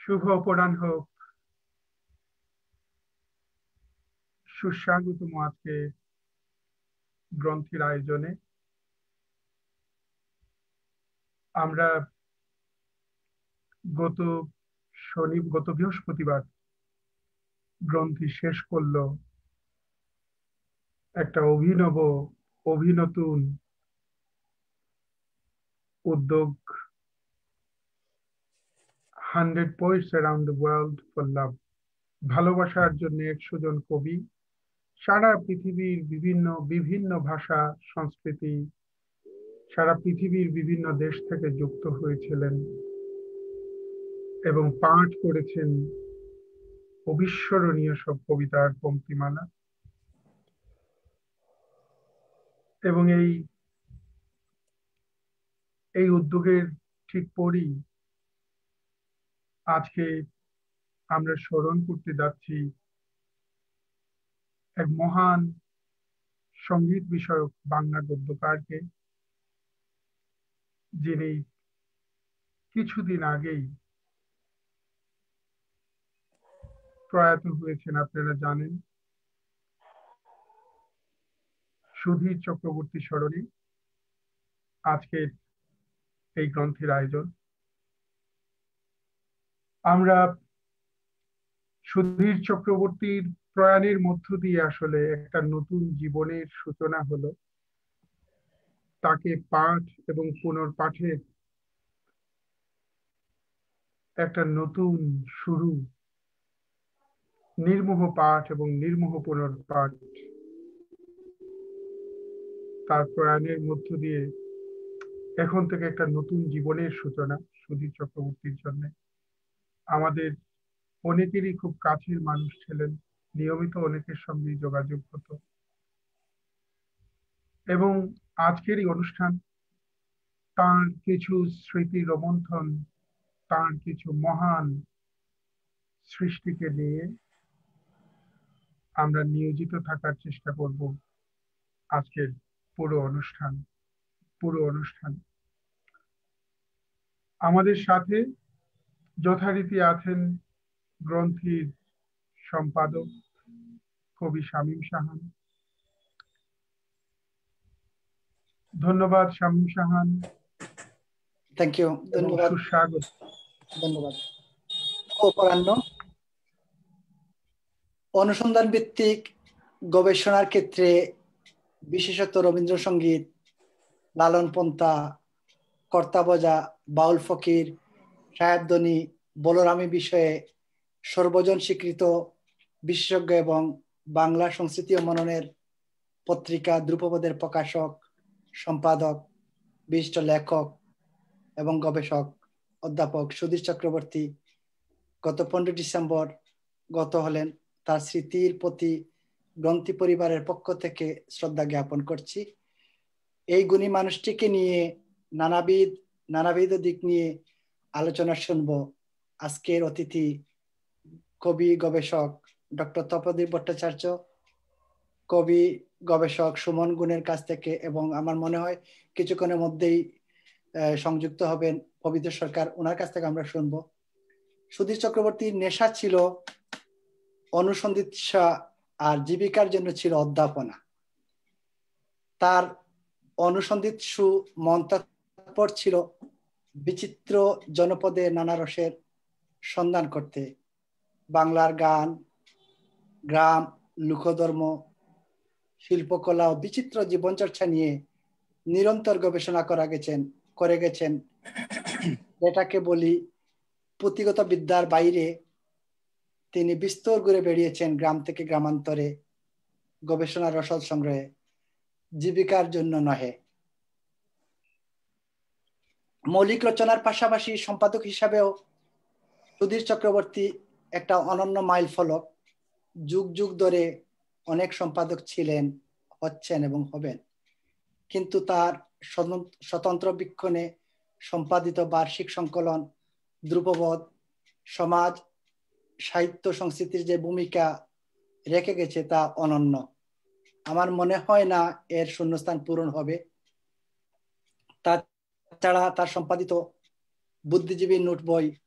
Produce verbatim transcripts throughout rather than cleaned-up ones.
শুভ অপরাহ্ন হোক, সুস্বাগতম আজকে গ্রন্থের আয়োজনে। আমরা গত শনি গত বৃহস্পতিবার গ্রন্থি শেষ করলো একটা অভিনব অভিনতুন উদ্যোগ, hundred poets around the world for love. ভালোবাসার জন্য একশো জন কবি সারা পৃথিবীর বিভিন্ন বিভিন্ন ভাষা সংস্কৃতি, সারা পৃথিবীর বিভিন্ন দেশ থেকে যুক্ত হয়েছিলেন এবং পাঠ করেছেন অবিস্মরণীয় সব কবিতার পংক্তিমালা। এবং এই এই উদ্যোগের ঠিক পরই আজকে আমরা স্মরণ করতে যাচ্ছি এক মহান সঙ্গীত বিষয়ক বাংলা গদ্যকারকে, যিনি কিছুদিন আগেই প্রয়াত হয়েছেন। আপনারা জানেন, সুধীর চক্রবর্তী স্মরণে আজকের এই গ্রন্থের আয়োজন। আমরা সুধীর চক্রবর্তীর প্রয়াণের মধ্য দিয়ে আসলে একটা নতুন জীবনের সূচনা হলো। তাকে পাঠ এবং পুনর্পাঠের একটা নতুন শুরু, নির্মোহ পাঠ এবং নির্মোহ পুনর্পাঠ, তার প্রয়াণের মধ্য দিয়ে এখন থেকে একটা নতুন জীবনের সূচনা সুধীর চক্রবর্তীর জন্য। আমাদের অনেকেরই খুব কাছের মানুষ ছিলেন, নিয়মিত অনেকের সঙ্গে যোগাযোগ হতো। এবং আজকের এই অনুষ্ঠান তার কিছু স্মৃতি রোমন্থন, তার কিছু মহান সৃষ্টিকে নিয়ে আমরা নিয়োজিত থাকার চেষ্টা করব। আজকের পুরো অনুষ্ঠান পুরো অনুষ্ঠান আমাদের সাথে যথারীতি আছেন গ্রন্থির সম্পাদক কবি শামীম সাহান। ধন্যবাদ শামীম সাহান। Thank you. ধন্যবাদ। সুস্বাগত। ধন্যবাদ। অপরাহ্ন অনুসন্ধান ভিত্তিক গবেষণার ক্ষেত্রে বিশেষত রবীন্দ্রসঙ্গীত, লালন পন্থা, কর্তাবজা, বাউল ফকির, সাহেবধ্বনি, বলরামী বিষয়ে সর্বজন স্বীকৃত বিশেষজ্ঞ এবং বাংলা সংস্কৃতি ও মননের পত্রিকা ধ্রুপদের প্রকাশক, সম্পাদক, বিশিষ্ট লেখক এবং গবেষক অধ্যাপক সুধীর চক্রবর্তী গত পনেরোই ডিসেম্বর গত হলেন। তার স্মৃতির প্রতি গ্রন্থি পরিবারের পক্ষ থেকে শ্রদ্ধা জ্ঞাপন করছি। এই গুণী মানুষটিকে নিয়ে নানাবিধ নানাবিধ দিক নিয়ে আলোচনা শুনব আজকের অতিথি কবি গবেষক ডক্টর তপোদীপ ভট্টাচার্য, কবি গবেষক সুমন গুণের কাছ থেকে, এবং আমার মনে হয় কিছুক্ষণের মধ্যেই সংযুক্ত হবেন পবিত্র সরকার, ওনার কাছ থেকে আমরা শুনবো। সুধীর চক্রবর্তীর নেশা ছিল অনুসন্ধিৎসা আর জীবিকার জন্য ছিল অধ্যাপনা। তার অনুসন্ধিৎসু মন তৎপর ছিল বিচিত্র জনপদে নানা রসের সন্ধান করতে। বাংলার গান, গ্রাম, লোকধর্ম, শিল্পকলা ও বিচিত্র জীবনচর্চা নিয়ে নিরন্তর গবেষণা করা গেছেন করে গেছেন এটাকে বলি পুঁথিগত বিদ্যার বাইরে তিনি বিস্তর ঘুরে বেরিয়েছেন গ্রাম থেকে গ্রামান্তরে গবেষণার রসদ সংগ্রহে, জীবিকার জন্য নহে। মৌলিক রচনার পাশাপাশি সম্পাদক হিসাবেও সুধীর চক্রবর্তী একটা অনন্য মাইল ফলক। যুগ যুগ ধরে অনেক সম্পাদক ছিলেন, হচ্ছেন এবং হবেন, কিন্তু তার স্বতন্ত্র বীক্ষণে সম্পাদিত বার্ষিক সংকলন ধ্রুপদ সমাজ সাহিত্য সংস্কৃতির যে ভূমিকা রেখে গেছে তা অনন্য। আমার মনে হয় না এর শূন্যস্থান পূরণ হবে। তাছাড়া তার সম্পাদিত বুদ্ধিজীবী নোট বই,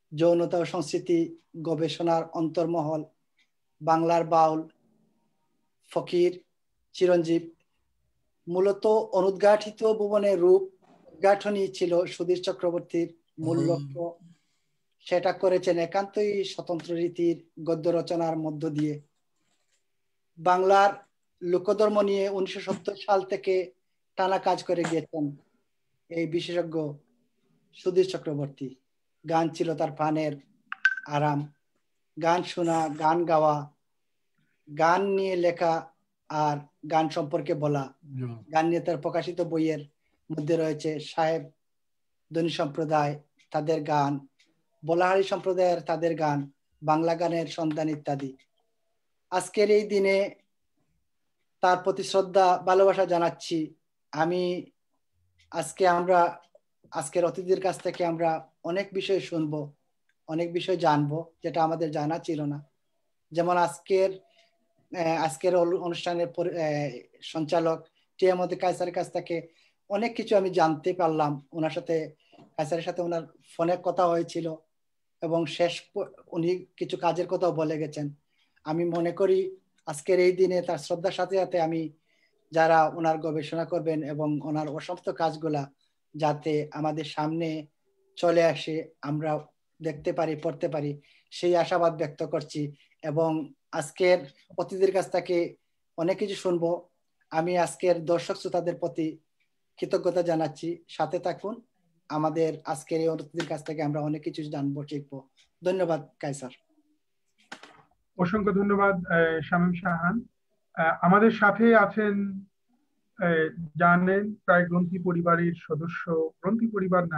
যৌনতা ও সংস্কৃতি গবেষণার অন্তর্মহল, বাংলার বাউল ফকির চিরঞ্জীব। মূলত অনুদ্ঘাটিত ভুবনের রূপ উদ্ঘাটনী ছিল সুধীর চক্রবর্তীর মূল লক্ষ্য। সেটা করেছেন একান্তই স্বতন্ত্র রীতির গদ্য রচনার মধ্য দিয়ে। বাংলার লোকধর্ম নিয়ে উনিশশো সত্তর সাল থেকে টানা কাজ করে গিয়েছেন এই বিশেষজ্ঞ সুধীর চক্রবর্তী। গান ছিল তার প্রাণের আরাম। গান শোনা, গান গাওয়া, গান নিয়ে লেখা আর গান সম্পর্কে বলা। গান নিয়ে তার প্রকাশিত বইয়ের মধ্যে রয়েছে সাহেব ধ্বনি সম্প্রদায়, তাদের গান, বলাহারি সম্প্রদায়ের তাদের গান, বাংলা গানের সন্ধান ইত্যাদি। আজকের এই দিনে তার প্রতি শ্রদ্ধা ভালোবাসা জানাচ্ছি। আমি আজকে আমরা আজকের অতিথির কাছ থেকে আমরা অনেক বিষয় শুনবো, অনেক বিষয় জানবো যেটা আমাদের জানা ছিল না। যেমন আজকের আজকের অনুষ্ঠানের সঞ্চালক টি এম কায়সারের কাছ থেকে অনেক কিছু আমি জানতে পারলাম। ওনার সাথে কায়সারের সাথে ওনার ফোনে কথা হয়েছিল এবং শেষ উনি কিছু কাজের কথাও বলে গেছেন। আমি মনে করি আজকের এই দিনে তার শ্রদ্ধার সাথে সাথে আমি যারা ওনার গবেষণা করবেন এবং ওনার অসমাপ্ত কাজগুলা যাতে আমাদের সামনে চলে আসে, আমরা দেখতে পারি, পড়তে পারি, সেই আশাবাদ ব্যক্ত করছি। এবং আজকের অতিথির কাছ থেকে অনেক কিছু শুনবো। আমি আজকের দর্শক শ্রোতাদের প্রতি কৃতজ্ঞতা জানাচ্ছি। সাথে থাকুন, আমাদের আজকের এই অতিথির কাছ থেকে আমরা অনেক কিছু জানবো, শিখবো। ধন্যবাদ কায়সার। অসংখ্য ধন্যবাদ শামীম শাহান। আমাদের সাথে আছেন, জানেন, প্রায় গ্রন্থি পরিবারের সদস্য, গ্রন্থি পরিবার না,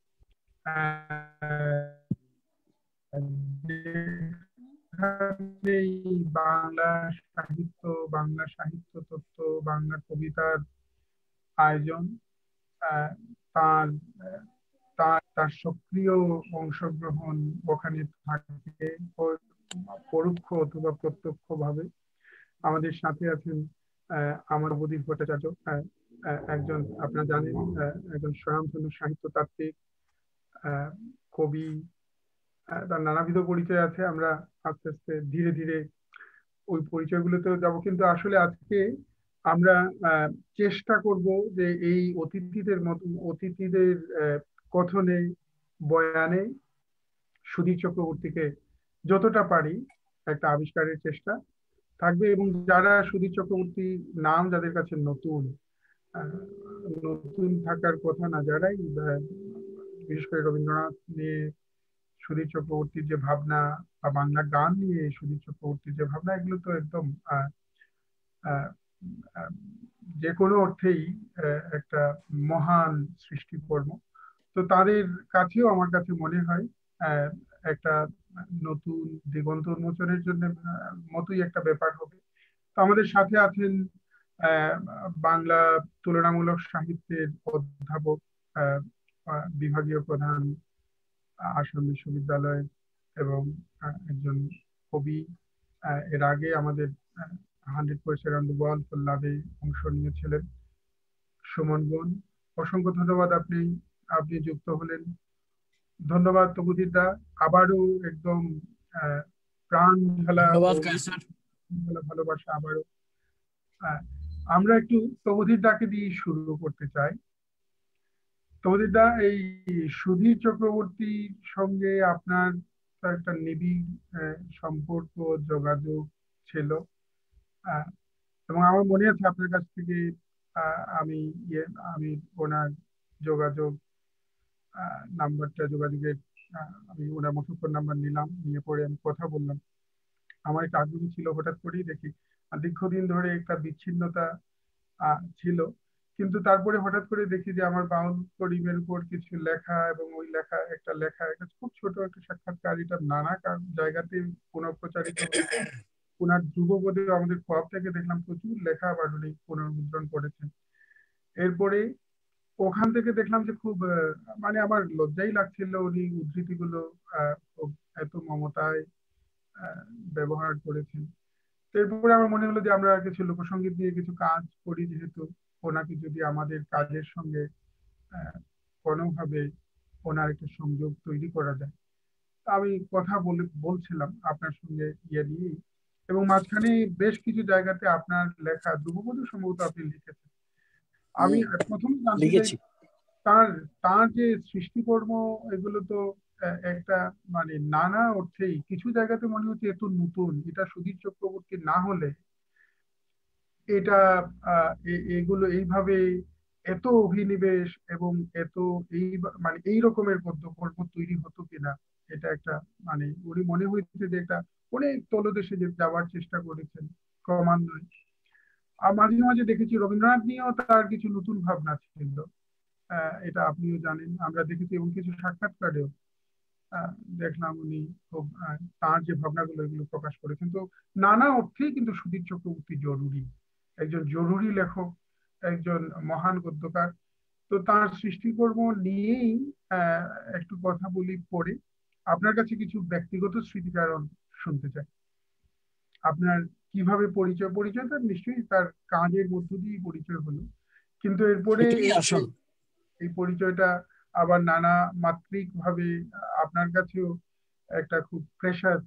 বাংলা সাহিত্য, বাংলা সাহিত্য তত্ত্ব, বাংলা কবিতার আয়োজন, তার তার সক্রিয় অংশগ্রহণ ওখানে থাকে পরোক্ষ অথবা প্রত্যক্ষ ভাবে। আমাদের সাথে আছেন আমার অবধি ভট্টাচার্য, একজন, আপনারা জানেন, একজন স্বয়ংসম্পূর্ণ সাহিত্যতাত্ত্বিক, কবি। তার নানাবিধ পরিচয় আছে। আমরা আস্তে আস্তে ধীরে ধীরে ওই পরিচয়গুলোতেও যাব। কিন্তু আসলে আজকে আমরা চেষ্টা করব যে এই অতিথিদের মতো অতিথিদের কথনে, বয়ানে সুধীর চক্রবর্তীকে যতটা পারি একটা আবিষ্কারের চেষ্টা থাকবে। এবং যারা সুধীর চক্রবর্তী নাম যাদের কাছে নতুন, নতুন থাকার কথা না, যারাই বিশেষ করে রবীন্দ্রনাথ নিয়ে সুধীর চক্রবর্তীর যে ভাবনা বা বাংলা গান নিয়ে সুধীর চক্রবর্তীর যে ভাবনা, এগুলো তো একদম যে কোনো অর্থেই একটা মহান সৃষ্টিকর্ম। তো তাদের কাছেও আমার কাছে মনে হয় একটা নতুন দিগন্ত উন্মোচনের জন্য মতোই একটা ব্যাপার হবে। তো আমাদের সাথে আছেন বাংলা তুলনামূলক সাহিত্যের অধ্যাপক, বিভাগীয় প্রধান আসাম বিশ্ববিদ্যালয় এবং একজন কবি। এর আগে আমাদের hundred points around the world for লাভে অংশ নিয়েছিলেন সুমন গুণ। অসংখ্য ধন্যবাদ, আপনি আপনি যুক্ত হলেন। ধন্যবাদ তবুদ্দিন দা, আবারও একদম প্রাণ ঢালা ভালোবাসা আবারও। আমরা একটু তবুদ্দিন দাকে দিয়ে শুরু করতে চাই। তবুদ্দিন দা, এই সুধীর চক্রবর্তীর সঙ্গে আপনার একটা নিবিড় সম্পর্ক, যোগাযোগ ছিল, এবং আমার মনে আছে আপনার কাছ থেকে আমি ইয়ে আমি ওনার যোগাযোগ নাম্বারটা, যোগাযোগের আমি ওনার মুঠোফোন নাম্বার নিলাম, নিয়ে পরে আমি কথা বললাম। আমার একটা আগ্রহ ছিল, হঠাৎ করেই দেখি দীর্ঘদিন ধরে একটা বিচ্ছিন্নতা ছিল, কিন্তু তারপরে হঠাৎ করে দেখি যে আমার বাউল করিমের উপর কিছু লেখা, এবং ওই লেখা একটা লেখা একটা খুব ছোট একটা সাক্ষাৎকার, এটা নানা জায়গাতে পুনঃপ্রচারিত হয়েছে। ওনার যুগবোধে আমাদের কোয়াব থেকে দেখলাম প্রচুর লেখা আবার উনি পুনর্মুদ্রণ করেছেন। এরপরে ওখান থেকে দেখলাম যে খুব মানে আমার লজ্জাই লাগছিল, উনি উদ্ধৃতিগুলো খুব এত মমতায় ব্যবহার করেছেন। এরপরে আমার মনে হলো যে আমরা কিছু লোকসঙ্গীত দিয়ে কিছু কাজ করি, যেহেতু ওনাকে যদি আমাদের কাজের সঙ্গে কোনোভাবে ওনার একটা সংযোগ তৈরি করা যায়। আমি কথা বলে বলছিলাম আপনার সঙ্গে ইয়ে নিয়ে, এবং মাঝখানে বেশ কিছু জায়গাতে আপনার লেখা ধ্রুবপদ সম্ভবত আপনি লিখেছেন। আমি হুম, প্রথমে জানতে চাই লিখেছি। তার তার যে সৃষ্টিকর্ম, এগুলো তো আহ, একটা মানে নানা অর্থেই কিছু জায়গাতে মনে হচ্ছে এত নতুন, এটা সুধীর চক্রবর্তী না হলে এটা আহ, এ- এগুলো এইভাবে এত অভিনিবেশ এবং এত এই মানে এই রকমের গদ্য গল্প তৈরি হতো কিনা, এটা একটা মানে উনি মনে হয়েছে যে এটা অনেক তলদেশে যে যাওয়ার চেষ্টা করেছেন ক্রমান্বয়ে। আর মাঝে মাঝে দেখেছি রবীন্দ্রনাথ নিয়েও তার কিছু নতুন ভাবনা ছিল। আহ, এটা আপনিও জানেন, আমরা দেখেছি এবং কিছু সাক্ষাৎকারেও আহ, দেখলাম উনি খুব আহ, তার যে ভাবনাগুলো এগুলো প্রকাশ করেছেন। তো নানা অর্থেই কিন্তু সুধীর চক্রবর্তী জরুরি, একজন জরুরি লেখক, একজন মহান গদ্যকার। তো তার সৃষ্টিকর্ম নিয়েই আহ একটু কথা বলি পরে। আপনার কাছে কিছু ব্যক্তিগত স্মৃতিচারণ শুনতে চাই। আপনার কিভাবে পরিচয়, পরিচয় তার নিশ্চয়ই তার কাজের মধ্য দিয়ে পরিচয় হলো, কিন্তু এরপরে এটাই এই যে আসল। এই পরিচয়টা আবার নানা মাত্রিক ভাবে আপনার কাছেও একটা খুব প্রেশার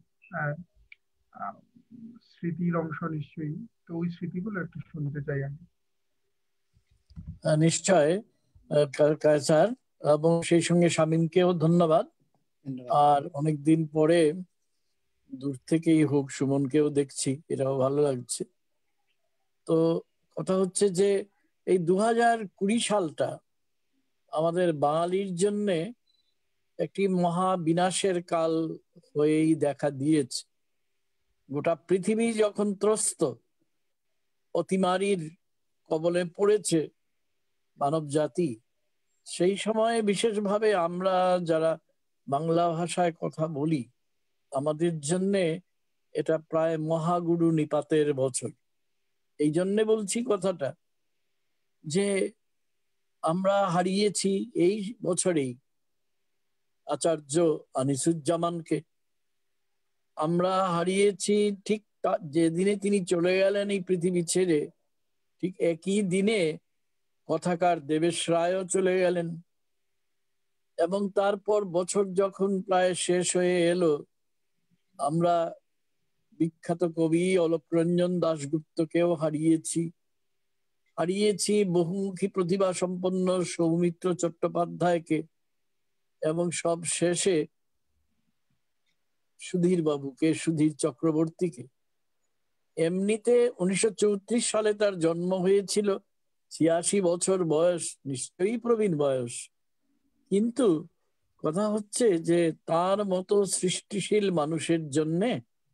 স্মৃতির অংশ নিশ্চয়ই। তো ওই স্মৃতিগুলো একটু শুনতে চাই আমি। আহ, নিশ্চয়। আহ, কা- কায়সার, এবং সেই সঙ্গে শামীমকেও ধন্যবাদ। ধন্যবাদ। আর অনেকদিন পরে দূর থেকেই হোক সুমনকেও দেখছি, এটাও ভালো লাগছে। তো কথা হচ্ছে যে এই দু হাজার কুড়ি সালটা আমাদের বাঙালির জন্যে একটি মহা বিনাশের কাল হয়েই দেখা দিয়েছে। গোটা পৃথিবী যখন ত্রস্ত, অতিমারির কবলে পড়েছে মানব জাতি, সেই সময়ে বিশেষভাবে আমরা যারা বাংলা ভাষায় কথা বলি, আমাদের জন্যে এটা প্রায় মহাগুরু নিপাতের বছর। এই জন্যে বলছি কথাটা, যে আমরা হারিয়েছি এই বছরেই আচার্য আনিসুজ্জামানকে। আমরা হারিয়েছি ঠিক তা- যেদিনে তিনি চলে গেলেন এই পৃথিবী ছেড়ে, ঠিক একই দিনে কথাকার দেবেশ রায়ও চলে গেলেন। এবং তারপর বছর যখন প্রায় শেষ হয়ে এলো, আমরা বিখ্যাত কবি অলোকরঞ্জন দাশগুপ্তকেও হারিয়েছি। হারিয়েছি বহুমুখী প্রতিভা সম্পন্ন সৌমিত্র চট্টোপাধ্যায়কে, এবং সব শেষে সুধীর বাবুকে, সুধীর চক্রবর্তীকে। এমনিতে উনিশশো চৌত্রিশ সালে তার জন্ম হয়েছিল, ছিয়াশি বছর বয়স, নিশ্চয়ই প্রবীণ বয়স। কিন্তু কথা হচ্ছে যে তার মতো সৃষ্টিশীল মানুষের জন্যে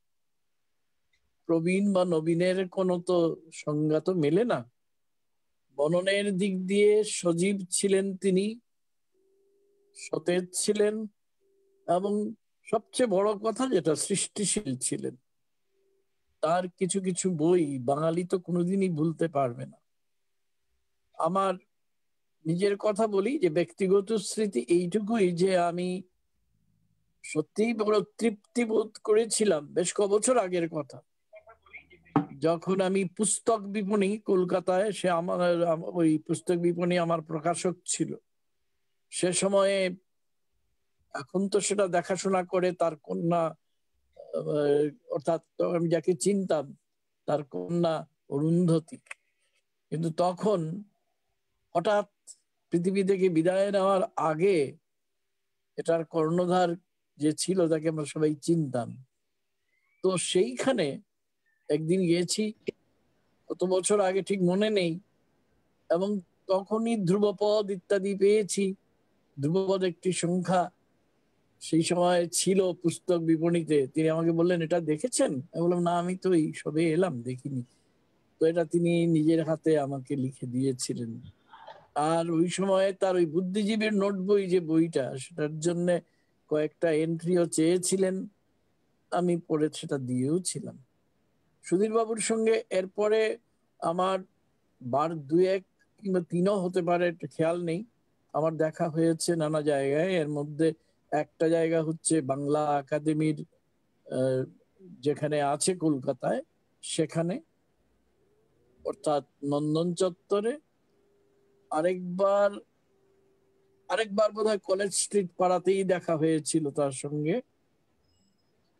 প্রবীণ বা নবীনের কোনো তো সংজ্ঞা তো মেলে না। মননের দিক দিয়ে সজীব ছিলেন তিনি, সতেজ ছিলেন, এবং সবচেয়ে বড় কথা যেটা, সৃষ্টিশীল ছিলেন। তার কিছু কিছু বই বাঙালি তো কোনোদিনই ভুলতে পারবে না। আমার নিজের কথা বলি, যে ব্যক্তিগত স্মৃতি এইটুকুই, যে আমি সত্যিই বড় তৃপ্তি বোধ করেছিলাম বেশ ক বছর আগের কথা, যখন আমি পুস্তক বিপণী কলকাতায়, সে আমার আম- ওই পুস্তক বিপণী আমার প্রকাশক ছিল সে সময়ে। এখন তো সেটা দেখাশোনা করে তার কন্যা, আহ, অর্থাৎ আমি যাকে চিনতাম, তার কন্যা অরুন্ধতী। কিন্তু তখন হঠাৎ পৃথিবী থেকে বিদায় নেওয়ার আগে এটার কর্ণধার যে ছিল, তাকে আমরা সবাই চিনতাম। তো সেইখানে একদিন গিয়েছি, কত বছর আগে ঠিক মনে নেই, এবং তখনই ধ্রুবপদ ইত্যাদি পেয়েছি। ধ্রুবপদ একটি সংখ্যা সেই সময় ছিল পুস্তক বিপণীতে। তিনি আমাকে বললেন, এটা দেখেছেন? আমি বললাম, না, আমি তো এই সবে এলাম, দেখিনি। তো এটা তিনি নিজের হাতে আমাকে লিখে দিয়েছিলেন। আর ওই সময় তার ওই বুদ্ধিজীবীর নোট বই, যে বইটা, সেটার জন্য কয়েকটা এন্ট্রিও চেয়েছিলেন। আমি পড়ে সেটা দিয়েও ছিলাম। সুধীর বাবুর সঙ্গে এরপরে আমার বার দুয়েক কিংবা তিনও হতে পারে, একটা খেয়াল নেই, আমার দেখা হয়েছে নানা জায়গায়। এর মধ্যে একটা জায়গা হচ্ছে বাংলা একাডেমির, আহ, যেখানে আছে কলকাতায়, সেখানে, অর্থাৎ নন্দন চত্বরে। আরেকবার আরেকবার বোধহয় কলেজ স্ট্রিট পাড়াতেই দেখা হয়েছিল তার সঙ্গে।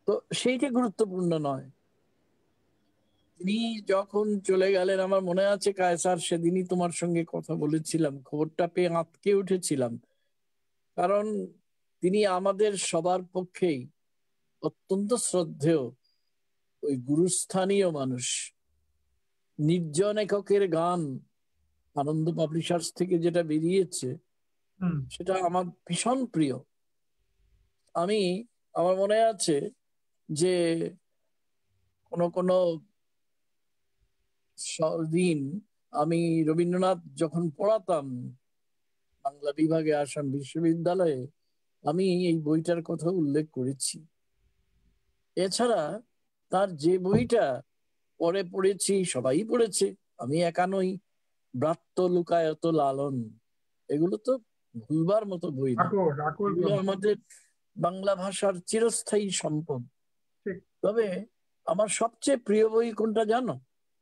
তো সেইটা গুরুত্বপূর্ণ নয়। তিনি যখন চলে গেলেন, আমার মনে আছে কায়সার, সেদিনই তোমার সঙ্গে কথা বলেছিলাম, খবরটা পেয়ে আঁতকে উঠেছিলাম। কারণ তিনি আমাদের সবার পক্ষেই অত্যন্ত শ্রদ্ধেয়, ওই গুরুস্থানীয় মানুষ। নির্জন এককের গান আনন্দ পাবলিশার্স থেকে যেটা বেরিয়েছে, সেটা আমার ভীষণ প্রিয়। আমি আমার মনে আছে যে কোন কোন দিন আমি রবীন্দ্রনাথ যখন পড়াতাম বাংলা বিভাগে আসাম বিশ্ববিদ্যালয়ে, আমি এই বইটার কথা উল্লেখ করেছি। এছাড়া তার যে বইটা পরে পড়েছি, সবাই পড়েছে, আমি একা নই, ব্রাত্য লুকায়ত লালন, এগুলো তো ভুলবার মতো বই না, এগুলো আমাদের বাংলা ভাষার চিরস্থায়ী সম্পদ। তবে আমার সবচেয়ে প্রিয় বই কোনটা জানো?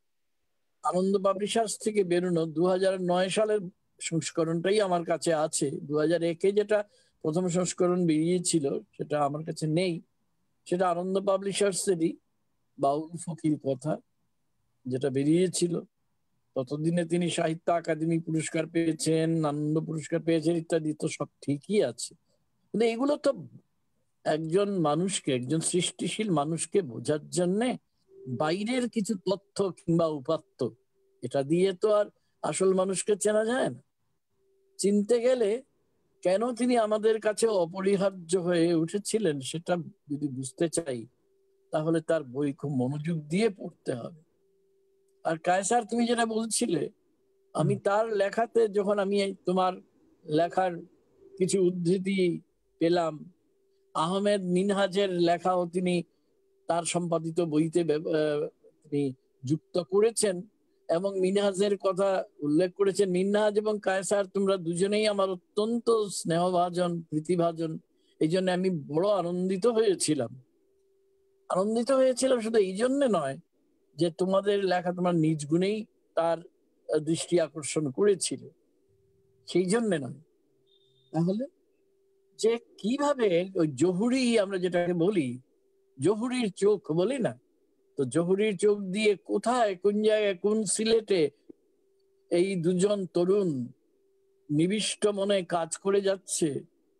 আনন্দ পাবলিশার্স থেকে বেরোনো দু হাজার নয় সালের সংস্করণটাই আমার কাছে আছে। দু হাজার একে যেটা প্রথম সংস্করণ বেরিয়েছিল সেটা আমার কাছে নেই। সেটা আনন্দ পাবলিশার্সেরই বাউল ফকির কথা যেটা বেরিয়েছিল। ততদিনে তিনি সাহিত্য আকাদেমি পুরস্কার পেয়েছেন, আনন্দ পুরস্কার পেয়েছেন ইত্যাদি, তো সব ঠিকই আছে। কিন্তু এগুলো তো একজন মানুষকে, একজন সৃষ্টিশীল মানুষকে বোঝার জন্যে বাইরের কিছু তথ্য কিংবা উপাত্ত, এটা দিয়ে তো আর আসল মানুষকে চেনা যায় না। চিনতে গেলে কেন তিনি আমাদের কাছে অপরিহার্য হয়ে উঠেছিলেন সেটা যদি বুঝতে চাই, তাহলে তার বই খুব মনোযোগ দিয়ে পড়তে হবে। আর কায়সার, তুমি যেটা বলছিলে, আমি তার লেখাতে যখন আমি তোমার লেখার কিছু উদ্ধৃতি পেলাম, আহমেদ মিনহাজের লেখাও তিনি তার সম্পাদিত বইতে তিনি যুক্ত করেছেন এবং মিনহাজের কথা উল্লেখ করেছেন। মিনহাজ এবং কায়সার, তোমরা দুজনেই আমার অত্যন্ত স্নেহভাজন, প্রীতিভাজন। এই জন্য আমি বড় আনন্দিত হয়েছিলাম। আনন্দিত হয়েছিলাম শুধু এই জন্য নয় যে তোমাদের লেখা তোমার নিজ গুণেই তার দৃষ্টি আকর্ষণ করেছিল, সেই জন্য নয়। তাহলে যে কিভাবে ওই জহুরি, আমরা যেটাকে বলি জহুরির চোখ বলি না, তো জহুরির চোখ দিয়ে কোথায়, কোন জায়গায়, কোন সিলেটে এই দুজন তরুণ নিবিষ্ট মনে কাজ করে যাচ্ছে।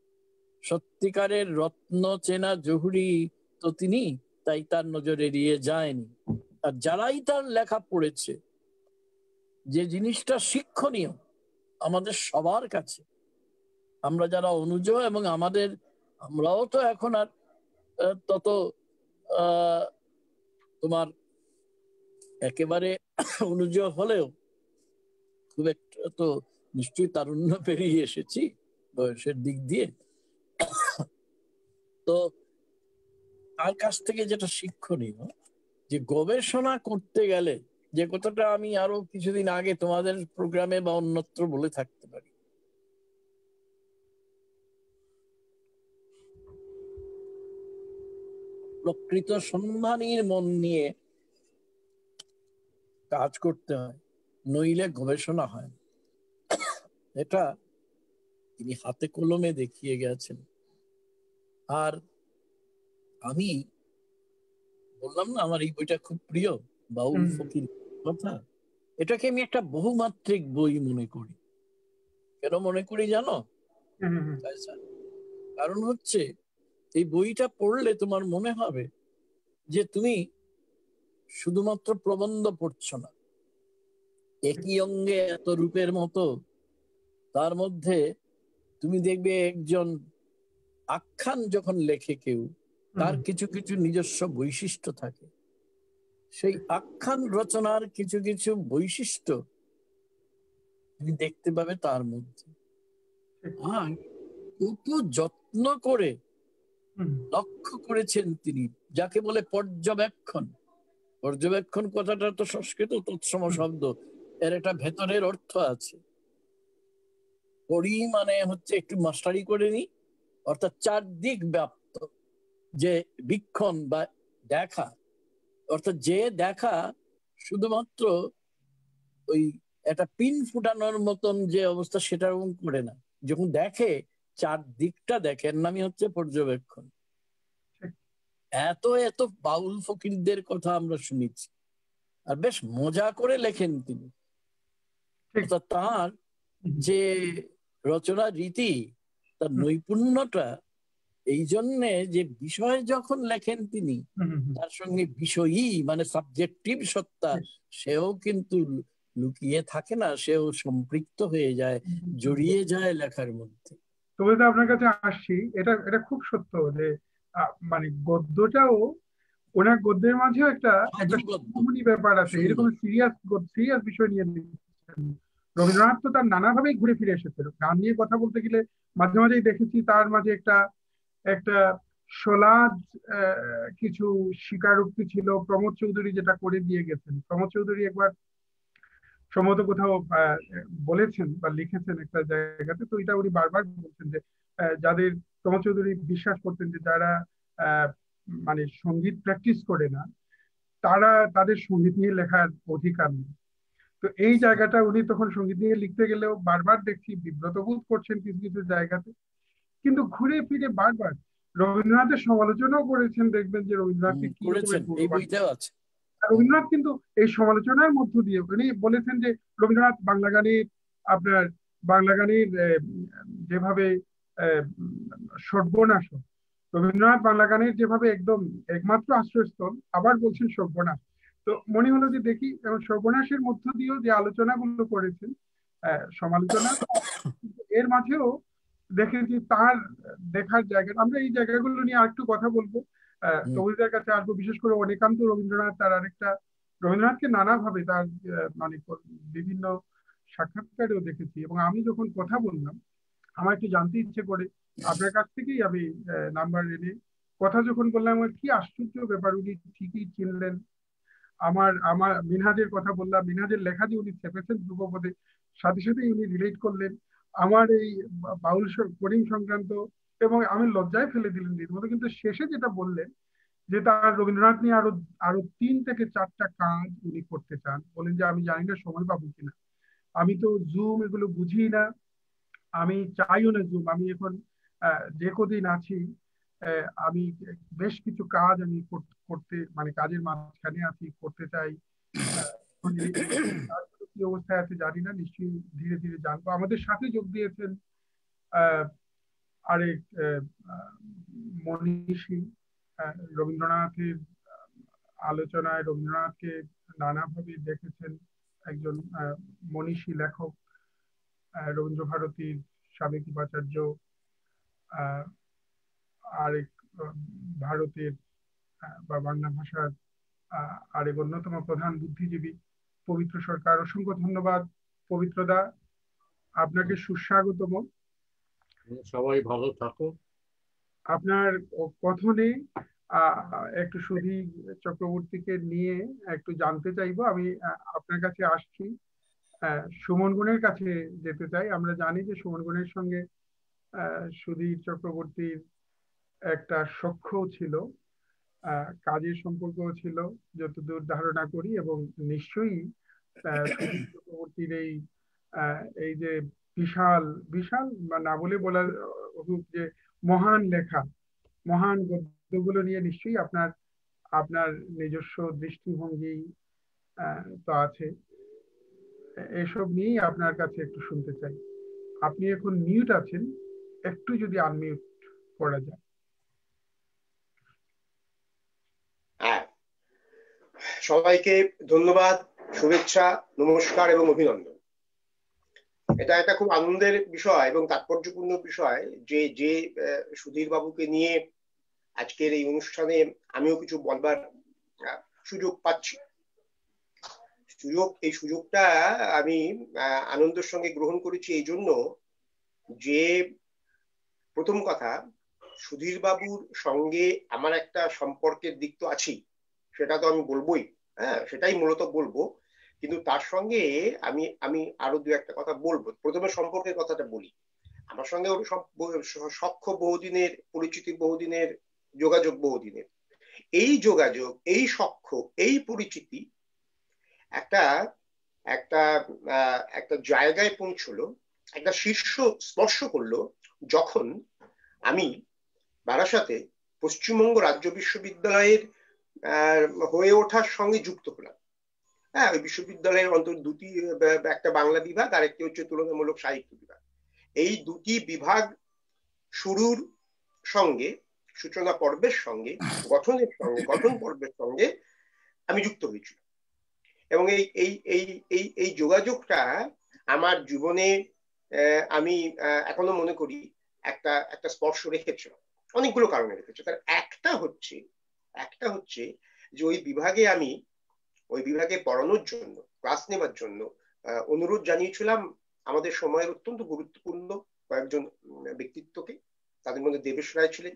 সত্যিকারের রত্ন চেনা জহুরি তো তিনি, তাই তার নজর এড়িয়ে যায়নি। আর যারাই তার লেখা পড়েছে, যে জিনিসটা শিক্ষণীয় আমাদের সবার কাছে, আমরা যারা অনুজ এবং আমাদের, আমরাও তো এখন আর তত আহ তোমার একেবারে অনুজ হলেও খুব একটা তো নিশ্চয়ই তারুণ্য পেরিয়ে এসেছি বয়সের দিক দিয়ে। তো তার কাছ থেকে যেটা শিক্ষণীয়, যে গবেষণা করতে গেলে যে কথাটা আমি আরো কিছুদিন আগে তোমাদের প্রোগ্রামে বা অন্যত্র বলে থাকতে পারি, প্রকৃত সন্ধানীর মন নিয়ে কাজ করতে হয়, নইলে গবেষণা হয়। এটা তিনি হাতে কলমে দেখিয়ে গেছেন। আর আমি বললাম না আমার এই বইটা খুব প্রিয়, বাউল ফকির কথা। এটাকে আমি একটা বহুমাত্রিক বই মনে করি। কেন মনে করি জানো? কারণ হচ্ছে এই বইটা পড়লে তোমার মনে হবে যে তুমি শুধুমাত্র প্রবন্ধ পড়ছো না, একই অঙ্গে এত রূপের মতো তার মধ্যে তুমি দেখবে একজন আখ্যান যখন লেখে কেউ, তার কিছু কিছু নিজস্ব বৈশিষ্ট্য থাকে। সেই আখ্যান রচনার কিছু কিছু বৈশিষ্ট্য তুমি দেখতে পাবে তার মধ্যে। আর কত যত্ন করে লক্ষ্য করেছেন তিনি, যাকে বলে পর্যবেক্ষণ। পর্যবেক্ষণ কথাটা তো সংস্কৃত তৎসম শব্দ, এর একটা ভেতরের অর্থ আছে। পড়ি মানে হচ্ছে একটু মাস্টারি করে নি, অর্থাৎ চারদিক ব্যাপ্ত যে বীক্ষণ বা দেখা, অর্থাৎ যে দেখা শুধুমাত্র ওই একটা পিন ফুটানোর মতন যে অবস্থা সেটা করে না, যখন দেখে চারদিকটা দেখে, এর নামই হচ্ছে পর্যবেক্ষণ। এত এত বাউল ফকিরদের কথা আমরা শুনেছি, আর বেশ মজা করে লেখেন তিনি। অর্থাৎ তার যে রচনা রীতি, তার নৈপুণ্যটা, এই জন্যে যে বিষয় যখন লেখেন তিনি, তার সঙ্গে বিষয়ী মানে সাবজেক্টিভ সত্তা সেও কিন্তু লুকিয়ে থাকে না, সেও সম্পৃক্ত হয়ে যায়, জড়িয়ে যায় লেখার মধ্যে। তবে তো আপনার কাছে আসছি, এটা এটা খুব সত্য যে মানে গদ্যটাও, ওনার গদ্যের মাঝেও একটা ব্যাপার আছে, এরকম সিরিয়াস সিরিয়াস বিষয় নিয়ে লিখছেন। রবীন্দ্রনাথ তো তার নানাভাবেই ঘুরে ফিরে এসেছিল গান নিয়ে কথা বলতে গেলে। মাঝে মাঝেই দেখেছি তার মাঝে একটা একটা সলাজ কিছু স্বীকারোক্তি ছিল প্রমোদ চৌধুরী যেটা করে দিয়ে গেছেন। প্রমোদ চৌধুরী একবার সম্ভবত কোথাও বলেছেন বা লিখেছেন একটা জায়গাতে, তো এটা উনি বারবার বলছেন যে যাদের, প্রমোদ চৌধুরী বিশ্বাস করতেন যে যারা আহ মানে সঙ্গীত প্র্যাকটিস করে না তারা, তাদের সঙ্গীত নিয়ে লেখার অধিকার নেই। তো এই জায়গাটা উনি তখন সঙ্গীত নিয়ে লিখতে গেলেও বারবার দেখছি বিব্রত বোধ করছেন কিছু কিছু জায়গাতে, কিন্তু ঘুরে ফিরে বারবার রবীন্দ্রনাথের সমালোচনাও করেছেন। দেখবেন যে রবীন্দ্রনাথকে কি আছে, রবীন্দ্রনাথ কিন্তু এই সমালোচনার মধ্য দিয়ে উনি বলেছেন যে রবীন্দ্রনাথ বাংলা গানের, আপনার বাংলা গানের যেভাবে সর্বনাশ, রবীন্দ্রনাথ বাংলা গানের যেভাবে একদম একমাত্র আশ্রয়স্থল, আবার বলছেন সর্বনাশ। তো মনে হলো যে দেখি, এবং সর্বনাশের মধ্য দিয়েও যে আলোচনাগুলো করেছেন, সমালোচনা, এর মাঝেও দেখেছি তার দেখার জায়গা। আমরা এই জায়গাগুলো নিয়ে আরেকটু কথা বলবো, কবিতার কাছে আসবো। বিশেষ করে অনেকান্ত রবীন্দ্রনাথ, তার আরেকটা, রবীন্দ্রনাথকে নানাভাবে তার মানে বিভিন্ন সাক্ষাৎকারেও দেখেছি। এবং আমি যখন কথা বললাম, আমার একটু জানতে ইচ্ছে করে আপনার কাছ থেকেই আমি নাম্বার এনে কথা যখন বললাম, আমার কি আশ্চর্য ব্যাপার, উনি ঠিকই চিনলেন। আমার আমার মিনহাজের কথা বললাম, মিনহাজের লেখা যে উনি চেপেছেন ধ্রুপপদে, সাথে সাথে উনি রিলেট করলেন আমার এই বাউল করিম সংক্রান্ত, এবং আমি লজ্জায় ফেলে দিলেন রীতিমতো। কিন্তু শেষে যেটা বললেন যে তার রবীন্দ্রনাথ নিয়ে আরো আরো তিন থেকে চারটা কাজ উনি করতে চান, বলেন যে আমি জানি না সময় পাবো কিনা, আমি তো জুম এগুলো বুঝি না, আমি চাইও না জুম, আমি এখন যে কদিন আছি আমি বেশ কিছু কাজ আমি করতে, মানে কাজের মাঝখানে আছি, করতে চাই। কি অবস্থায় আছে জানি না, নিশ্চয়ই ধীরে ধীরে জানবো। আমাদের সাথে যোগ দিয়েছেন আহ আরেক মনীষী, রবীন্দ্রনাথের আলোচনায় রবীন্দ্রনাথকে নানাভাবে দেখেছেন একজন মনীষী লেখক, রবীন্দ্র ভারতীর সাবেক উপাচার্য, আহ আরেক ভারতের বা বাংলা ভাষার আরেক অন্যতম প্রধান বুদ্ধিজীবী পবিত্র সরকার। অসংখ্য ধন্যবাদ পবিত্রদা, আপনাকে সুস্বাগতম। সবাই ভালো থাকো। আপনার কথনে একটু সুধী চক্রবর্তীকে নিয়ে একটু জানতে চাইবো। আমি আপনার কাছে আসছি, সুমন গুণের কাছে যেতে চাই। আমরা জানি যে সুমন গুণের সঙ্গে সুধীর চক্রবর্তীর একটা সখ্য ছিল, কাজের সম্পর্ক ছিল যতদূর ধারণা করি, এবং নিশ্চয়ই সুধীর চক্রবর্তীর এই এই যে বিশাল বিশাল না বলে বলার যে মহান লেখা, মহান গদ্যগুলো নিয়ে নিশ্চয়ই আপনার আপনার নিজস্ব দৃষ্টিভঙ্গি তো আছে। এসব নিয়েই আপনার কাছে একটু শুনতে চাই। আপনি এখন মিউট আছেন, একটু যদি আনমিউট করা যায়। হ্যাঁ, সবাইকে ধন্যবাদ, শুভেচ্ছা, নমস্কার এবং অভিনন্দন। এটা একটা খুব আনন্দের বিষয় এবং তাৎপর্যপূর্ণ বিষয় যে যে সুধীর বাবুকে নিয়ে আজকের এই অনুষ্ঠানে আমিও কিছু বলবার সুযোগ পাচ্ছি। সুযোগ এই সুযোগটা আমি আনন্দের সঙ্গে গ্রহণ করেছি এই জন্য যে, প্রথম কথা, সুধীর বাবুর সঙ্গে আমার একটা সম্পর্কের দিক তো আছেই, সেটা তো আমি বলবোই, হ্যাঁ সেটাই মূলত বলবো। কিন্তু তার সঙ্গে আমি আমি আরো দু একটা কথা বলবো। প্রথমে সম্পর্কের কথাটা বলি। আমার সঙ্গে ওর সখ্য বহুদিনের, পরিচিতি বহুদিনের, যোগাযোগ বহুদিনের। এই যোগাযোগ, এই সখ্য, এই পরিচিতি একটা একটা একটা জায়গায় পৌঁছলো, একটা শীর্ষ স্পর্শ করলো যখন আমি বারাসাতে পশ্চিমবঙ্গ রাজ্য বিশ্ববিদ্যালয়ের হয়ে ওঠার সঙ্গে যুক্ত হলাম। হ্যাঁ, ওই বিশ্ববিদ্যালয়ের অন্তত দুটি, একটা বাংলা বিভাগ আর একটি হচ্ছে তুলনামূলক সাহিত্য বিভাগ। এই দুটি বিভাগ শুরুর সঙ্গে, সূচনা পর্বের সঙ্গে, গঠনের সঙ্গে, গঠন পর্বের সঙ্গে আমি যুক্ত হয়েছিলাম। এবং এই এই এই এই এই যোগাযোগটা আমার জীবনে আমি এখনো মনে করি একটা একটা স্পর্শ রেখেছিল, অনেকগুলো কারণে রেখেছে। তার একটা হচ্ছে একটা হচ্ছে যে ওই বিভাগে আমি ওই বিভাগে পড়ানোর জন্য, ক্লাস নেবার জন্য অনুরোধ জানিয়েছিলাম আমাদের সময়ের অত্যন্ত গুরুত্বপূর্ণ কয়েকজন ব্যক্তিত্বকে। তাদের মধ্যে দেবেশ রায় ছিলেন,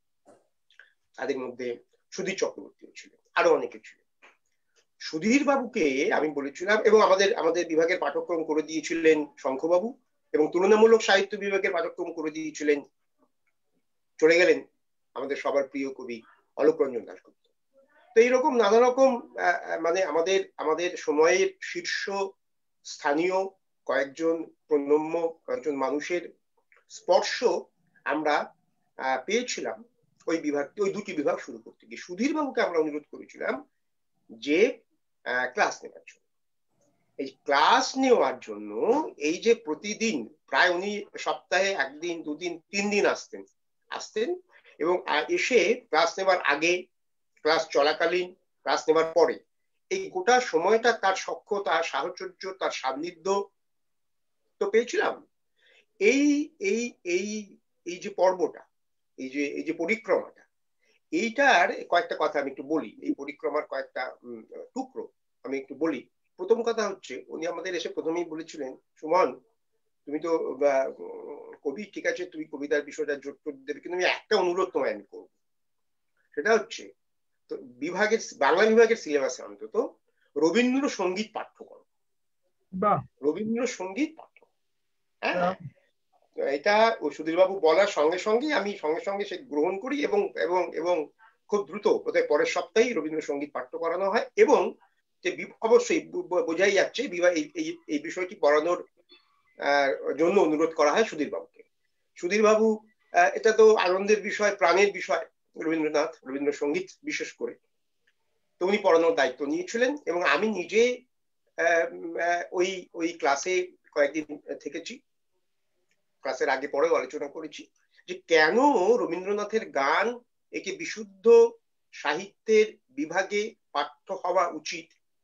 তাদের মধ্যে সুধীর চক্রবর্তীও ছিলেন, আরো অনেকে ছিলেন। সুধীর বাবুকে আমি বলেছিলাম, এবং আমাদের আমাদের বিভাগের পাঠ্যক্রম করে দিয়েছিলেন শঙ্খবাবু, এবং তুলনামূলক সাহিত্য বিভাগের পাঠ্যক্রম করে দিয়েছিলেন, চলে গেলেন আমাদের সবার প্রিয় কবি অলোক রঞ্জন দাশগুপ্ত। তো এইরকম নানা রকম মানে আমাদের আমাদের সময়ের শীর্ষ স্থানীয় কয়েকজন প্রণম্য কয়েকজন মানুষের স্পর্শ আমরা পেয়েছিলাম ওই বিভাগ, ওই দুটি বিভাগ শুরু করতে গিয়ে। সুধীর বাবুকে আমরা অনুরোধ করেছিলাম যে ক্লাস নেওয়ার জন্য। এই ক্লাস নেওয়ার জন্য এই যে প্রতিদিন প্রায় উনি সপ্তাহে একদিন, দুদিন, তিন দিন আসতেন আসতেন এবং এসে ক্লাস নেওয়ার আগে, ক্লাস চলাকালীন, ক্লাস নেওয়ার পরে, এই গোটা সময়টা তার সখ্যতা, সাহচর্য, তার সান্নিধ্য তো পেয়েছিলাম। এই এই এই এই যে পর্বটা, এই যে এই যে পরিক্রমাটা, এইটার কয়েকটা কথা আমি একটু বলি। এই পরিক্রমার কয়েকটা টুকরো আমি একটু বলি। প্রথম কথা হচ্ছে, উনি আমাদের এসে প্রথমেই বলেছিলেন, সুমন তুমি তো কবি, ঠিক আছে তুমি কবিতার বিষয়টা জোর করে দেবে, কিন্তু আমি একটা অনুরোধ তোমায় আমি করবো। সেটা হচ্ছে, তো বিভাগের, বাংলা বিভাগের সিলেবাসে অন্তত রবীন্দ্রসঙ্গীত পাঠ্য করো। রবীন্দ্রসঙ্গীত পাঠ্য, হ্যাঁ, এটা সুধীরবাবু বলার সঙ্গে সঙ্গে আমি সঙ্গে সঙ্গে সে গ্রহণ করি, এবং এবং এবং খুব দ্রুত বোধহয় পরের সপ্তাহেই রবীন্দ্রসঙ্গীত পাঠ্য করানো হয়। এবং যে অবশ্যই বোঝাই যাচ্ছে এই বিষয়টি পড়ানোর জন্য অনুরোধ করা হয় সুধীরবাবুকে। সুধীরবাবু, এটা তো আনন্দের বিষয়, প্রাণের বিষয় রবীন্দ্রনাথ, রবীন্দ্রসঙ্গীত বিশেষ করে। তো উনি পড়ানোর দায়িত্ব নিয়েছিলেন, এবং আমি নিজে ওই ওই ক্লাসে কয়েকদিন থেকেছি। ক্লাসের আগে পরেও আলোচনা করেছি যে কেন রবীন্দ্রনাথের গান একে বিশুদ্ধ সাহিত্যের বিভাগে পাঠ্য হওয়া উচিত।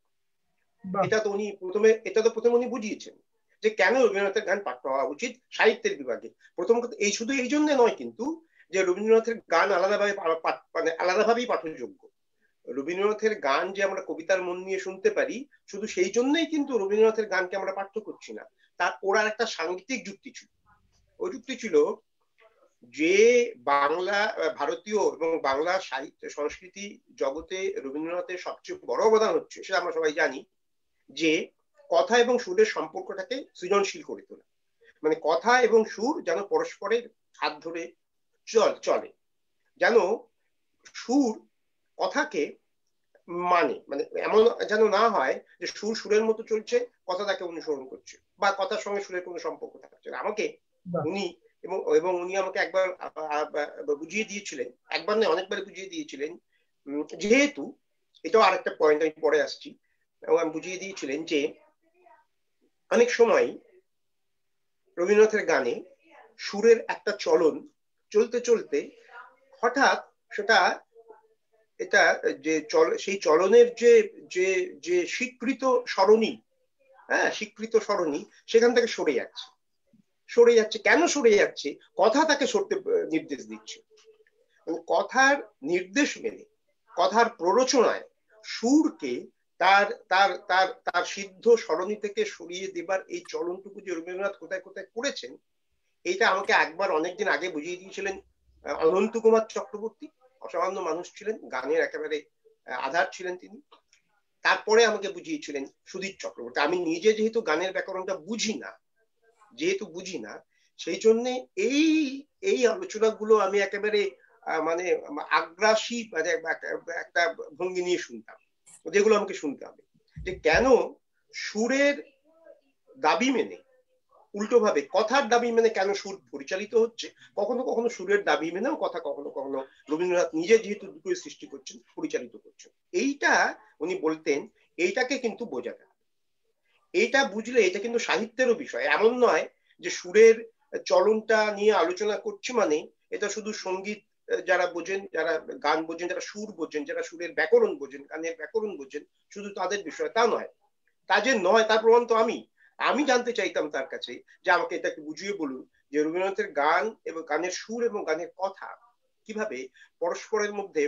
এটা তো উনি প্রথমে এটা তো প্রথমে উনি বুঝিয়েছেন যে কেন রবীন্দ্রনাথের গান পাঠ্য হওয়া উচিত সাহিত্যের বিভাগে। প্রথম কথা, এই শুধু এই জন্য নয় কিন্তু যে রবীন্দ্রনাথের গান আলাদাভাবে মানে আলাদাভাবেই পাঠযোগ্য। রবীন্দ্রনাথের গান যে আমরা কবিতার মন নিয়ে শুনতে পারি, শুধু সেই জন্যই কিন্তু রবীন্দ্রনাথের গানকে আমরা পাঠ্য করছি না। তার ওরার একটা সাংগীতিক যুক্তি ছিল। ওই যুক্তি ছিল যে বাংলা, ভারতীয় এবং বাংলা সাহিত্য সংস্কৃতি জগতে রবীন্দ্রনাথের সবচেয়ে বড় অবদান হচ্ছে, সেটা আমরা সবাই জানি, যে কথা এবং সুরের সম্পর্কটাকে সৃজনশীল করে তোলা। মানে কথা এবং সুর যেন পরস্পরের হাত ধরে চল চলে যেন সুর কথাকে মানে মানে এমন যেন না হয় যে সুর সুরের মতো চলছে, কথা তাকে অনুসরণ করছে, বা কথার সঙ্গে সুরের কোনো সম্পর্ক থাকছে না। আমাকে উনি এবং এবং উনি আমাকে একবার বুঝিয়ে দিয়েছিলেন, একবার নয় অনেকবার বুঝিয়ে দিয়েছিলেন, যেহেতু এটাও আরেকটা পয়েন্ট আমি পরে আসছি, এবং আমি বুঝিয়ে দিয়েছিলেন যে অনেক সময় রবীন্দ্রনাথের গানে সুরের একটা চলন চলতে চলতে হঠাৎ সেটা এটা যে চল সেই চলনের যে যে যে স্বীকৃত সরণি, হ্যাঁ স্বীকৃত সরণি সেখান থেকে সরে যাচ্ছে সরে যাচ্ছে কেন সরে যাচ্ছে? কথা তাকে সরতে নির্দেশ দিচ্ছে। কথার নির্দেশ মেনে, কথার প্ররোচনায় সুরকে তার তার তার তার সিদ্ধ সরণি থেকে সরিয়ে দেবার এই চলনটুকু যে রবীন্দ্রনাথ কোথায় কোথায় করেছেন, এইটা আমাকে একবার অনেকদিন আগে বুঝিয়ে দিয়েছিলেন অনন্ত কুমার চক্রবর্তী। অসামান্য মানুষ ছিলেন, গানের একেবারে আধার ছিলেন তিনি। তারপরে আমাকে বুঝিয়েছিলেন সুধীর চক্রবর্তী। আমি নিজে যেহেতু গানের ব্যাকরণটা বুঝি না যেহেতু বুঝি না সেই জন্য এই এই আলোচনাগুলো আমি একেবারে মানে আগ্রাসী মানে একটা ভঙ্গি নিয়ে শুনতাম, যেগুলো আমাকে শুনতে হবে, যে কেন সুরের দাবি মেনে উল্টোভাবে কথার দাবি মেনে কেন সুর পরিচালিত হচ্ছে, কখনো কখনো সুরের দাবি মেনেও কথা কখনো কখনো রবীন্দ্রনাথ নিজে যেহেতু দুটোই সৃষ্টি করছেন পরিচালিত করছেন। এইটা উনি বলতেন, এইটাকে কিন্তু বোঝাতে হবে। এইটা বুঝলে এটা কিন্তু সাহিত্যেরও বিষয়, এমন নয় যে সুরের চলনটা নিয়ে আলোচনা করছি মানে এটা শুধু সঙ্গীত যারা বোঝেন, যারা গান বোঝেন, যারা সুর বোঝেন, যারা সুরের ব্যাকরণ বোঝেন, গানের ব্যাকরণ বোঝেন, শুধু তাদের বিষয় তা নয়। তা যে নয় তার প্রমাণ তো আমি আমি জানতে চাইতাম তার কাছে যে আমাকে এটাকে বুঝিয়ে বলুন যে রবীন্দ্রনাথের গান এবং গানের সুর এবং গানের কথা কিভাবে পরস্পরের মধ্যে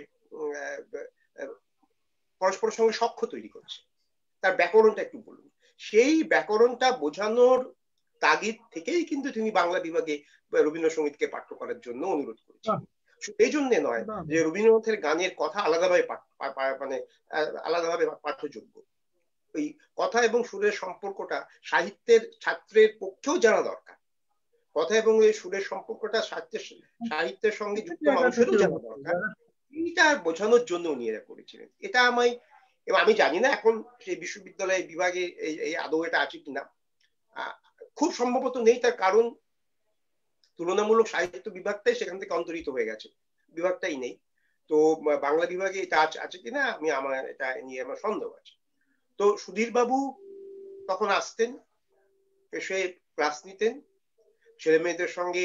পরস্পরের সঙ্গে সখ্য তৈরি করছে, তার ব্যাকরণটা একটু বলুন। সেই ব্যাকরণটা বোঝানোর তাগিদ থেকেই কিন্তু তিনি বাংলা বিভাগে রবীন্দ্রসঙ্গীতকে পাঠ্য করার জন্য অনুরোধ করেছেন। এই জন্য নয় যে রবীন্দ্রনাথের গানের কথা আলাদাভাবে মানে আলাদাভাবে পাঠ্যযোগ্য, ওই কথা এবং সুরের সম্পর্কটা সাহিত্যের ছাত্রের পক্ষেও জানা দরকার। কথা এবং এই সুরের সম্পর্কটা সাহিত্যের সাহিত্যের সঙ্গে যুক্ত মানুষেরও জানা দরকার। এইটা বোঝানোর জন্য উনি এরা করেছিলেন। এটা আমায়, এবং আমি জানি না এখন সেই বিশ্ববিদ্যালয় বিভাগে এই আদৌ এটা আছে কিনা, খুব সম্ভবত নেই। তার কারণ তুলনামূলক সাহিত্য বিভাগটাই সেখান থেকে অন্তরিত হয়ে গেছে, বিভাগটাই নেই। তো বাংলা বিভাগে এটা আছে কিনা আমি আমার এটা নিয়ে আমার সন্দেহ আছে। তো সুধীর বাবু তখন আসতেন, এসে ক্লাস নিতেন, ছেলে মেয়েদের সঙ্গে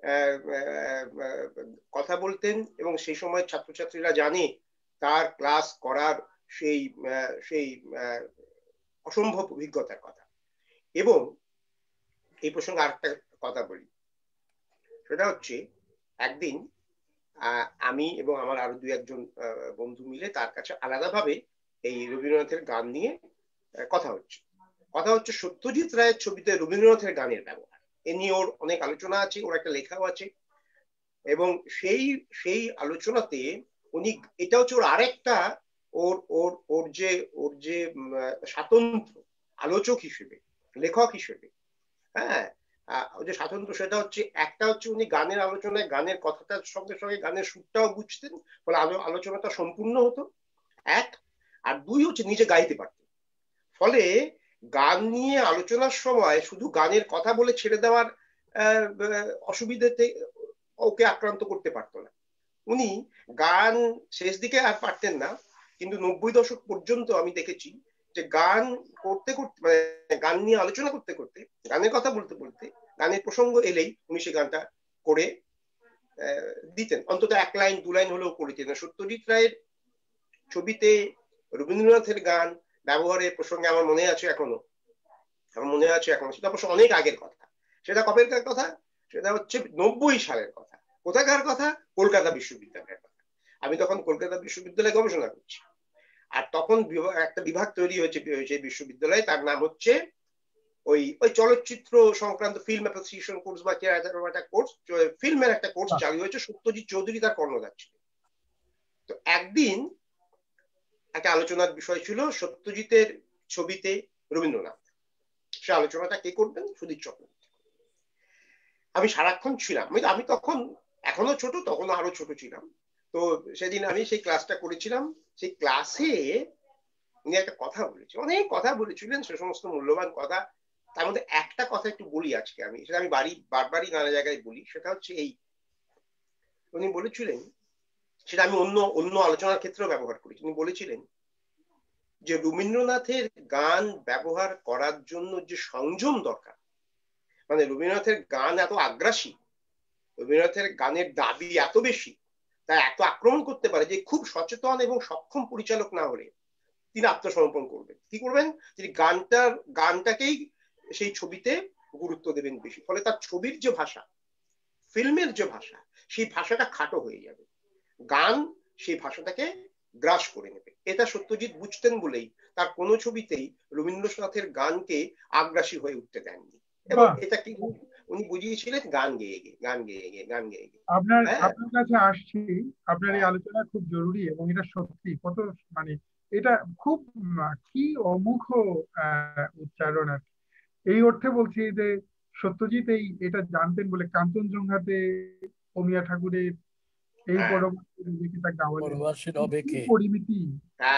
কথা বলতেন, এবং সেই সময় ছাত্রছাত্রীরা জানে তার ক্লাস করার সেই সেই অসম্ভব অভিজ্ঞতার কথা। এবং এই প্রসঙ্গে আরেকটা কথা বলি, সেটা হচ্ছে একদিন আমি এবং আমার আরো দুই একজন বন্ধু মিলে তার কাছে আলাদাভাবে এই রবীন্দ্রনাথের গান নিয়ে কথা হচ্ছে কথা হচ্ছে সত্যজিৎ রায়ের ছবিতে রবীন্দ্রনাথের গানের ব্যবহার এ নিয়ে ওর অনেক আলোচনা আছে, ওর একটা লেখাও আছে। এবং সেই সেই আলোচনাতে উনি, এটা হচ্ছে ওর আরেকটা ওর ওর ওর যে ওর যে স্বাতন্ত্র আলোচক হিসেবে, লেখক হিসেবে, হ্যাঁ ওই যে স্বাতন্ত্র, সেটা হচ্ছে একটা হচ্ছে উনি গানের আলোচনায় গানের কথাটার সঙ্গে সঙ্গে গানের সুরটাও বুঝতেন, ফলে আলোচনাটা সম্পূর্ণ হতো এক। আর দুই হচ্ছে নিজে গাইতে পারতেন, ফলে গান নিয়ে আলোচনার সময় শুধু গানের কথা বলে ছেড়ে দেওয়ার অসুবিধাতে ওকে আক্রান্ত করতে পারতো না। উনি গান শেষ দিকে আর পারতেন না, কিন্তু নব্বই দশক পর্যন্ত আমি দেখেছি যে গান করতে করতে মানে গান নিয়ে আলোচনা করতে করতে, গানের কথা বলতে বলতে, গানের প্রসঙ্গ এলেই উনি সে গানটা করে দিতেন, অন্তত এক লাইন দু লাইন হলেও করে দিতেন। সত্যজিৎ রায়ের ছবিতে রবীন্দ্রনাথের গান ব্যবহারের প্রসঙ্গে আমার মনে আছে এখনো, আমার মনে আছে এখনো, সেটা অবশ্য অনেক আগের কথা। সেটা কবেরকার কথা? সেটা হচ্ছে নব্বই সালের কথা। কোথাকার কথা? কলকাতা বিশ্ববিদ্যালয়ের কথা। আমি তখন কলকাতা বিশ্ববিদ্যালয়ে গবেষণা করছি, আর তখন একটা বিভাগ তৈরি হয়েছে সেই বিশ্ববিদ্যালয়ে, তার নাম হচ্ছে ওই ওই চলচ্চিত্র সংক্রান্ত ফিল্ম অ্যাপ্রিসিয়েশন কোর্স বা একটা কোর্স, ফিল্মের একটা কোর্স চালু হয়েছে। সত্যজিৎ চৌধুরী তার কর্ণধার ছিল। তো একদিন একটা আলোচনার বিষয় ছিল সত্যজিতের ছবিতে রবীন্দ্রনাথ। সে আলোচনাটা কে করবেন? সুধীর চক্রবর্তী। আমি সারাক্ষণ ছিলাম, আমি তখন এখনো ছোট, তখন আরো ছোট ছিলাম। তো সেদিন আমি সেই ক্লাসটা করেছিলাম। সেই ক্লাসে উনি একটা কথা বলেছেন, অনেক কথা বলেছিলেন, সে সমস্ত মূল্যবান কথা। তার মধ্যে একটা কথা একটু বলি আজকে আমি, সেটা আমি বাড়ি বারবারই নানা জায়গায় বলি। সেটা হচ্ছে এই, উনি বলেছিলেন, সেটা আমি অন্য অন্য আলোচনার ক্ষেত্রেও ব্যবহার করি। তিনি বলেছিলেন যে রবীন্দ্রনাথের গান ব্যবহার করার জন্য যে সংযম দরকার, মানে রবীন্দ্রনাথের গান এত আগ্রাসী, রবীন্দ্রনাথের গানের দাবি এত বেশি, তাই এত আক্রমণ করতে পারে যে খুব সচেতন এবং সক্ষম পরিচালক না হলে তিনি আত্মসমর্পণ করবেন। কি করবেন? তিনি গানটার গানটাকেই সেই ছবিতে গুরুত্ব দেবেন বেশি, ফলে তার ছবির যে ভাষা, ফিল্মের যে ভাষা, সেই ভাষাটা খাটো হয়ে যাবে, গান সেই ভাষাটাকে গ্রাস করে নেবে। এটা সত্যজিৎ বুঝতেন বলেই তার কোনো ছবিতেই রবীন্দ্রনাথের গানকে আগ্রাসী হয়ে উঠতে দেননি, এবং এটা কি উনি বুঝিয়েছিলেন গান গেয়ে গিয়ে গান গেয়ে গিয়ে গান গেয়ে গিয়ে আপনার আপনার কাছে আসছি, আপনার এই আলোচনা খুব জরুরি, এবং এটা সত্যি কত মানে এটা খুব কি অমুখ উচ্চারণ আর এই অর্থে বলছি যে সত্যজিৎ এই এটা জানতেন বলে কাঞ্চনজঙ্ঘাতে অমিয়া ঠাকুরের এই পরিমিতি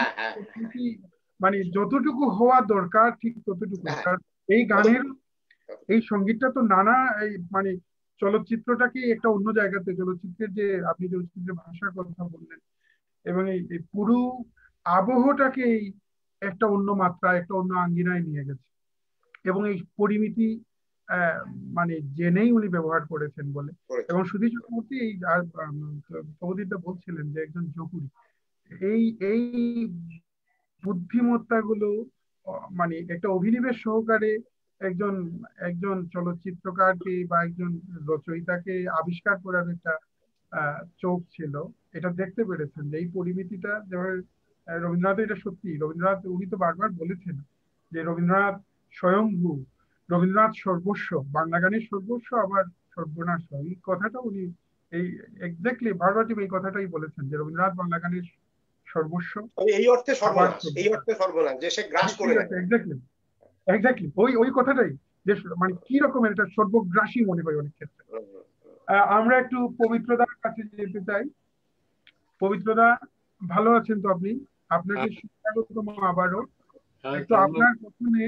মানে যতটুকু হওয়া দরকার ঠিক ততটুকু। এই গানের এই সঙ্গীতটা তো নানা এই মানে চলচ্চিত্রটাকে একটা অন্য জায়গাতে, চলচ্চিত্রের যে আপনি চলচ্চিত্রের ভাষার কথা বললেন এবং এই এই পুরো আবহটাকে একটা অন্য মাত্রা, একটা অন্য আঙ্গিনায় নিয়ে গেছে। এবং এই পরিমিতি আহ, মানে জেনেই উনি ব্যবহার করেছেন বলে। এবং সুধীর চক্রবর্তী এই প্রবীরদা বলছিলেন যে একজন জহুরি, এই এই বুদ্ধিমত্তাগুলো মানে একটা অভিনিবেশ সহকারে একজন একজন চলচ্চিত্রকারকে বা একজন রচয়িতাকে আবিষ্কার করার একটা আহ চোখ ছিল। এটা দেখতে পেরেছেন যে এই পরিমিতিটা যেভাবে রবীন্দ্রনাথ, এটা সত্যি রবীন্দ্রনাথ উনি তো বারবার বলেছেন যে রবীন্দ্রনাথ স্বয়ংভূ, রবীন্দ্রনাথ সর্বস্ব, বাংলা গানের সর্বস্ব আবার সর্বনাশ। এই কথাটা উনি এই এক্স্যাক্টলি ভার্বাটিম এই কথাটাই বলেছেন যে রবীন্দ্রনাথ বাংলা গানের সর্বস্ব, এই অর্থে সর্বনাশ, এই অর্থে সর্বনাশ যে সে গ্রাস করে নেয়। এক্স্যাক্টলি এক্স্যাক্টলি ওই ওই কথাটাই, যে মানে কি রকমের এটা সর্বগ্রাসী মনে হয় অনেক ক্ষেত্রে। আমরা একটু পবিত্রদার কাছে যেতে চাই। পবিত্রদা ভালো আছেন তো আপনি? আপনাকে স্বাগতম আবারও। একটু আপনার প্রথমে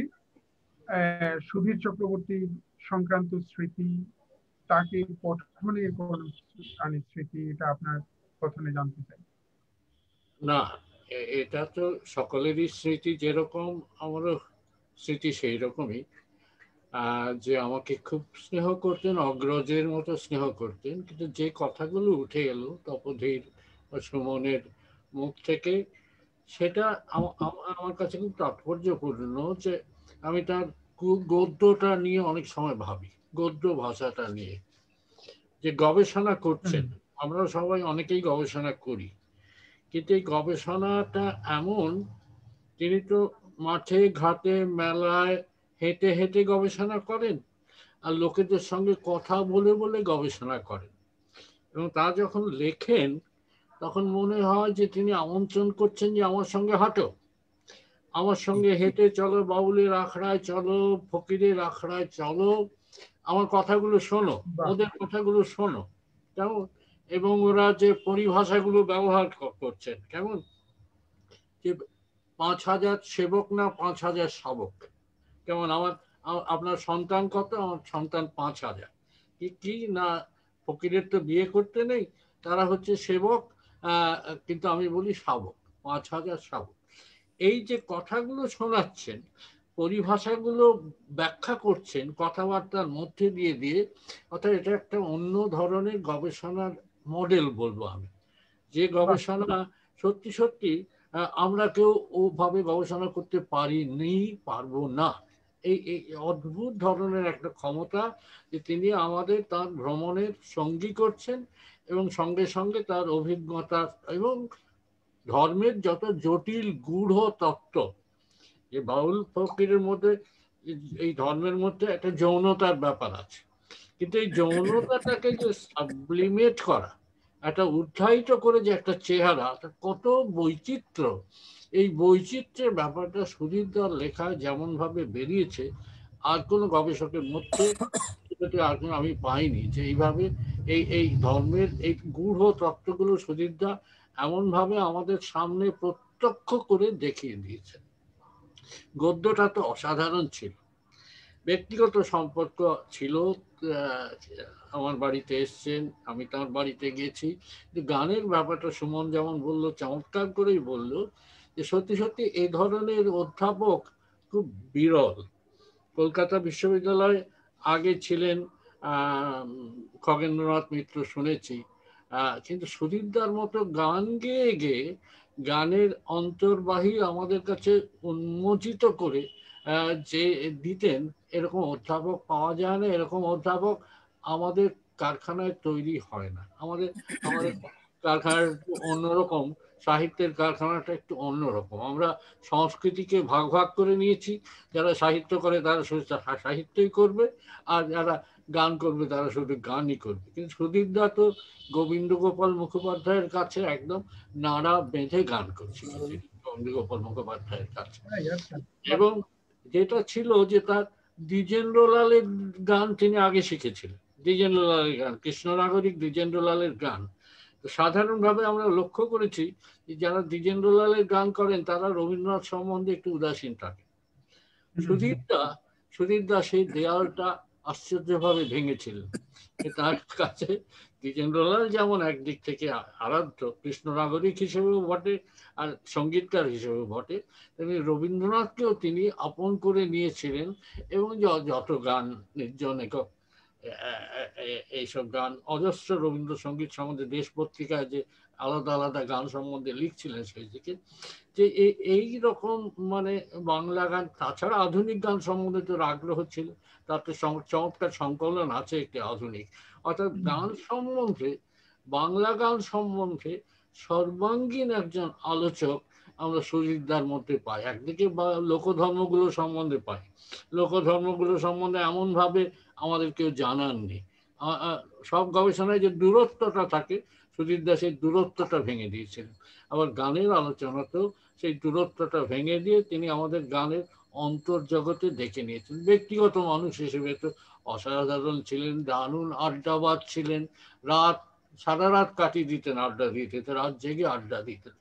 সুধীর চক্রবর্তীর সংক্রান্ত স্মৃতি, তাকে পঠনের কোন স্মৃতি, এটা আপনার প্রথমে জানতে চাই। না, এটা তো সকলেরই স্মৃতি, যেরকম আমারও স্মৃতি সেই রকমই। যে আমাকে খুব স্নেহ করতেন, অগ্রজের মতো স্নেহ করতেন, কিন্তু যে কথাগুলো উঠে এলো তপোধীর বা সুমনের মুখ থেকে, সেটা আমার কাছে খুব তাৎপর্যপূর্ণ। যে আমি তার গদ্যটা নিয়ে অনেক সময় ভাবি, গদ্য ভাষাটা নিয়ে যে গবেষণা করছেন। আমরা সবাই অনেকেই গবেষণা করি, কিন্তু এই গবেষণাটা এমন, তিনি তো মাঠে ঘাটে মেলায় হেঁটে হেঁটে গবেষণা করেন, আর লোকেদের সঙ্গে কথা বলে বলে গবেষণা করেন। এবং তা যখন লেখেন তখন মনে হয় যে তিনি আমন্ত্রণ করছেন যে আমার সঙ্গে হাঁটো, আমার সঙ্গে হেঁটে চলো, বাউলের আখড়ায় চলো, ফকিরের আখড়ায় চলো, আমার কথাগুলো শোনো, ওদের কথাগুলো শোনো কেমন। এবং ওরা যে পরিভাষাগুলো ব্যবহার করছেন কেমন, যে পাঁচ হাজার সেবক না পাঁচ হাজার শাবক। কেমন আমার আপনার সন্তান কত? আমার সন্তান পাঁচ হাজার। কি না, ফকিরের তো বিয়ে করতে নেই, তারা হচ্ছে সেবক, কিন্তু আমি বলি শাবক, পাঁচ হাজার শাবক। এই যে কথাগুলো শোনাচ্ছেন, পরিভাষাগুলো ব্যাখ্যা করছেন কথাবার্তার মধ্যে দিয়ে দিয়ে, অর্থাৎ এটা একটা অন্য ধরনের গবেষণার মডেল বলবো আমি। যে গবেষণা সত্যি সত্যি আমরা কেউ ওভাবে গবেষণা করতে পারিনি, পারবো না। এই এই অদ্ভুত ধরনের একটা ক্ষমতা যে তিনি আমাদের তার ভ্রমণের সঙ্গী করছেন, এবং সঙ্গে সঙ্গে তার অভিজ্ঞতা এবং ধর্মের যত জটিল গূঢ় তত্ত্ব, যে বাউল ফকিরের মধ্যে, এই ধর্মের মধ্যে একটা যৌনতার ব্যাপার আছে, কিন্তু এই যৌনতাটাকে যে সাবলিমেট করা, একটা উৎসাহিত করে যে একটা চেহারা, কত বৈচিত্র্য, এই বৈচিত্র্যের ব্যাপারটা সুধীরদার লেখায় যেমন ভাবে বেরিয়েছে, আর কোনো গবেষকের মধ্যে আর কোনো আমি পাইনি যে এইভাবে এই এই ধর্মের এই গূঢ় তত্ত্বগুলো সুধীরদা এমন ভাবে আমাদের সামনে প্রত্যক্ষ করে দেখিয়ে দিয়েছে। গদ্যটা তো অসাধারণ ছিল। ব্যক্তিগত সম্পর্ক ছিল, আমার বাড়িতে এসছেন, আমি তার বাড়িতে গেছি। গানের ব্যাপারটা সুমন যেমন বললো, চমৎকার করেই বললো, যে সত্যি সত্যি এ ধরনের অধ্যাপক খুব বিরল। কলকাতা বিশ্ববিদ্যালয়ে আগে ছিলেন খগেন্দ্রনাথ মিত্র, শুনেছি, কিন্তু সুধীরদার মতো গান গেয়ে গেয়ে গানের অন্তর্বাহী আমাদের কাছে উন্মোচিত করে যে দিতেন, এরকম অধ্যাপক পাওয়া যায় না। এরকম অধ্যাপক আমাদের কারখানায় তৈরি হয় না। আমাদের আমাদের কারখানার অন্যরকম, সাহিত্যের কারখানাটা একটু অন্যরকম। আমরা সংস্কৃতিকে ভাগ ভাগ করে নিয়েছি, যারা সাহিত্য করে তারা শুধু সাহিত্যই করবে, আর যারা গান করবে তারা শুধু গানই করবে। কিন্তু সুধীরদা তো গোবিন্দ গোপাল মুখোপাধ্যায়ের কাছে একদম নাড়া বেঁধে গান করছিল, গোবিন্দ গোপাল মুখোপাধ্যায়ের কাছে। এবং যেটা ছিল যে তার দ্বিজেন্দ্রলালের গান তিনি আগে শিখেছিলেন, দ্বিজেন্দ্রলালের গান, কৃষ্ণনাগরিক দ্বিজেন্দ্রলালের গান। সাধারণভাবে আমরা লক্ষ্য করেছি যে যারা দ্বিজেন্দ্রলালের গান করেন তারা রবীন্দ্রনাথ সম্বন্ধে একটু উদাসীন থাকে। সুধীরদা সুধীর দাস সেই দেয়ালটা আশ্চর্যভাবে ভেঙেছিলেন। তার কাছে দ্বিজেন্দ্রলাল যেমন একদিক থেকে আরাধ্য কৃষ্ণ নাগরিক হিসেবেও বটে আর সঙ্গীতকার হিসেবেও বটে, তেমনি রবীন্দ্রনাথকেও তিনি আপন করে নিয়েছিলেন এবং যত গান নির্জন একক এইসব গান অজস্র রবীন্দ্রসঙ্গীত সম্বন্ধে দেশ পত্রিকায় যে আলাদা আলাদা গান সম্বন্ধে লিখছিলেন সেই দিকে, যে এই রকম মানে বাংলা গান তাছাড়া আধুনিক গান সম্বন্ধে তো আগ্রহ ছিল, তার তো চমৎকার সংকলন আছে একটি আধুনিক। অর্থাৎ গান সম্বন্ধে বাংলা গান সম্বন্ধে সর্বাঙ্গীন একজন আলোচক আমরা সুজিতদার মধ্যে পাই। একদিকে লোকধর্মগুলো সম্বন্ধে পাই, লোকধর্মগুলো সম্বন্ধে এমন ভাবে আমাদের কেউ জানাননি। সব গবেষণায় যে দূরত্বটা থাকে সুধীর দাস সেই দূরত্বটা ভেঙে দিয়েছিলেন। আবার গানের আলোচনাতেও সেই দূরত্বটা ভেঙে দিয়ে তিনি আমাদের গানের অন্তর্জগতে দেখে নিয়েছেন। ব্যক্তিগত মানুষ হিসেবে তো অসাধারণ ছিলেন, দারুণ আড্ডাবাজ ছিলেন, রাত সারা রাত কাটিয়ে দিতেন আড্ডা দিতে, রাত জেগে আড্ডা দিতেন।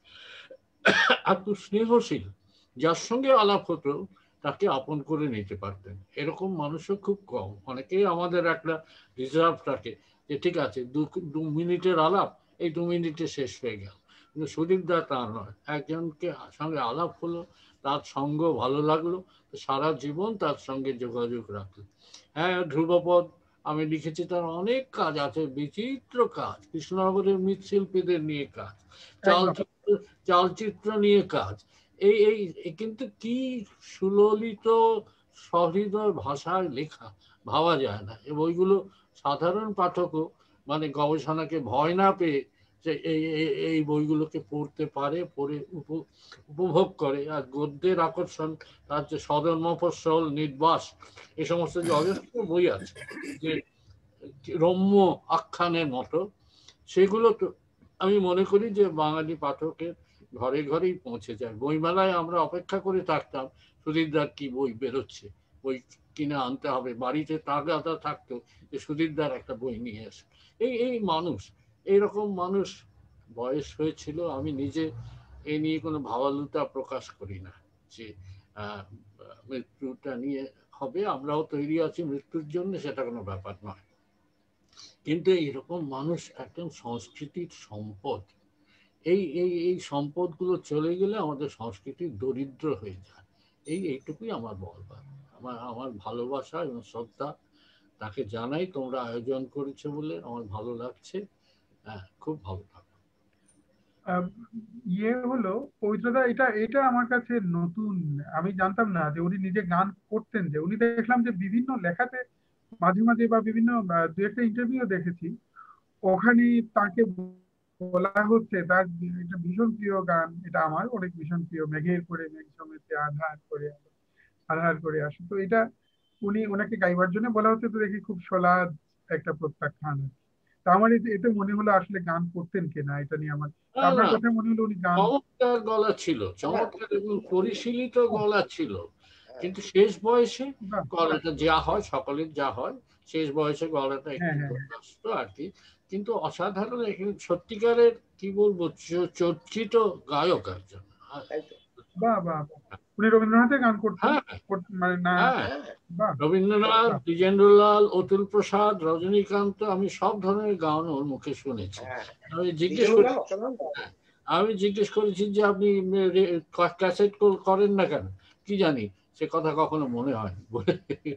এত স্নেহশীল, যার সঙ্গে আলাপ হতো তাকে আপন করে নিতে পারতেন। এরকম মানুষও খুব কম। অনেকেই আমাদের একটা রিজার্ভ থাকে যে ঠিক আছে দু মিনিটের আলাপ, এই দু মিনিটে শেষ হয়ে গেল, কিন্তু সুধীর দা তা নয়। একজনকে সঙ্গে আলাপ হলো, তার সঙ্গ ভালো লাগলো, সারা জীবন তার সঙ্গে যোগাযোগ রাখলো। হ্যাঁ, ধ্রুবপদ আমি লিখেছি, তার অনেক কাজ আছে, বিচিত্র কাজ, কৃষ্ণনগরের মৃৎশিল্পীদের নিয়ে কাজ, চালচিত্র চালচিত্র নিয়ে কাজ। এই এই কিন্তু কি সুললিত সহৃদয় ভাষায় লেখা, ভাবা যায় না। এই বইগুলো সাধারণ পাঠকও মানে গবেষণাকে ভয় না পেয়ে যে এই এই বইগুলোকে পড়তে পারে, পড়ে উপভোগ করে। আর গদ্যের আকর্ষণ, তার যে সদর মফস্বল, নির্বাস, এই সমস্ত যে অজস্র বই আছে যে রম্য আখ্যানের মতো, সেগুলো তো আমি মনে করি যে বাঙালি পাঠকের ঘরে ঘরেই পৌঁছে যায়। বইমেলায় আমরা অপেক্ষা করে থাকতাম সুধীরদার কি বই বেরোচ্ছে, বই কিনে আনতে হবে, বাড়িতে তাগাদা থাকতো যে সুধীরদার একটা বই নিয়ে আসে। এই এই মানুষ, এইরকম মানুষ বয়স হয়েছিল। আমি নিজে এ নিয়ে কোনো ভাবালুতা প্রকাশ করি না যে মৃত্যুটা নিয়ে হবে, আমরাও তৈরি আছি মৃত্যুর জন্য, সেটা কোনো ব্যাপার নয়। কিন্তু এইরকম মানুষ একদম সংস্কৃতির সম্পদ। এই এই এই সম্পদগুলো চলে গেলে আমাদের সংস্কৃতি দরিদ্র হয়ে যায়। এই এইটুকুই আমার বলবার। আমার আমার ভালোবাসা এবং শ্রদ্ধা তাকে জানাই। তোমরা আয়োজন করেছো বলে আমার ভালো লাগছে। হ্যাঁ, খুব ভালো থাকো। ইয়ে হলো পবিত্রদা, এটা এটা আমার কাছে নতুন, আমি জানতাম না যে উনি নিজে গান করতেন। যে উনি দেখলাম যে বিভিন্ন লেখাতে মাঝে মাঝে বা বিভিন্ন দু একটা ইন্টারভিউ দেখেছি, ওখানে তাকে বলা হচ্ছে তার একটা ভীষণ প্রিয় গান, এটা আমার অনেক ভীষণ প্রিয়, মেঘের করে মেঘ সমেতে আধার করে আধার করে আসে। তো এটা উনি ওনাকে গাইবার জন্য বলা হচ্ছে, তো দেখি খুব সলাদ একটা প্রত্যাখ্যান। তা আমার এতে মনে হলো আসলে গান করতেন কিনা এটা নিয়ে আমার, আপনার কথা মনে হলো উনি গান। চমৎকার গলা ছিল, চমৎকার এবং পরিশীলিত গলা ছিল, কিন্তু শেষ বয়সে গলাটা যা হয়, সকলের যা হয়, শেষ বয়সে গলাটা একটু কষ্ট আর কি। কিন্তু অসাধারণ, সত্যিকারের কি বলবো চর্চিত গায়ক একজন। বাহ বাহ, উনি রবীন্দ্রনাথের গান করতেন? মানে না, রবীন্দ্রনাথ, দ্বিজেন্দ্রলাল, অতুল প্রসাদ, রজনীকান্ত, আমি সব ধরনের গান ওর মুখে শুনেছি। আমি জিজ্ঞেস করি আমি জিজ্ঞেস করেছি যে আপনি ক্যাসেট করেন না কেন, কি জানি সে কথা কখনো মনে হয় বলে।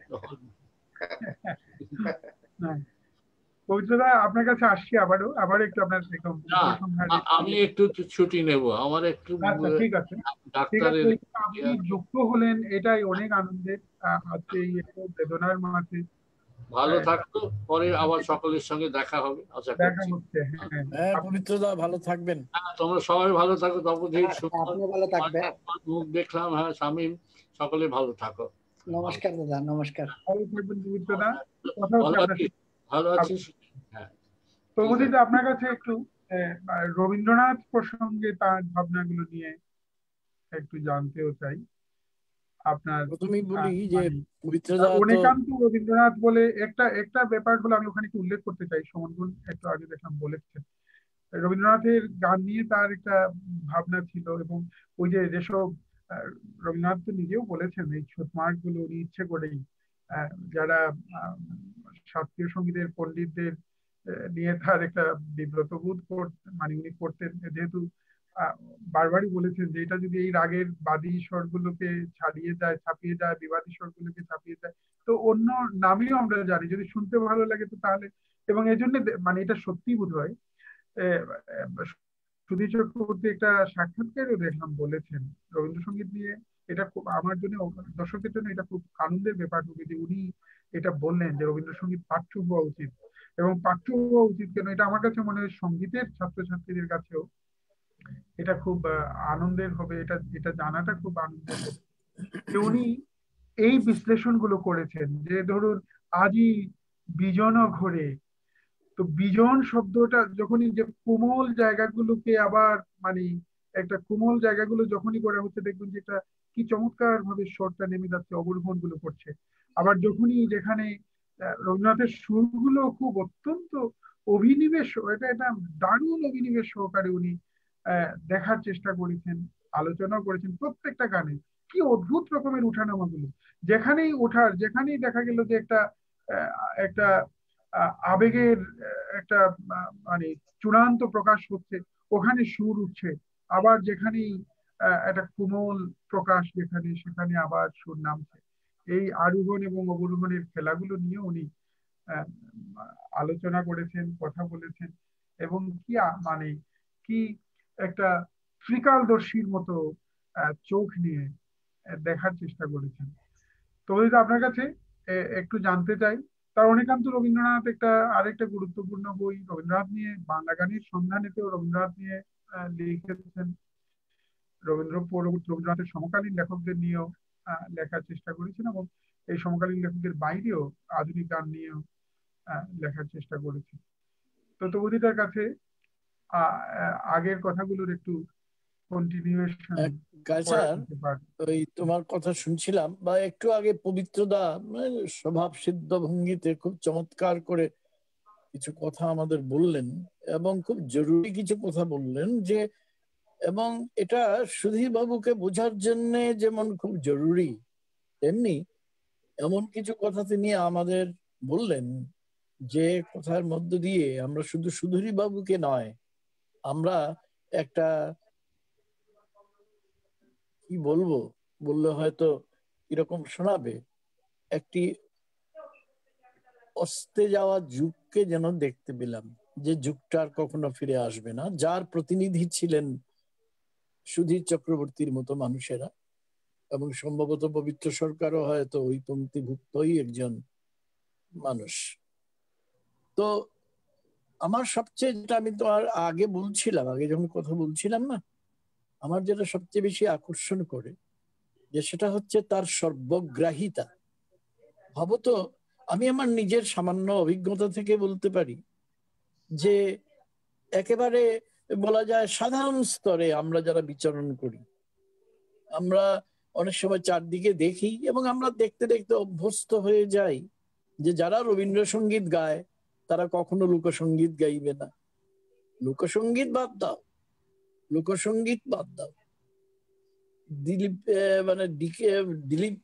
পবিত্রদা, আপনার কাছে আসছি আবারও, আবার একটু আপনার আমি একটু ছুটি নেব, আমার একটু ঠিক আছে। ডাক্তারের আপনি যুক্ত হলেন, এটাই অনেক আনন্দের। আজকে বেদনার মাঝে ভালো থাকতো, পরে আবার সকলের সঙ্গে দেখা হবে আশা করছি। হ্যাঁ পবিত্রদা, ভালো থাকবেন। হ্যাঁ, তোমরা সবাই ভালো থাকো। তপোধীর মুখ দেখলাম, হ্যাঁ শামীম, সকলে ভালো থাকো। নমস্কার দাদা, নমস্কার। ভালো থাকবেন পবিত্রদা। ভালো আছিস? হ্যাঁ তপোধীদা, আপনার কাছে একটু রবীন্দ্রনাথ প্রসঙ্গে তার ভাবনাগুলো নিয়ে একটু জানতেও চাই। আপনার প্রথমেই বলি যে অনেকান্ত রবীন্দ্রনাথ বলে একটা একটা ব্যাপার হলো, আমি ওখানে একটু উল্লেখ করতে চাই। সমনগুণ একটু আগে দেখলাম বলেছেন রবীন্দ্রনাথের গান নিয়ে তার একটা ভাবনা ছিল, এবং ওই যে যেসব রবীন্দ্রনাথ তো নিজেও বলেছেন এই ছোটমার্ট গুলো উনি ইচ্ছে করেই যারা শাস্ত্রীয় সঙ্গীতের পণ্ডিতদের নিয়ে তার একটা বিব্রত বোধ মানে উনি করতেন, যেহেতু বারবারই বলেছেন যে এটা যদি এই রাগের বাদী স্বরগুলোকে ছাড়িয়ে যায়, ছাপিয়ে যায়, বিবাদী স্বরগুলোকে ছাপিয়ে যায়, তো অন্য নামেও আমরা জানি, যদি শুনতে ভালো লাগে তো তাহলে, এবং এই জন্য মানে এটা সত্যি বোধ হয় সুধীর চক্রবর্তী একটা সাক্ষাৎকারও দেখলাম, বলেছেন রবীন্দ্রসঙ্গীত নিয়ে, এটা খুব আমার জন্য, দর্শকের জন্য এটা খুব আনন্দের ব্যাপার হবে যে উনি এটা বললেন যে রবীন্দ্রসঙ্গীত পাঠ্য হওয়া উচিত, এবং পাঠ্য হওয়া উচিত কেন, এটা আমার কাছে মনে হয় সঙ্গীতের ছাত্রছাত্রীদের কাছেও এটা খুব আনন্দের হবে, এটা এটা জানাটা খুব আনন্দের হবে যে উনি এই বিশ্লেষণ গুলো করেছেন। যে ধরুন আজই বিজন ঘরে, তো বিজন শব্দটা যখনই যে কোমল জায়গাগুলোকে আবার মানে একটা কোমল জায়গাগুলো যখনই করা হচ্ছে, দেখবেন যে এটা কি চমৎকার ভাবে স্বরটা নেমে যাচ্ছে, অবরোহণ গুলো করছে। আবার যখনই যেখানে রবীন্দ্রনাথের সুরগুলো খুব অত্যন্ত অভিনিবেশ, এটা এটা দারুণ অভিনিবেশ সহকারে উনি আহ দেখার চেষ্টা করেছেন, আলোচনাও করেছেন প্রত্যেকটা গানে। কি অদ্ভুত রকমের উঠানামা গুলো, যেখানেই ওঠার, যেখানেই দেখা গেল যে একটা একটা আবেগের একটা মানে চূড়ান্ত প্রকাশ হচ্ছে, ওখানে সুর উঠছে, আবার যেখানেই একটা কোমল প্রকাশ যেখানে, সেখানে আবার সুর নামছে। এই আরোহণ এবং অবরোহণের খেলাগুলো নিয়ে উনি আলোচনা করেছেন, কথা বলেছেন, এবং কি মানে কি একটা ত্রিকালদর্শীর মতো চোখ নিয়ে দেখার চেষ্টা করেছেন। তো আপনার কাছে একটু জানতে চাই, তার অনেকান্ত রবীন্দ্রনাথ একটা আরেকটা গুরুত্বপূর্ণ বই রবীন্দ্রনাথ নিয়ে, বাংলা গানের সন্ধানেতেও রবীন্দ্রনাথ নিয়ে লিখেছেন, রবীন্দ্র পরবর্তী রবীন্দ্রনাথের সমকালীন লেখকদের নিয়েও লেখার চেষ্টা করেছেন, এবং এই সমকালীন লেখকদের বাইরেও আধুনিক গান নিয়েও লেখার চেষ্টা করেছেন। তো তবুদিতার কাছে আগের কথাগুলোর একটু কন্টিনিউয়েশন। ওই তোমার কথা শুনছিলাম, বা একটু আগে পবিত্রদা স্বভাব সিদ্ধ ভঙ্গিতে খুব চমৎকার করে কিছু কথা আমাদের বললেন, এবং খুব জরুরি কিছু কথা বললেন, যে এবং এটা সুধীর বাবুকে বোঝার জন্য যেমন খুব জরুরি, তেমনি এমন কিছু কথা তিনি আমাদের বললেন যে কথার মধ্য দিয়ে আমরা শুধু সুধীর বাবুকে নয়, আমরা একটা কি বলবো, বললে হয়তো এরকম শোনাবে, একটি অস্তে যাওয়া যুগকে যেন দেখতে পেলাম, যে যুগটা আর কখনো ফিরে আসবে না, যার প্রতিনিধি ছিলেন সুধীর চক্রবর্তীর মতো মানুষেরা, এবং সম্ভবত পবিত্র সরকারও হয়তো ওই পঙ্ক্তিভুক্তই একজন মানুষ। তো আমার সবচেয়ে যেটা, আমি তো আর আগে বলছিলাম, আগে যখন কথা বলছিলাম না, আমার যেটা সবচেয়ে বেশি আকর্ষণ করে, যে সেটা হচ্ছে তার সর্বগ্রাহিতা। ভাবতো, আমি আমার নিজের সামান্য অভিজ্ঞতা থেকে বলতে পারি যে একেবারে বলা যায় সাধারণ স্তরে আমরা যারা বিচরণ করি, আমরা অনেক সময় চারদিকে দেখি, এবং আমরা দেখতে দেখতে অভ্যস্ত হয়ে যাই যে যারা রবীন্দ্রসঙ্গীত গায় তারা কখনো লোকসঙ্গীত গাইবে না। লোকসঙ্গীত বাদ দাও, লোকসঙ্গীত বাদ দাও, দিলীপ মানে ডিকে দিলীপ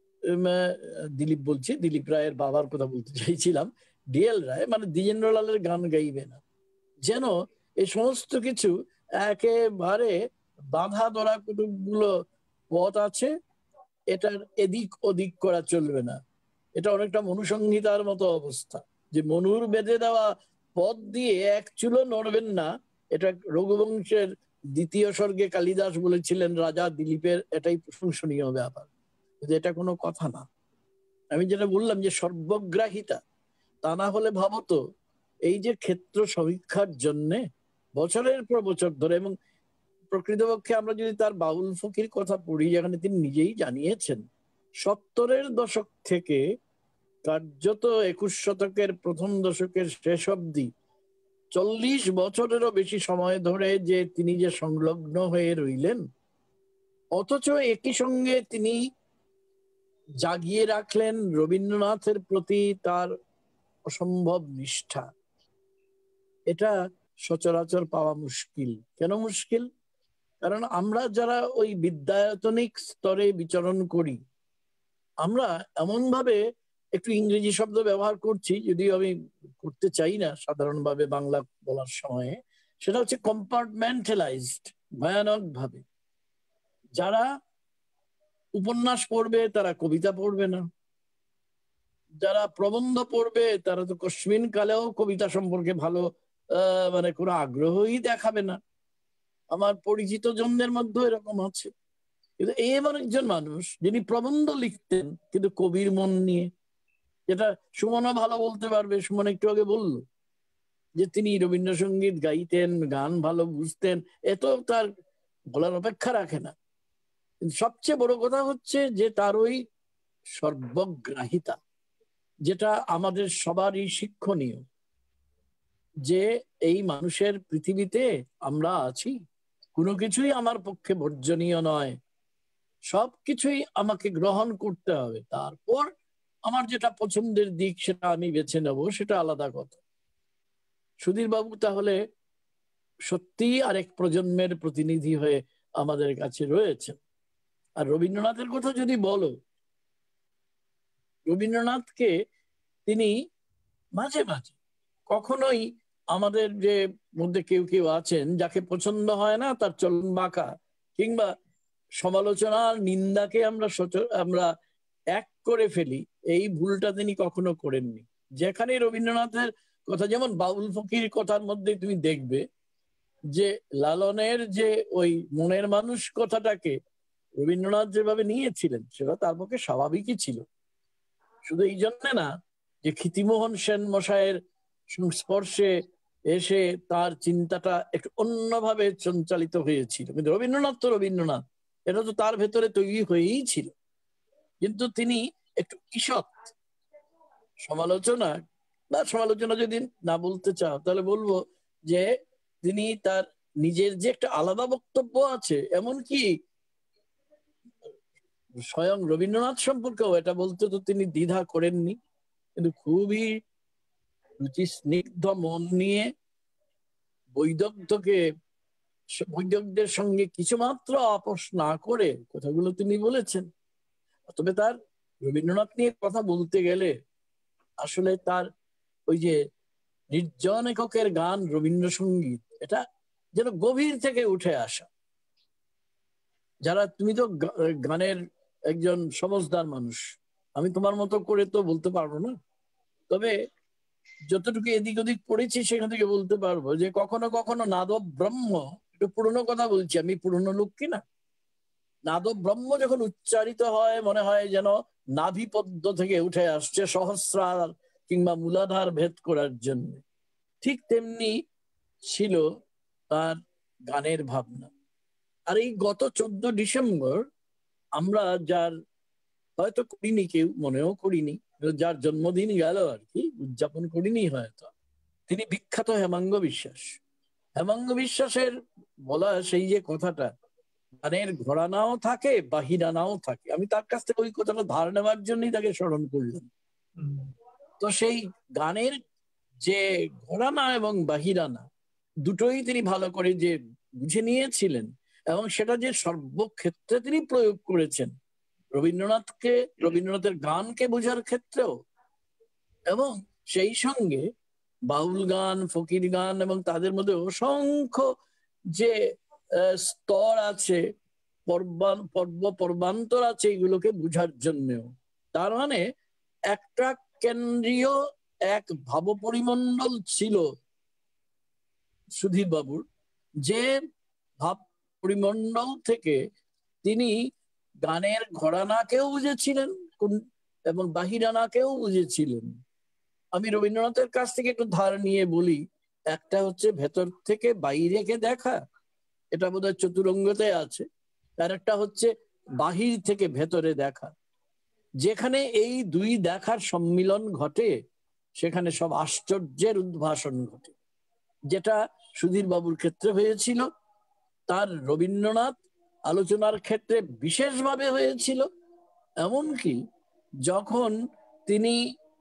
দিলীপ বলছি, দিলীপ রায়ের বাবার কথা বলতে চাইছিলাম, ডিএল রায়, মানে দ্বিজেন্দ্রলালের গান গাইবে না। যেন এই সমস্ত কিছু একেবারে বাধা ধরা কতগুলো পথ আছে, এটার এদিক ওদিক করা চলবে না। এটা অনেকটা মনুসংহিতার মতো অবস্থা, যে মনুর বেঁধে দেওয়া পথ দিয়ে এক চুলো নড়বেন না। এটা রঘুবংশের দ্বিতীয় স্বর্গে কালিদাস বলেছিলেন রাজা দিলীপের, এটাই প্রশংসনীয় ব্যাপার, যে এটা কোনো কথা না। আমি যেটা বললাম যে সর্বগ্রাহিতা, তা না হলে ভাবতো এই যে ক্ষেত্র সমীক্ষার জন্যে বছরের পর বছর ধরে, এবং প্রকৃতপক্ষে আমরা যদি তার বাউল ফকির কথা পড়ি, যেখানে তিনি নিজেই জানিয়েছেন সত্তরের দশক থেকে কার্যত একুশ শতকের প্রথম দশকের শেষ অব্দি চল্লিশ বছরেরও বেশি সময় ধরে যে তিনি যে সংলগ্ন হয়ে রইলেন, অথচ একই সঙ্গে তিনি জাগিয়ে রাখলেন রবীন্দ্রনাথের প্রতি তার অসম্ভব নিষ্ঠা। এটা সচরাচর পাওয়া মুশকিল। কেন মুশকিল? কারণ আমরা যারা ওই বিদ্যায়তনিক স্তরে বিচরণ করি, আমরা এমন ভাবে একটু ইংরেজি শব্দ ব্যবহার করছি, যদিও আমি করতে চাই না সাধারণভাবে বাংলা বলার সময়ে। সেটা হচ্ছে কম্পার্টমেন্টালাইজড, ভয়ানক ভাবে। যারা উপন্যাস পড়বে তারা কবিতা পড়বে না, যারা প্রবন্ধ পড়বে তারা তো কস্মিন কালেও কবিতা সম্পর্কে ভালো আহ মানে কোনো আগ্রহই দেখাবে না। আমার পরিচিত জনদের মধ্যে এরকম আছে। কিন্তু এমন একজন মানুষ যিনি প্রবন্ধ লিখতেন কিন্তু কবির মন নিয়ে, যেটা সুমনও ভালো বলতে পারবে। সুমন একটু আগে বললো যে তিনি রবীন্দ্রসঙ্গীত গাইতেন, গান ভালো বুঝতেন, এত তার বলার অপেক্ষা রাখে না। কিন্তু সবচেয়ে বড় কথা হচ্ছে যে তার ওই সর্বগ্রাহিতা, যেটা আমাদের সবারই শিক্ষণীয়, যে এই মানুষের পৃথিবীতে আমরা আছি, কোনো কিছুই আমার পক্ষে বর্জনীয় নয়, সবকিছুই আমাকে গ্রহণ করতে হবে। তারপর আমার যেটা পছন্দের দিক সেটা আমি বেছে নেব, সেটা আলাদা কথা। সুধীর বাবু তাহলে সত্যি আরেক প্রজন্মের প্রতিনিধি হয়ে আমাদের কাছে রয়েছেন। আর রবীন্দ্রনাথের কথা যদি বলো, রবীন্দ্রনাথকে তিনি মাঝে মাঝে, কখনোই আমাদের যে মধ্যে কেউ কেউ আছেন যাকে পছন্দ হয় না তার চলন বাঁকা কিংবা সমালোচনার নিন্দাকে আমরা আমরা এক করে ফেলি, এই ভুলটা তিনি কখনো করেননি। যেখানে রবীন্দ্রনাথের কথা, যেমন বাউল ফকির কথার মধ্যে তুমি দেখবে যে লালনের যে ওই মনের মানুষ কথাটাকে রবীন্দ্রনাথ যেভাবে নিয়েছিলেন সেটা তার পক্ষে স্বাভাবিকই ছিল। শুধু এই জন্য না যে ক্ষিতিমোহন সেন মশাইয়ের সংস্পর্শে এসে তার চিন্তাটা একটু অন্যভাবে সঞ্চালিত হয়েছিল, কিন্তু রবীন্দ্রনাথ তো রবীন্দ্রনাথ, এটা তো তার ভেতরে তৈরি হয়েই ছিল। কিন্তু তিনি একটু ঈষৎ সমালোচনা, বা সমালোচনা যদি না বলতে চাও তাহলে বলবো যে তিনি তার নিজের যে একটা আলাদা বক্তব্য আছে, এমনকি স্বয়ং রবীন্দ্রনাথ সম্পর্কেও এটা বলতে তো তিনি দ্বিধা করেননি, কিন্তু খুবই রুচি স্নিগ্ধ মন নিয়ে বৈদগ্ধ্যকে, বৈদগ্ধ্যের সঙ্গে কিছুমাত্র আপোষ না করে কথাগুলো তিনি বলেছেন। তবে তার রবীন্দ্রনাথ নিয়ে কথা বলতে গেলে আসলে তার ওই যে নির্জন এককের গান রবীন্দ্রসঙ্গীত, এটা যেন গভীর থেকে উঠে আসা। যারা, তুমি তো গানের একজন সমজদার মানুষ, আমি তোমার মতো করে তো বলতে পারবো না, তবে যতটুকু এদিক ওদিক পড়েছি সেখান থেকে বলতে পারবো যে কখনো কখনো নাদব ব্রহ্ম, একটু পুরনো কথা বলছি, আমি পুরনো লোক কিনা, নাদব ব্রহ্ম যখন উচ্চারিত হয় মনে হয় যেন নাভিপদ্ম থেকে উঠে আসছে সহস্রার কিংবা মূলাধার ভেদ করার জন্য। ঠিক তেমনি ছিল তার গানের ভাবনা। আর এই গত চোদ্দ ডিসেম্বর আমরা যার হয়তো করিনি, কেউ মনেও করিনি, যার জন্মদিন গেল আর কি, উদযাপন করিনি হয়তো, তিনি বিখ্যাত হেমাঙ্গ বিশ্বাস। হেমাঙ্গ বিশ্বাসের বলা সেই যে কথাটা, গানের ঘরানাও থাকে বাহিরানাও থাকে, আমি তার কাছ থেকে ওই কথাটা ধার নেওয়ার জন্যই তাকে স্মরণ করলাম। তো সেই গানের যে ঘরানা এবং বাহিরানা দুটোই তিনি ভালো করে যে বুঝে নিয়েছিলেন, এবং সেটা যে সর্বক্ষেত্রে তিনি প্রয়োগ করেছেন, রবীন্দ্রনাথকে, রবীন্দ্রনাথের গানকে বোঝার ক্ষেত্রেও, এবং সেই সঙ্গে বাউল গান, ফকির গান এবং তাদের মধ্যে অসংখ্য যে স্তর আছে, পর্বান পর্ব পর্বান্তর আছে, এগুলোকে বুঝার জন্যও। তার মানে একটা কেন্দ্রীয় এক ভাব পরিমণ্ডল ছিল সুধীর বাবুর, যে ভাব পরিমণ্ডল থেকে তিনি গানের ঘরানাকেও বুঝেছিলেন এবং বাহিরানাকেও বুঝেছিলেন। আমি রবীন্দ্রনাথের কাছ থেকে একটু ধার নিয়ে বলি, একটা হচ্ছে ভেতর থেকে বাইরেকে দেখা, এটা বোধহয় চতুরঙ্গতে আছে, আর একটা হচ্ছে বাহির থেকে ভেতরে দেখা। যেখানে এই দুই দেখার সম্মিলন ঘটে সেখানে সব আশ্চর্যের উদ্ভাসন ঘটে, যেটা সুধীর বাবুর ক্ষেত্রে হয়েছিল, তার রবীন্দ্রনাথ আলোচনার ক্ষেত্রে বিশেষভাবে হয়েছিল। এমনকি যখন তিনি,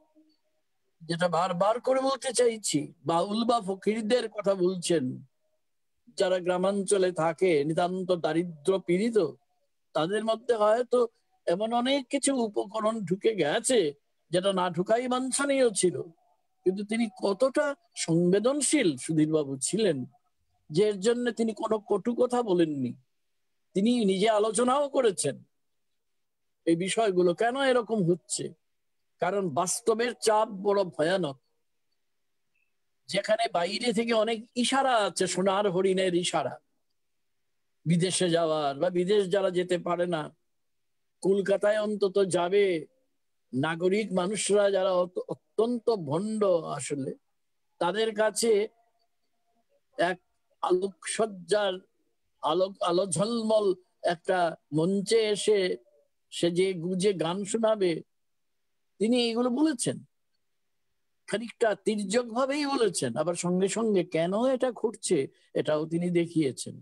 যেটা বারবার করে বলতে চাইছি, বাউল বা ফকিরদের কথা বলছেন, যারা গ্রামাঞ্চলে থাকে, নিতান্ত দারিদ্র পীড়িত, তাদের মধ্যে হয়তো এমন অনেক কিছু উপকরণ ঢুকে গেছে যেটা না ঢুকাই বাঞ্ছনীয় ছিল, কিন্তু তিনি কতটা সংবেদনশীল সুধীরবাবু ছিলেন যে এর জন্য তিনি কোনো কটু কথা বলেননি। তিনি নিজে আলোচনাও করেছেন এই বিষয়গুলো কেন এরকম হচ্ছে, কারণ বাস্তবের চাপ বড় ভয়ানক। যেখানে বাইরে থেকে অনেক ইশারা আছে, সোনার হরিণের ইশারা বিদেশে যাওয়ার, বা বিদেশ যারা যেতে পারে না কলকাতায় অন্তত যাবে, নাগরিক মানুষরা যারা অত্যন্ত ভণ্ড আসলে, তাদের কাছে এক আলোকসজ্জার আলোক আলো ঝলমল একটা মঞ্চে এসে সে যে গুজে গান শোনাবে, তিনি এগুলো বলেছেন, খানিকটা তির্যক ভাবেই বলেছেন, আবার সঙ্গে সঙ্গে কেন এটা ঘটছে এটাও তিনি দেখিয়েছেন।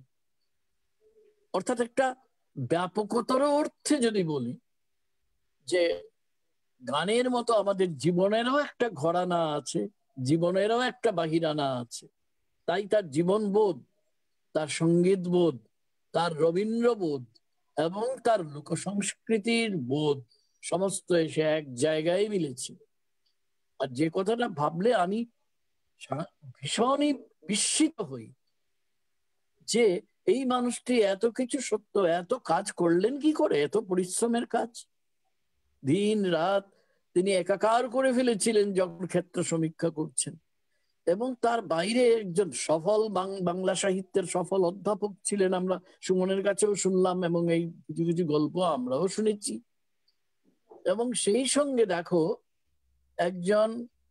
অর্থাৎ একটা ব্যাপকতর অর্থে যদি বলি যে গানের মতো আমাদের জীবনেরও একটা ঘরানা আছে, জীবনেরও একটা বাহিরানা আছে। তাই তার জীবন বোধ, তার সঙ্গীত বোধ, তার রবীন্দ্র বোধ এবং তার লোক সংস্কৃতির বোধ সমস্ত এসে এক জায়গায় মিলেছে। আর যে কথাটা ভাবলে আমি ভীষণই বিস্মিত হই যে এই মানুষটি এত কিছু সত্য, এত কাজ করলেন কি করে, এত পরিশ্রমের কাজ, দিন রাত তিনি একাকার করে ফেলেছিলেন যখন ক্ষেত্র সমীক্ষা করছেন। এবং তার বাইরে একজন সফল বাংলা সাহিত্যের সফল অধ্যাপক ছিলেন, আমরা সুমনের কাছেও শুনলাম এবং এই কিছু কিছু গল্প আমরাও শুনেছি। এবং সেই সঙ্গে দেখো একজন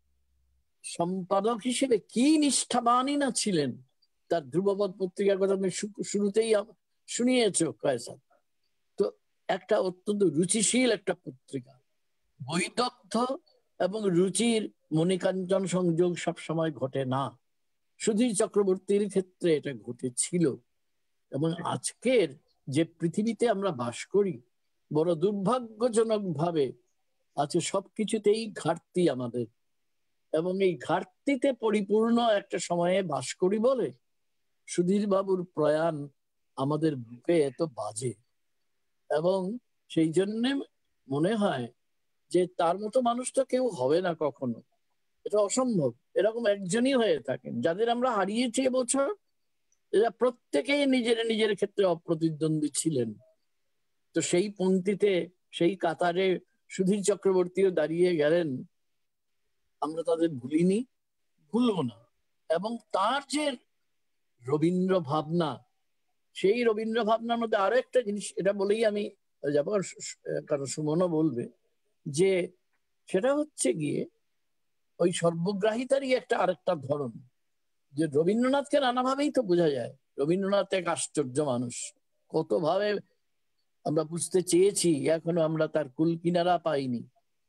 সম্পাদক হিসেবে কি নিষ্ঠাবানই না ছিলেন। তার ধ্রুবপদ পত্রিকার কথা তুমি শুরুতেই শুনিয়েছ কয়েসার, তো একটা অত্যন্ত রুচিশীল একটা পত্রিকা, বৈদগ্ধ এবং রুচির মণিকাঞ্চন সংযোগ সব সময় ঘটে না। সুধীর চক্রবর্তীর ক্ষেত্রে এটা ঘটেছিল। এবং আজকের যে পৃথিবীতে আমরা বাস করি, বড় দুর্ভাগ্যজনক ভাবে আছে সবকিছুতেই ঘাটতি আমাদের, এবং এই ঘাটতিতে পরিপূর্ণ একটা সময়ে বাস করি বলে সুধীর বাবুর প্রয়াণ আমাদের বুকে এত বাজে। এবং সেই জন্য মনে হয় যে তার মতো মানুষ তো কেউ হবে না কখনো, এটা অসম্ভব। এরকম একজনই হয়ে থাকেন যাদের আমরা হারিয়েছি এবছর, এরা প্রত্যেকেই নিজের নিজের ক্ষেত্রে অপ্রতিদ্বন্দ্বী ছিলেন। তো সেই পংক্তিতে, সেই কাতারে সুধীর চক্রবর্তীও দাঁড়িয়ে গেলেন, আমরা তাদের ভুলিনি, ভুলবো না। এবং তার যে রবীন্দ্র ভাবনা, সেই রবীন্দ্র ভাবনার মধ্যে আরো একটা জিনিস, এটা বলেই আমি যাবো, কারণ সুমনও বলবে, যে সেটা হচ্ছে গিয়ে ওই সর্বগ্রাহিতারই একটা আরেকটা ধরন, যে রবীন্দ্রনাথকে নানাভাবেই তো বোঝা যায়। রবীন্দ্রনাথ এক আশ্চর্য মানুষ, কত ভাবে আমরা বুঝতে চেয়েছি, এখনো আমরা তার কুল কিনারা পাইনি।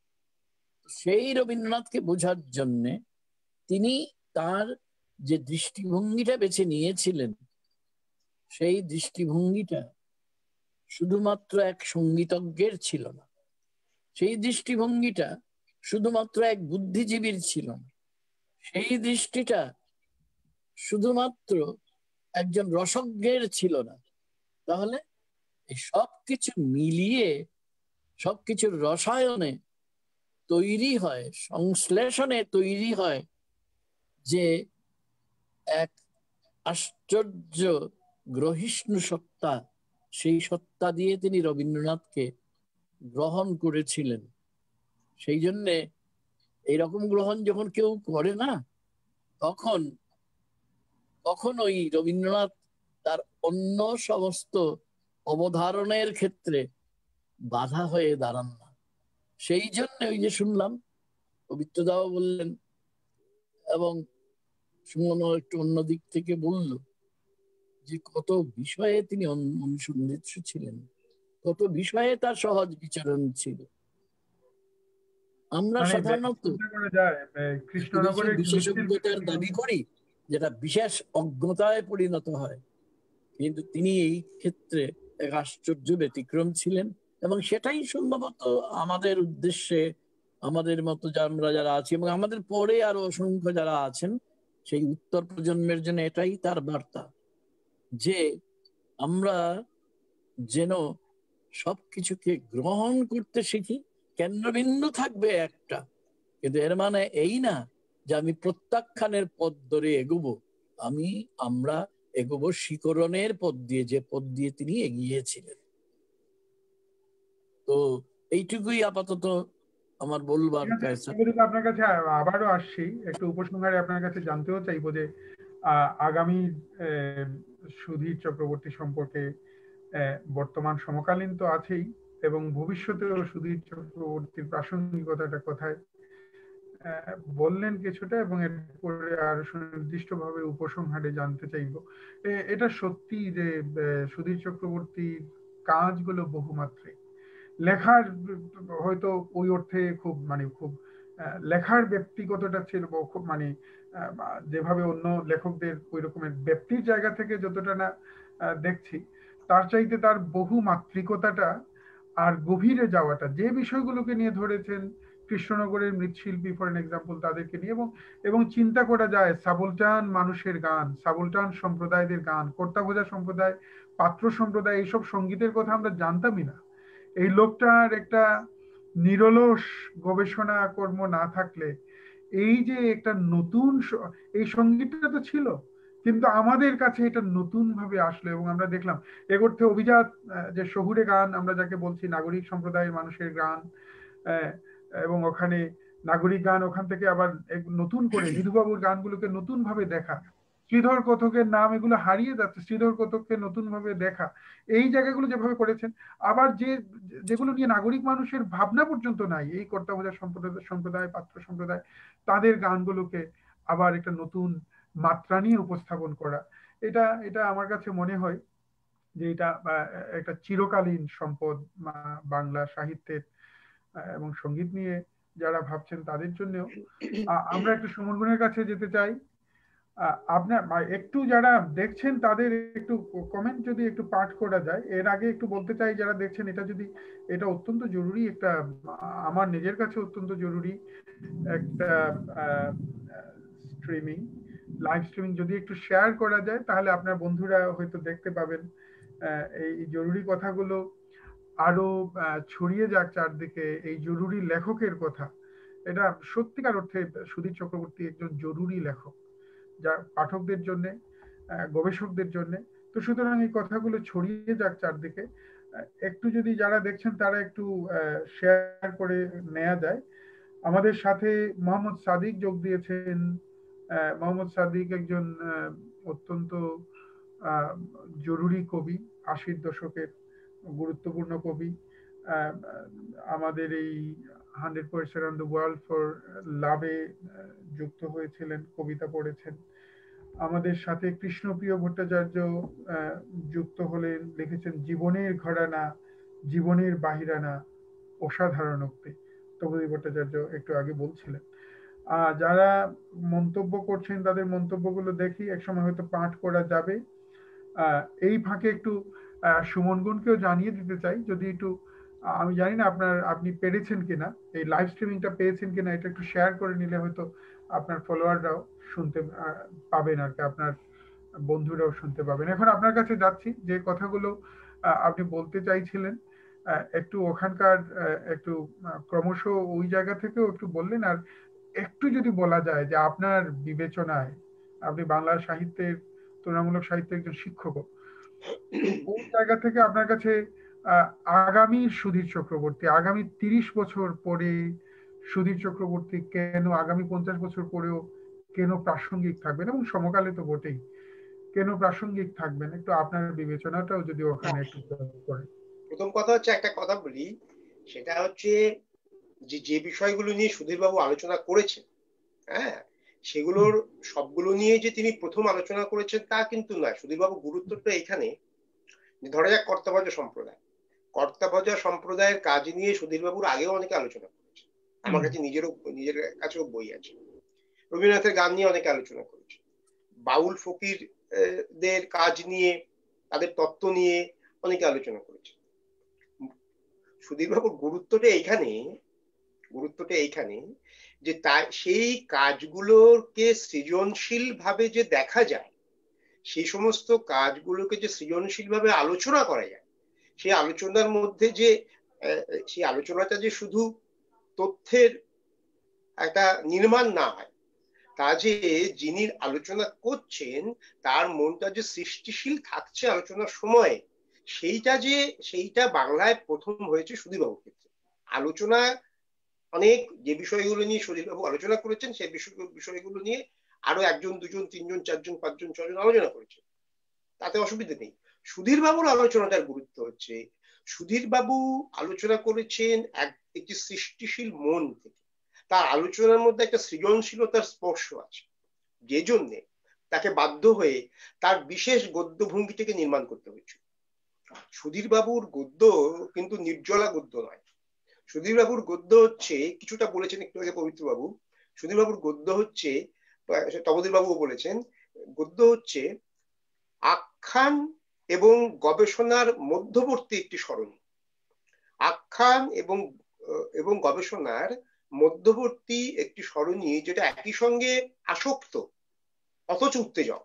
সেই রবীন্দ্রনাথকে বোঝার জন্য তিনি তার যে দৃষ্টিভঙ্গিটা বেছে নিয়েছিলেন, সেই দৃষ্টিভঙ্গিটা শুধুমাত্র এক সঙ্গীতজ্ঞের ছিল না, সেই দৃষ্টিভঙ্গিটা শুধুমাত্র এক বুদ্ধিজীবীর ছিল না, সেই দৃষ্টিটা শুধুমাত্র একজন রসজ্ঞের ছিল না। তাহলে এই সবকিছু মিলিয়ে, সবকিছুর রসায়নে তৈরি হয়, সংশ্লেষণে তৈরি হয় যে এক আশ্চর্য গ্রহিষ্ণু সত্তা। সেই সত্তা দিয়ে তিনি রবীন্দ্রনাথকে গ্রহণ করেছিলেন। সেই জন্যে এইরকম গ্রহণ যখন কেউ করে না, তখন কখনোই রবীন্দ্রনাথ তার অন্য সমস্ত অবধারণের ক্ষেত্রে বাধা হয়ে দাঁড়ান না। সেই জন্য ওই যে শুনলাম পবিত্রদাও বললেন, এবং সুমনও একটু অন্য দিক থেকে বলল, যে কত বিষয়ে তিনি অনুসন্ধিৎসু ছিলেন, কত বিষয়ে তার সহজ বিচরণ ছিল। আমরা সাধারণত বিশেষজ্ঞতার দাবি করি, যেটা বিশেষ অজ্ঞতায় পরিণত হয়, কিন্তু তিনি এই ক্ষেত্রে এক আশ্চর্য ব্যতিক্রম ছিলেন। এবং সেটাই সম্ভবত আমাদের উদ্দেশ্যে, আমাদের মতো আমরা যারা আছি এবং আমাদের পরে আরো অসংখ্য যারা আছেন, সেই উত্তর প্রজন্মের জন্য এটাই তার বার্তা, যে আমরা যেন সবকিছুকে গ্রহণ করতে শিখি, কেন্দ্রবিন্দু থাকবে একটা, কিন্তু এর মানে এই না যে আমি প্রত্যাখ্যানের পথ ধরে এগোবো। আমি আমরা এগোবো শিকরণের পথ দিয়ে, যে পথ দিয়ে তিনি এগিয়েছিলেন। তো এইটুকুই আপাতত আমার বলবার। আপনার কাছে আবারও আসছি, একটু উপসংহারে আপনার কাছে জানতেও চাইবো যে আগামী সুধীর চক্রবর্তী সম্পর্কে বর্তমান সমকালীন তো আছেই, এবং ভবিষ্যতেও সুধীর চক্রবর্তীর প্রাসঙ্গিকতাটা কোথায় বললেন কিছুটা, এবং এরপরে আরো সুনির্দিষ্টভাবে উপসংহারে জানতে চাইব। এটা সত্যি যে সুধীর চক্রবর্তীর কাজগুলো বহুমাত্রিক, লেখার হয়তো ওই অর্থে খুব মানে খুব লেখার ব্যক্তিগতটা ছিল খুব মানে যেভাবে অন্য লেখকদের ওই রকমের ব্যক্তির জায়গা থেকে যতটা না দেখছি, তার চাইতে তার বহুমাত্রিকতাটা আর গভীরে যাওয়াটা, যে বিষয়গুলোকে নিয়ে ধরেছেন, কৃষ্ণনগরের মৃৎশিল্পী ফর এন এক্সাম্পল, তাদেরকে নিয়ে, এবং এবং চিন্তা করা যায় সাবলটান মানুষের গান, সাবলটান সম্প্রদায়দের গান, কর্তাভোজা সম্প্রদায়, পাত্র সম্প্রদায়, এইসব সঙ্গীতের কথা আমরা জানতামই না। এই লোকটার একটা নিরলস গবেষণা কর্ম না থাকলে এই যে একটা নতুন, এই সঙ্গীতটা তো ছিল কিন্তু আমাদের কাছে এটা নতুন ভাবে আসলো, এবং আমরা দেখলাম এ করতে অভিজাত যে শহুরে গান আমরা যাকে বলছি, নাগরিক সম্প্রদায়ের মানুষের গান, এবং ওখানে নাগরিক গান, ওখান থেকে আবার নতুন করে নিধুবাবুর গানগুলোকে নতুন ভাবে দেখা, শ্রীধর কথকের নাম এগুলো হারিয়ে যাচ্ছে, শ্রীধর কথককে নতুন ভাবে দেখা, এই জায়গাগুলো যেভাবে করেছেন, আবার যে যেগুলো নিয়ে নাগরিক মানুষের ভাবনা পর্যন্ত নাই, এই কর্তাভোজা সম্প্রদায় সম্প্রদায় পাত্র সম্প্রদায়, তাদের গানগুলোকে আবার একটা নতুন মাত্রা নিয়ে উপস্থাপন করা, এটা এটা আমার কাছে মনে হয় যে এটা একটা চিরকালীন সম্পদ বাংলা সাহিত্যের এবং সঙ্গীত নিয়ে যারা ভাবছেন তাদের জন্যও। আমরা একটু সুমনগুনের কাছে যেতে চাই। আপনার একটু যারা দেখছেন তাদের একটু কমেন্ট যদি একটু পাঠ করা যায়। এর আগে একটু বলতে চাই যারা দেখছেন, এটা যদি এটা অত্যন্ত জরুরি, একটা আমার নিজের কাছে অত্যন্ত জরুরি একটা স্ট্রিমিং, লাইভ স্ট্রিমিং যদি একটু শেয়ার করা যায় তাহলে আপনার বন্ধুরা হয়তো দেখতে পাবেন এই জরুরি কথাগুলো, আরো ছড়িয়ে যাক চারদিকে এই জরুরি লেখকের কথা। এটা সত্যিকার অর্থে সুধীর চক্রবর্তী একজন জরুরি লেখক, যা পাঠকদের জন্য, গবেষকদের জন্য। তো সুতরাং এই কথাগুলো ছড়িয়ে যাক চারদিকে, একটু যদি যারা দেখছেন তারা একটু শেয়ার করে নেওয়া যায়। আমাদের সাথে মোহাম্মদ সাদিক যোগ দিয়েছেন। মোহাম্মদ সাদিক একজন অত্যন্ত জরুরি কবি, আশির দশকের গুরুত্বপূর্ণ কবি, আমাদের এই hundred poets around the world for লাভে যুক্ত হয়েছিলেন, কবিতা পড়েছেন। আমাদের সাথে কৃষ্ণপ্রিয় ভট্টাচার্য যুক্ত হলেন, লিখেছেন জীবনের ঘরানা, জীবনের বাহিরানা, অসাধারণোক্তি। তপদী ভট্টাচার্য একটু আগে বলছিলেন। আহ যারা মন্তব্য করছেন তাদের মন্তব্যগুলো দেখি, একসময় হয়তো পাঠ করা যাবে। আহ এই ফাঁকে একটু আহ সুমনগুনকেও জানিয়ে দিতে চাই, যদি একটু, আমি জানি না আপনার আপনি পেরেছেন কিনা, এই লাইভ স্ট্রিমিংটা পেয়েছেন কিনা, এটা একটু শেয়ার করে নিলে হয়তো আপনার ফলোয়াররাও শুনতে পাবেন আর কি, আপনার বন্ধুরাও শুনতে পাবেন। এখন আপনার কাছে যাচ্ছি, যে কথাগুলো আপনি বলতে চাইছিলেন একটু ওখানকার একটু ক্রমশ ওই জায়গা থেকেও একটু বললেন, আর একটু যদি বলা যায় যে আপনার বিবেচনায়, আপনি বাংলা সাহিত্যের, তুলনামূলক সাহিত্যের একজন শিক্ষক, ওই জায়গা থেকে আপনার কাছে আগামী সুধীর চক্রবর্তী, আগামী তিরিশ বছর পরে সুধীর চক্রবর্তী কেন, আগামী পঞ্চাশ বছর পরেও কেন প্রাসঙ্গিক থাকবেন, এবং সমকালে তো বটেই, কেন প্রাসঙ্গিক থাকবেন, একটু আপনার বিবেচনাটাও যদি ওখানে একটু করেন। প্রথম কথা হচ্ছে, একটা কথা বলি, সেটা হচ্ছে যে যে বিষয়গুলো নিয়ে সুধীর বাবু আলোচনা করেছেন, হ্যাঁ, সেগুলোর সবগুলো নিয়ে যে তিনি প্রথম আলোচনা করেছেন তা কিন্তু নয়। সুধীর বাবু গুরুত্বটা এখানে, ধরা যাক কর্তাভোজা সম্প্রদায়, কর্তাভোজা সম্প্রদায়ের কাজ নিয়ে সুধীর বাবুর আগেও অনেকে আলোচনা করেছে, আমার কাছে নিজেরও নিজের কাছেও বই আছে। রবীন্দ্রনাথের গান নিয়ে অনেকে আলোচনা করেছে, বাউল ফকির দের কাজ নিয়ে, তাদের তত্ত্ব নিয়ে অনেকে আলোচনা করেছে। সুধীর বাবুর গুরুত্বটা এইখানে, গুরুত্বটা এইখানে যে তাই সেই কাজগুলোকে সৃজনশীল ভাবে যে দেখা যায়, সেই সমস্ত কাজগুলোকে যে সৃজনশীল ভাবে আলোচনা করা যায়, সেই আলোচনার মধ্যে যে সেই আলোচনাটা যে শুধু তথ্যের একটা নির্মাণ না হয়, তা যে যিনি আলোচনা করছেন তার মনটা যে সৃষ্টিশীল থাকছে আলোচনার সময়, সেইটা যে সেইটা বাংলায় প্রথম হয়েছে সুধীরবাবুর ক্ষেত্রে। আলোচনা অনেক যে বিষয়গুলো নিয়ে সুধীরবাবু আলোচনা করেছেন সেই বিষয়গুলো নিয়ে আরো একজন দুজন তিনজন চারজন পাঁচজন ছজন আলোচনা করেছেন, তাতে অসুবিধা নেই। সুধীরবাবুর আলোচনাটার গুরুত্ব হচ্ছে সুধীরবাবু আলোচনা করেছেন এক একটি সৃষ্টিশীল মন থেকে, তার আলোচনার মধ্যে একটা সৃজনশীলতার স্পর্শ আছে, যে জন্যে তাকে বাধ্য হয়ে তার বিশেষ গদ্য ভঙ্গিটাকে নির্মাণ করতে হয়েছিল। সুধীরবাবুর গদ্য কিন্তু নির্জলা গদ্য নয়। সুধীরবাবুর গদ্য হচ্ছে, কিছুটা বলেছেন একটু আগে পবিত্রবাবু, সুধীরবাবুর গদ্য হচ্ছে, তপোদীপ বাবুও বলেছেন, গদ্য হচ্ছে আখ্যান এবং গবেষণার মধ্যবর্তী একটি সরণি। আখ্যান এবং এবং গবেষণার মধ্যবর্তী একটি সরণি যেটা একই সঙ্গে আসক্ত অথচ উত্তেজক।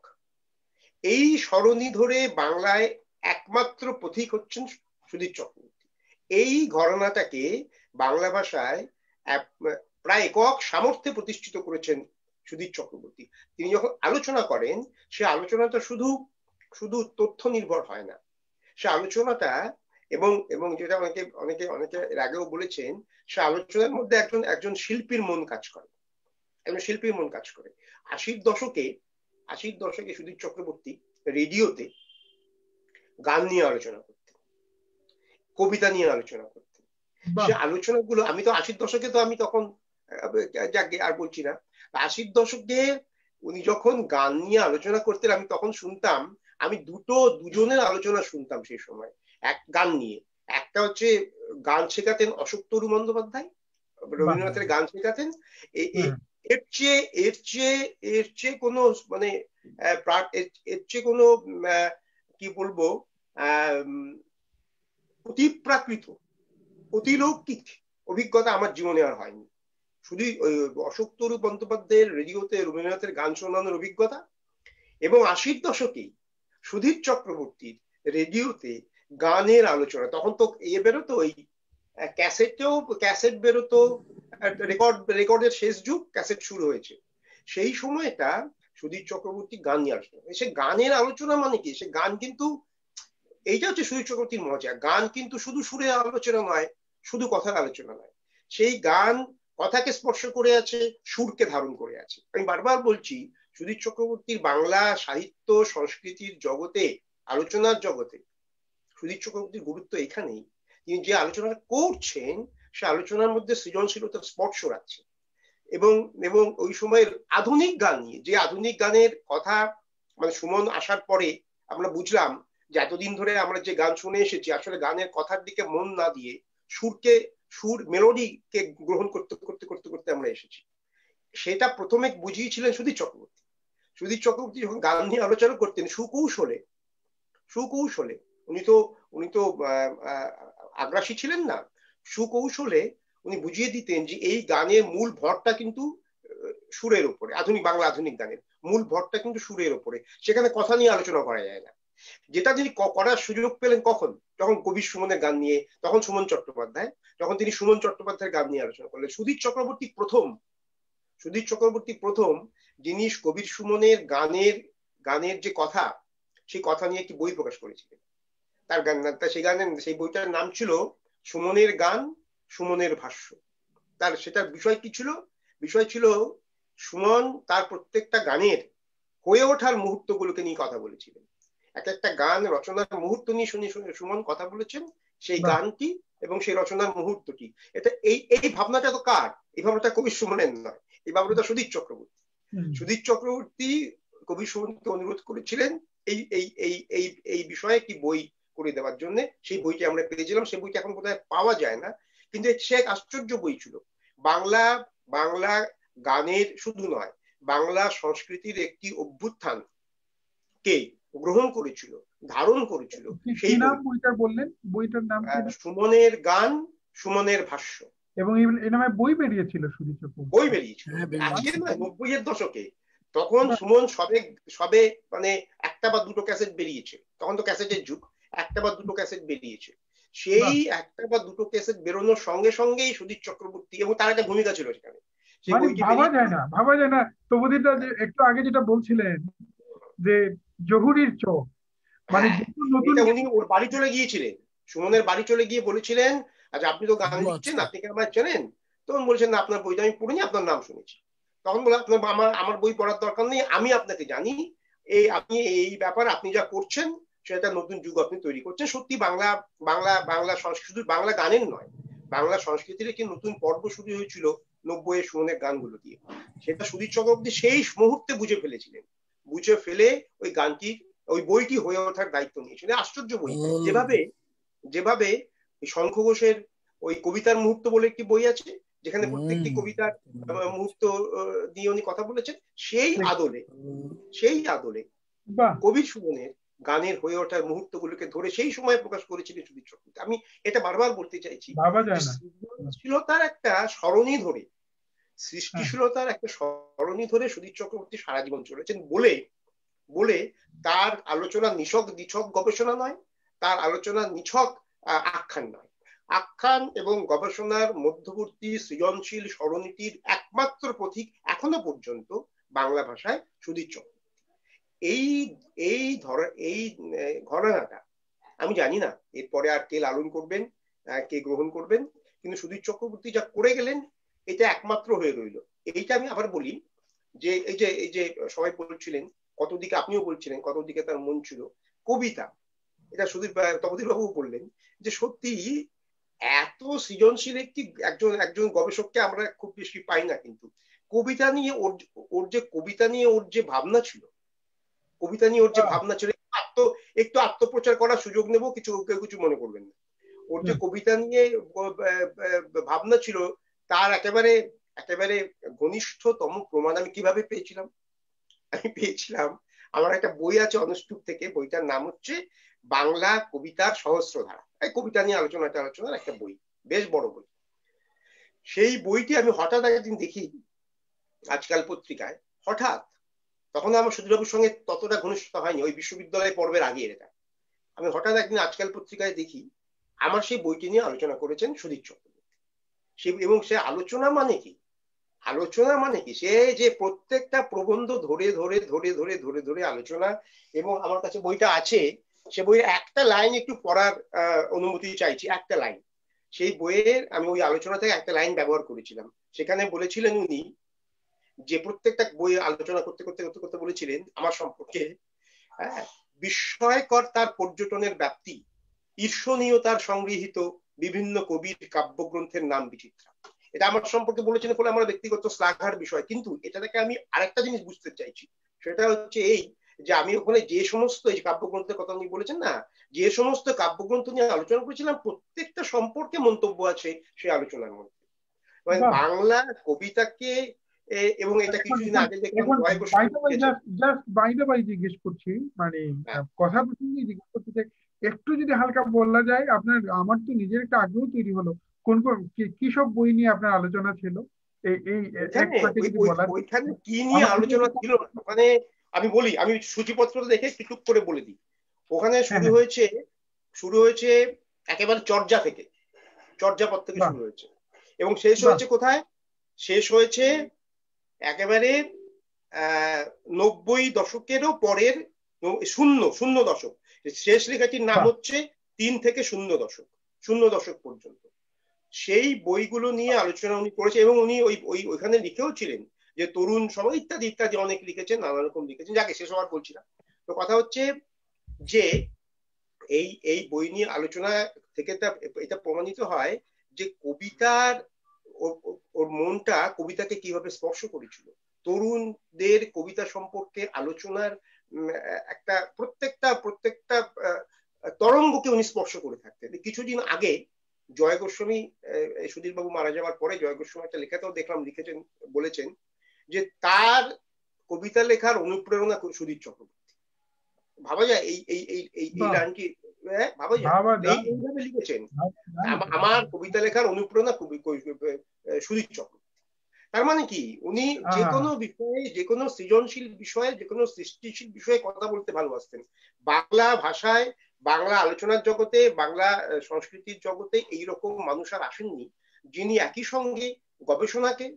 এই সরণি ধরে বাংলায় একমাত্র পথিক হচ্ছেন সুধীর চক্রবর্তী। এই ঘরানাটাকে বাংলা ভাষায় প্রায় একক সামর্থ্যে প্রতিষ্ঠিত করেছেন সুধীর চক্রবর্তী। তিনি যখন আলোচনা করেন সে আলোচনাটা শুধু শুধু তথ্য নির্ভর হয় না, সে আলোচনাটা এবং এবং যেটা অনেকে অনেকে অনেকে এর আগেও বলেছেন, সে আলোচনার মধ্যে একজন একজন শিল্পীর মন কাজ করে, একজন শিল্পীর মন কাজ করে। আশির দশকে আশির দশকে সুধীর চক্রবর্তী রেডিওতে গান নিয়ে আলোচনা করতেন, কবিতা নিয়ে আলোচনা করতেন। সে আলোচনাগুলো, আমি তো আশির দশকে তো আমি তখন যাকে আর বলছি না, আশির দশকে উনি যখন গান নিয়ে আলোচনা করতেন আমি তখন শুনতাম, আমি দুটো দুজনের আলোচনা শুনতাম সেই সময় এক গান নিয়ে। একটা হচ্ছে গান শেখাতেন অশোক তরু বন্দ্যোপাধ্যায়, রবীন্দ্রনাথের গান শেখাতেন। এর চেয়ে এর চেয়ে এর চেয়ে কোনো মানে এর চেয়ে কোনো কি বলবো আহ অতিপ্রাকৃত অতিলৌকিক অভিজ্ঞতা আমার জীবনে আর হয়নি। শুধু অশোক তরু বন্দ্যোপাধ্যায়ের রেডিওতে রবীন্দ্রনাথের গান শোনানোর অভিজ্ঞতা, এবং আশির দশকেই সুধীর চক্রবর্তীর রেডিওতে গানের আলোচনা। তখন তো এ বেরোতো, ওই ক্যাসেটেও ক্যাসেট বেরোতো, রেকর্ড রেকর্ডের শেষ যুগ, ক্যাসেট শুরু হয়েছে সেই সময়টা সুধীর চক্রবর্তী গান নিয়ে আলোচনা। সে গানের আলোচনা মানে কি, সে গান কিন্তু এইটা হচ্ছে সুধীর চক্রবর্তীর মজা, গান কিন্তু শুধু সুরের আলোচনা নয়, শুধু কথার আলোচনা নয়, সেই গান কথাকে স্পর্শ করে আছে, সুরকে ধারণ করে আছে। আমি বারবার বলছি সুধীর চক্রবর্তীর বাংলা সাহিত্য সংস্কৃতির জগতে, আলোচনার জগতে সুধীর চক্রবর্তীর গুরুত্ব এখানেই, তিনি যে আলোচনা করছেন সে আলোচনার মধ্যে সৃজনশীলতার স্পর্শ রাখছে। এবং এবং ওই সময়ের আধুনিক গান নিয়ে, যে আধুনিক গানের কথা মানে সুমন আসার পরে আমরা বুঝলাম যে এতদিন ধরে আমরা যে গান শুনে এসেছি আসলে গানের কথার দিকে মন না দিয়ে সুরকে, সুর মেলোডিকে গ্রহণ করতে করতে করতে করতে আমরা এসেছি। সেটা প্রথমে বুঝিয়েছিলেন সুধীর চক্রবর্তী। সুধীর চক্রবর্তী যখন গান নিয়ে আলোচনা করতেন সুকৌশলে সুকৌশলে উনি তো উনি তো আগ্রাসী ছিলেন না, সুকৌশলে উনি বুঝিয়ে দিতেন যে এই গানের মূল ভরটা কিন্তু সুরের উপরে, আধুনিক বাংলা আধুনিক গানের মূল ভরটা কিন্তু সুরের উপরে, সেখানে কথা নিয়ে আলোচনা করা যায় না। যেটা তিনি করার সুযোগ পেলেন কখন, যখন কবি সুমনের গান নিয়ে, তখন সুমন চট্টোপাধ্যায়, যখন তিনি সুমন চট্টোপাধ্যায়ের গান নিয়ে আলোচনা করলেন। সুধীর চক্রবর্তী প্রথম সুধীর চক্রবর্তী প্রথম যিনি কবির সুমনের গানের গানের যে কথা, সেই কথা নিয়ে একটি বই প্রকাশ করেছিলেন। তার গান, সেই গানের সেই বইটার নাম ছিল সুমনের গান সুমনের ভাষ্য। তার সেটার বিষয় কি ছিল, বিষয় ছিল সুমন তার প্রত্যেকটা গানের হয়ে ওঠার মুহূর্তগুলোকে নিয়ে কথা বলেছিলেন। এক একটা গান রচনার মুহূর্ত নিয়ে শুনে শুনে সুমন কথা বলেছেন, সেই গানটি এবং সেই রচনার মুহূর্তটি। এটা এই এই ভাবনাটা তো কার? এই ভাবনাটা কবি সুমনের নয়, এই ভাবনাটা সুধীর চক্রবর্তী। সুধীর চক্রবর্তী কবি সুমনকে অনুরোধ করেছিলেন এই এই এই এই এই বিষয়ে কি বই করে দেওয়ার জন্য। সেই বইটি আমরা পেয়েছিলাম, সেই বইটি এখন কোথায় পাওয়া যায় না, কিন্তু সে এক আশ্চর্য বই ছিল। বাংলা বাংলা গানের শুধু নয়, বাংলা সংস্কৃতির একটি অভ্যুত্থান কে গ্রহণ করেছিল, ধারণ করেছিল। সেই নাম বইটা বললেন, বইটার নাম সুমনের গান সুমনের ভাষ্য। এবং এই নামে বই বেরিয়েছিল, সুধীর চক্রবর্তী বই বেরিয়েছিল আজকে নয়, নব্বই এর দশকে। তখন সুমন সবে সবে মানে একটা বা দুটো ক্যাসেট বেরিয়েছে, তখন তো ক্যাসেটের যুগ, একটা বা দুটো ক্যাসেট বেরিয়েছে। সেই একটা বা দুটো ক্যাসেট বেরোনোর সঙ্গে সঙ্গেই সুধীর চক্রবর্তী, এবং তার একটা ভূমিকা ছিল সেখানে, সেই মানে বইটি ভাবা যায় না, ভাবা যায় না। তবুদিটা যে একটু আগে যেটা বলছিলেন যে জহুরির চোখ, মানে হ্যাঁ, নতুন এটা উনি ওর বাড়ি চলে গিয়েছিলেন, সুমনের বাড়ি চলে গিয়ে বলেছিলেন, আচ্ছা আপনি তো গান লিখছেন, আপনি কি আমার চেনেন? তখন বলছেন না, আপনার বইটা আমি পড়িনি, আপনার নাম শুনেছি। তখন বলে আপনার আমার আমার বই পড়ার দরকার নেই, আমি আপনাকে জানি, এই আপনি এই ব্যাপার আপনি যা করছেন সেটা নতুন যুগ আপনি তৈরি করছেন। সত্যি বাংলা বাংলা বাংলা সংস্কৃতি, শুধু বাংলা গানের নয়, বাংলা সংস্কৃতির একটি নতুন পর্ব শুরু হয়েছিল নব্বই এর সুমনের গানগুলো দিয়ে। সেটা সুধীর চক্রবর্তী সেই মুহূর্তে বুঝে ফেলেছিলেন, বুঝে ফেলে ওই গানটি, ওই বইটি হয়ে ওঠার দায়িত্ব নিয়েছিলেন। আশ্চর্য বই। যেভাবে যেভাবে শঙ্খ ঘোষের ওই কবিতার মুহূর্ত বলে একটি বই আছে, যেখানে প্রত্যেকটি কবিতার মুহূর্ত নিয়ে উনি কথা বলেছেন, সেই আদলে সেই আদলে কবি সুমনের গানের হয়ে ওঠার মুহূর্তগুলোকে ধরে সেই সময় প্রকাশ করেছিলেন সুধীর চক্রবর্তী। আমি এটা বারবার বলতে চাইছি, সৃষ্টিশীলতার একটা সরণি ধরে সৃষ্টিশীলতার একটা সরণি ধরে সুধীর চক্রবর্তী সারা জীবন চলেছেন বলে বলে তার আলোচনা নিছক নিছক গবেষণা নয়, তার আলোচনা নিছক আখ্যান নয়। আখ্যান এবং গবেষণার মধ্যবর্তী সৃজনশীল সরণিটির একমাত্র পথিক এখনো পর্যন্ত বাংলা ভাষায় সুধীর চক্রবর্তী। এই এই ধর এই ঘরানাটা আমি জানি না এরপরে আর কে লালন করবেন, কে গ্রহণ করবেন, কিন্তু সুধীর চক্রবর্তী যা করে গেলেন এটা একমাত্র হয়ে রইল। এইটা আমি আবার বলি যে এই যে এই যে সবাই বলছিলেন কত দিকে, আপনিও বলছিলেন কত দিকে তার মন ছিল, কবিতা, এটা সুধীর তপোধীর বাবু বললেন যে সত্যি এত সৃজনশীল একটি একজন একজন গবেষককে আমরা খুব বেশি পাই না, কিন্তু কবিতা নিয়ে ওর ওর যে কবিতা নিয়ে ওর যে ভাবনা ছিল, কবিতা নিয়ে ওর যে ভাবনা ছিল, আত্ম একটু আত্মপ্রচার করার সুযোগ নেব, কিছু কেউ কিছু মনে করবেন না, ওর যে কবিতা নিয়ে ভাবনা ছিল তার একেবারে একেবারে ঘনিষ্ঠতম প্রমাণ আমি কিভাবে পেয়েছিলাম? আমি পেয়েছিলাম, আমার একটা বই আছে অনুষ্ঠুপ থেকে, বইটার নাম হচ্ছে বাংলা কবিতার সহস্রধারা, এই কবিতা নিয়ে আলোচনা আলোচনার একটা বই, বেশ বড় বই। সেই বইটি আমি হঠাৎ একদিন দেখি আজকাল পত্রিকায়, হঠাৎ, তখন আমার সুধীরবাবুর সঙ্গে ততটা ঘনিষ্ঠতা হয়নি, ওই বিশ্ববিদ্যালয় পর্বের আগে এটা, আমি হঠাৎ একদিন আজকাল পত্রিকায় দেখি আমার সেই বইটি নিয়ে আলোচনা করেছেন সুধীর চক্রবর্তী। সে এবং সে আলোচনা মানে কি, আলোচনা মানে কি সে যে প্রত্যেকটা প্রবন্ধ ধরে ধরে ধরে ধরে ধরে ধরে আলোচনা, এবং আমার কাছে বইটা আছে, সে বইয়ের একটা লাইন একটু পড়ার অনুমতি চাইছি, একটা লাইন, সেই বইয়ের আমি ওই আলোচনা থেকে একটা লাইন ব্যবহার করেছিলাম। সেখানে বলেছিলেন উনি যে প্রত্যেকটা বই আলোচনা করতে করতে করতে করতে বলেছিলেন আমার সম্পর্কে, হ্যাঁ, বিস্ময়কর তার পর্যটনের ব্যাপ্তি, ঈর্ষণীয় তার সংগৃহীত বিভিন্ন কবির কাব্যগ্রন্থের নাম বিচিত্রা। এটা আমার সম্পর্কে বলেছেন ফলে আমার ব্যক্তিগত শ্লাঘার বিষয়, কিন্তু এটা থেকে আমি আরেকটা জিনিস বুঝতে চাইছি, সেটা হচ্ছে এই যে আমি ওখানে যে সমস্ত এই কাব্যগ্রন্থের কথা উনি বলেছেন না, যে সমস্ত কাব্যগ্রন্থ নিয়ে আলোচনা করেছিলাম প্রত্যেকটা সম্পর্কে মন্তব্য আছে সেই আলোচনার মধ্যে। বাংলা কবিতাকে, এবং এটা কিছুদিন আগে দেখলাম জিজ্ঞেস করছি, মানে কথা প্রসঙ্গে জিজ্ঞেস করতে চাই, একটু যদি হালকা বলা যায় আপনার, আমার তো নিজের একটা আগ্রহ তৈরি হলো, কোন কোন কি সব বই নিয়ে আপনার আলোচনা ছিল? ওইখানে কি নিয়ে আলোচনা ছিল ওখানে আমি বলি, আমি সূচিপত্র দেখে টুক করে বলে দিই। ওখানে শুরু হয়েছে শুরু হয়েছে একেবারে চর্যা থেকে, চর্যাপদ থেকে শুরু হয়েছে, এবং শেষ হয়েছে কোথায়? শেষ হয়েছে একেবারে আহ নব্বই দশকেরও পরের শূন্য শূন্য দশক। শেষ লেখাটির নাম হচ্ছে তিন থেকে শূন্য দশক, শূন্য দশক পর্যন্ত। সেই বইগুলো নিয়ে আলোচনা উনি করেছে, এবং উনি ওই ওই ওইখানে লিখেও ছিলেন যে তরুণ সময় ইত্যাদি ইত্যাদি অনেক লিখেছেন, নানা রকম লিখেছেন, যাকে শেষ হওয়ার বলছি না। তো কথা হচ্ছে যে এই এই বই নিয়ে আলোচনা থেকে এটা প্রমাণিত হয় যে কবিতার ওর মনটা কবিতাকে কিভাবে স্পর্শ করেছিল, তরুণদের কবিতা সম্পর্কে আলোচনার একটা প্রত্যেকটা প্রত্যেকটা তরঙ্গকে উনি স্পর্শ করে থাকতেন। কিছুদিন আগে জয় গোস্বামী, সুধীর বাবু মারা যাওয়ার পরে জয় গোস্বামী একটা লেখাতেও দেখলাম লিখেছেন, বলেছেন যে তার কবিতা লেখার অনুপ্রেরণা সুধীর চক্রবর্তী। ভাবা যায় এই এই এই এই লাইনটি, ভাবা যায় এইভাবে লিখেছেন, আমার কবিতা লেখার অনুপ্রেরণা সুধীর চক্রবর্তী। তার মানে কি উনি যে কোনো বিষয়ে, যে কোনো সৃজনশীল বিষয়ে, যে কোনো সৃষ্টিশীল বিষয়ে কথা বলতে ভালোবাসতেন। বাংলা ভাষায় বাংলা আলোচনার জগতে, বাংলা সংস্কৃতির জগতে এইরকম মানুষ আর আসেননি যিনি একই সঙ্গে গবেষণাকে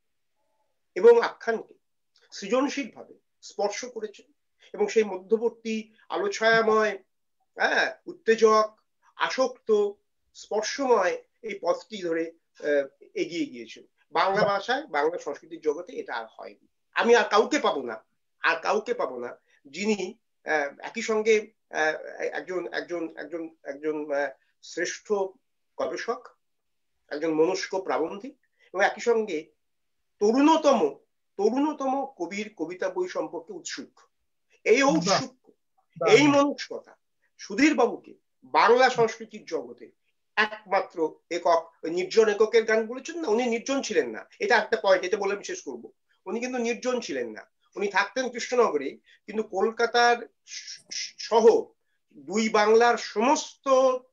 এবং আখ্যানকে সৃজনশীল ভাবে স্পর্শ করেছেন এবং সেই মধ্যবর্তী আলোছায়াময়, হ্যাঁ, উত্তেজক, আসক্ত, স্পর্শময় এই পথটি ধরে এগিয়ে গিয়েছেন। বাংলা ভাষায়, বাংলা সংস্কৃতির জগতে এটা আর হয়নি। আমি আর কাউকে পাবো না, আর কাউকে পাবো না যিনি একই সঙ্গে একজন একজন একজন একজন শ্রেষ্ঠ গবেষক, একজন মনস্ক প্রাবন্ধিক এবং একই সঙ্গে তরুণতম তরুণতম কবির কবিতা বই সম্পর্কে উৎসুক। এই ঔৎসুক, এই মনস্কতা সুধীর বাবুকে বাংলা সংস্কৃতির জগতে একমাত্র একক, নির্জন এককের গান বলেছেন না, উনি নির্জন ছিলেন না, এটা একটা পয়েন্ট, এটা বলে বিশেষ করব। উনি কিন্তু নির্জন ছিলেন না, উনি থাকতেন কৃষ্ণনগরে, কিন্তু কলকাতার সহ দুই বাংলার সমস্ত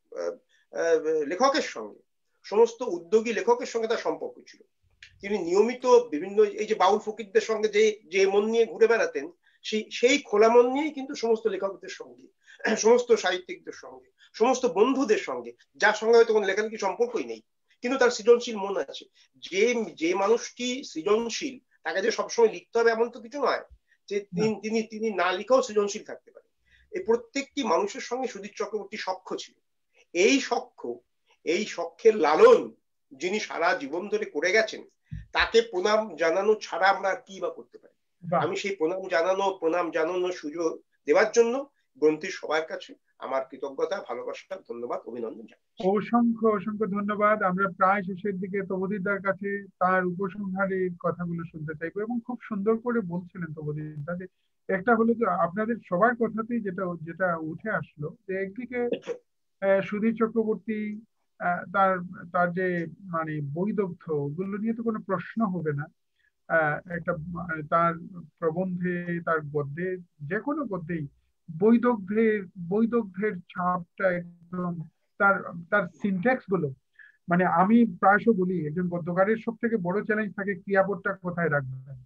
লেখকের সঙ্গে, সমস্ত উদ্যোগী লেখকের সঙ্গে তার সম্পর্ক ছিল। তিনি নিয়মিত বিভিন্ন এই যে বাউল ফকিরদের সঙ্গে যে যে মন নিয়ে ঘুরে বেড়াতেন, সেই সেই খোলা মন নিয়েই কিন্তু সমস্ত লেখকদের সঙ্গে, সমস্ত সাহিত্যিকদের সঙ্গে, সমস্ত বন্ধুদের সঙ্গে, যার সঙ্গে হয়তো কোনো লেখালেখি সম্পর্কই নেই, কিন্তু তার সৃজনশীল মন আছে। যে যে মানুষটি সৃজনশীল তাকে যে সবসময় লিখতে হবে এমন তো কিছু নয়, যে তিনি তিনি না লিখেও সৃজনশীল থাকতে পারে। এই প্রত্যেকটি মানুষের সঙ্গে সুধীর চক্রবর্তী সখ্য ছিল। এই সখ্য, এই সখ্যের লালন যিনি সারা জীবন ধরে করে গেছেন, তাকে প্রণাম জানানো ছাড়া আমরা কি বা করতে পারি? আমি সেই প্রণাম জানানো প্রণাম জানানোর সুযোগ দেওয়ার জন্য গ্রন্থির সবার কাছে আমার কৃতজ্ঞতা, ভালোবাসা, ধন্যবাদ, অভিনন্দন জানাই। অসংখ্য অসংখ্য ধন্যবাদ। আমরা প্রায় শেষের দিকে তপোদীপদার কাছে তার উপসংহারের কথাগুলো শুনতে চাইবো, এবং খুব সুন্দর করে বলছিলেন তপোদীপদা। একটা হলো যে আপনাদের সবার কথাতেই যেটা যেটা উঠে আসলো, যে একদিকে সুধীর চক্রবর্তী তার তার যে মানে বৈদগ্ধ্য, ওগুলো নিয়ে তো কোনো প্রশ্ন হবে না। একটা তার প্রবন্ধে, তার গদ্যে, যে কোনো গদ্যেই বৈদগ্ধ্যের বৈদগ্ধ্যের ছাপটা একদম, তার তার সিনট্যাক্স গুলো, মানে আমি প্রায়শ বলি একজন গদ্যকারের সব থেকে বড় চ্যালেঞ্জ থাকে ক্রিয়াপদটা কোথায় রাখবেন,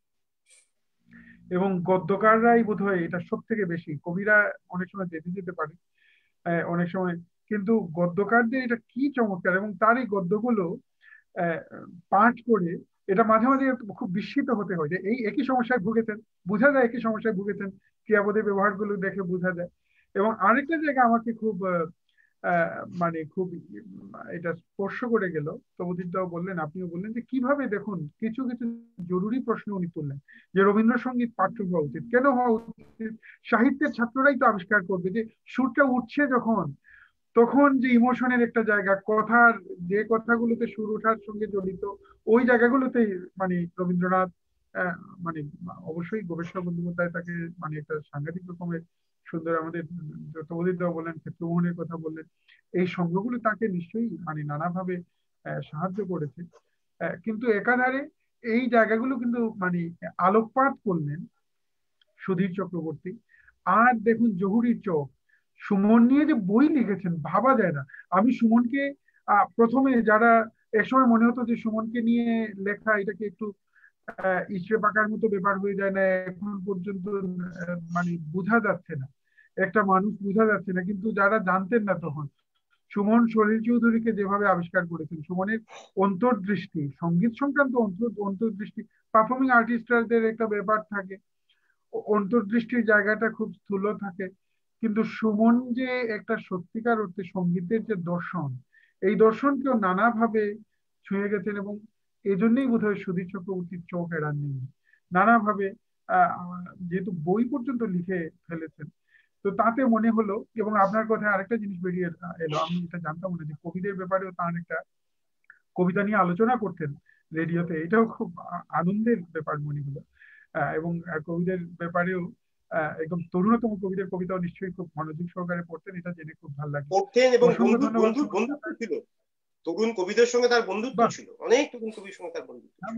এবং গদ্যকাররাই বোধহয় এটা সব থেকে বেশি, কবিরা অনেক সময় যেতে যেতে পারে অনেক সময়, কিন্তু গদ্যকারদের এটা কি চমৎকার। এবং তার এই গদ্যগুলো পাঠ করে এটা মাঝে মাঝে খুব বিস্মিত হতে হয় যে এই একই সমস্যায় ভুগেছেন, বোঝা যায় একই সমস্যায় ভুগেছেন, ক্রিয়াপদের ব্যবহারগুলো দেখে বোঝা যায়। এবং আরেকটা জায়গা আমাকে খুব মানে খুব এটা স্পর্শ করে গেল, তপোদীপদাও বললেন, আপনিও বললেন, যে কিভাবে দেখুন কিছু কিছু জরুরি প্রশ্ন উনি তুললেন, যে রবীন্দ্রসঙ্গীত পাঠ্য হওয়া উচিত, কেন হওয়া উচিত? সাহিত্যের ছাত্ররাই তো আবিষ্কার করবে যে সুরটা উঠছে যখন, তখন যে ইমোশনের একটা জায়গা, কথার যে কথাগুলোতে সুর ওঠার সঙ্গে জড়িত, ওই জায়গাগুলোতেই মানে রবীন্দ্রনাথ মানে অবশ্যই গবেষণা বন্দ্যোপাধ্যায় তাকে মানে একটা সাংঘাতিক রকমের সুন্দর, আমাদের তপোদীপদাও বললেন, ক্ষেত্রমোহনের কথা বললেন, এই সংঘগুলো তাকে নিশ্চয়ই মানে নানাভাবে সাহায্য করেছে। কিন্তু একাধারে এই জায়গাগুলো কিন্তু মানে আলোকপাত করলেন সুধীর চক্রবর্তী। আর দেখুন জহুরীর চোখ, সুমন নিয়ে যে বই লিখেছেন ভাবা যায় না। আমি সুমনকে আহ প্রথমে যারা একসময় মনে হতো যে সুমনকে নিয়ে লেখা এটাকে একটু আহ ইসরে পাকার মতো ব্যাপার হয়ে যায় না, এখন পর্যন্ত মানে বোঝা যাচ্ছে না, একটা মানুষ বোঝা যাচ্ছে না, কিন্তু যারা জানতেন না তখন সুমন সলিল চৌধুরীকে যেভাবে আবিষ্কার করেছেন, সুমনের অন্তর্দৃষ্টি, সঙ্গীত সংক্রান্ত অন্তর্দৃষ্টি, পারফর্মিং আর্টিস্টদের একটা ব্যাপার থাকে, অন্তর্দৃষ্টির জায়গাটা খুব স্থূল থাকে, কিন্তু সুমন যে একটা সত্যিকার অর্থে সঙ্গীতের যে দর্শন, এই দর্শনকেও নানাভাবে ছুঁয়ে গেছেন, এবং এই জন্যই বোধ হয় সুধীর চক্রবর্তীর চোখ এড়াননি নানাভাবে, আহ যেহেতু বই পর্যন্ত লিখে ফেলেছেন। তো তাতে মনে হলো, এবং আপনার কথায় আরেকটা জিনিস বেরিয়ে এলো, আমি এটা জানতাম না, যে কবিদের ব্যাপারেও তার একটা কবিতা নিয়ে আলোচনা করতেন রেডিওতে, এটাও খুব আনন্দের ব্যাপার মনে হলো। এবং কবিদের ব্যাপারেও একদম তরুণতম কবিদের কবিতাও নিশ্চয়ই খুব মনোযোগ সহকারে পড়তেন, এটা জেনে খুব ভালো লাগে। পড়তেন এবং বন্ধুত্ব ছিল, তরুণ কবিদের সঙ্গে তার বন্ধুত্ব ছিল, অনেক তরুণ কবির সঙ্গে তার বন্ধুত্ব ছিল।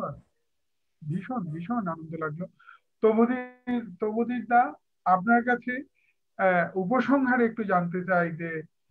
ভীষণ ভীষণ আনন্দ লাগলো। তপোদীপ তপোদীপদা, আপনার কাছে আহ উপসংহারে একটু জানতে চাই, যে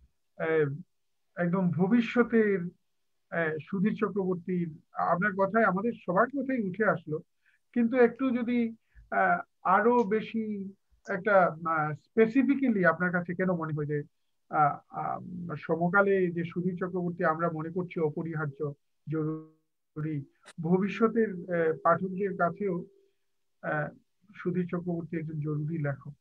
একদম ভবিষ্যতের সুধীর চক্রবর্তীর, আপনার কথায় আমাদের সবার কথাই উঠে আসলো, কিন্তু একটু যদি আহ আরো বেশি একটা স্পেসিফিক্যালি আপনার কাছে কেন মনে হয় যে আহ, আহ, সমকালে যে সুধীর চক্রবর্তী আমরা মনে করছি অপরিহার্য, জরুরি, ভবিষ্যতের আহ, পাঠকদের কাছেও আহ, সুধীর চক্রবর্তী একজন জরুরি লেখক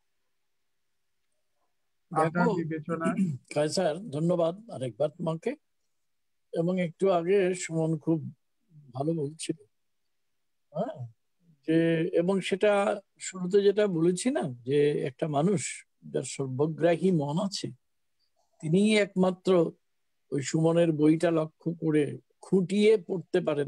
আপনার দেখো বিবেচনায়? কায়সার, ধন্যবাদ আরেকবার তোমাকে। এবং একটু আগে সুমন খুব ভালো বলছিল, হ্যাঁ, যে এবং সেটা শুরুতে যেটা বলেছি না, যে একটা মানুষ যার সর্বগ্রাহী মন আছে তিনিই একমাত্র ওই সুমনের বইটা লক্ষ্য করে খুঁটিয়ে পড়তে পারেন।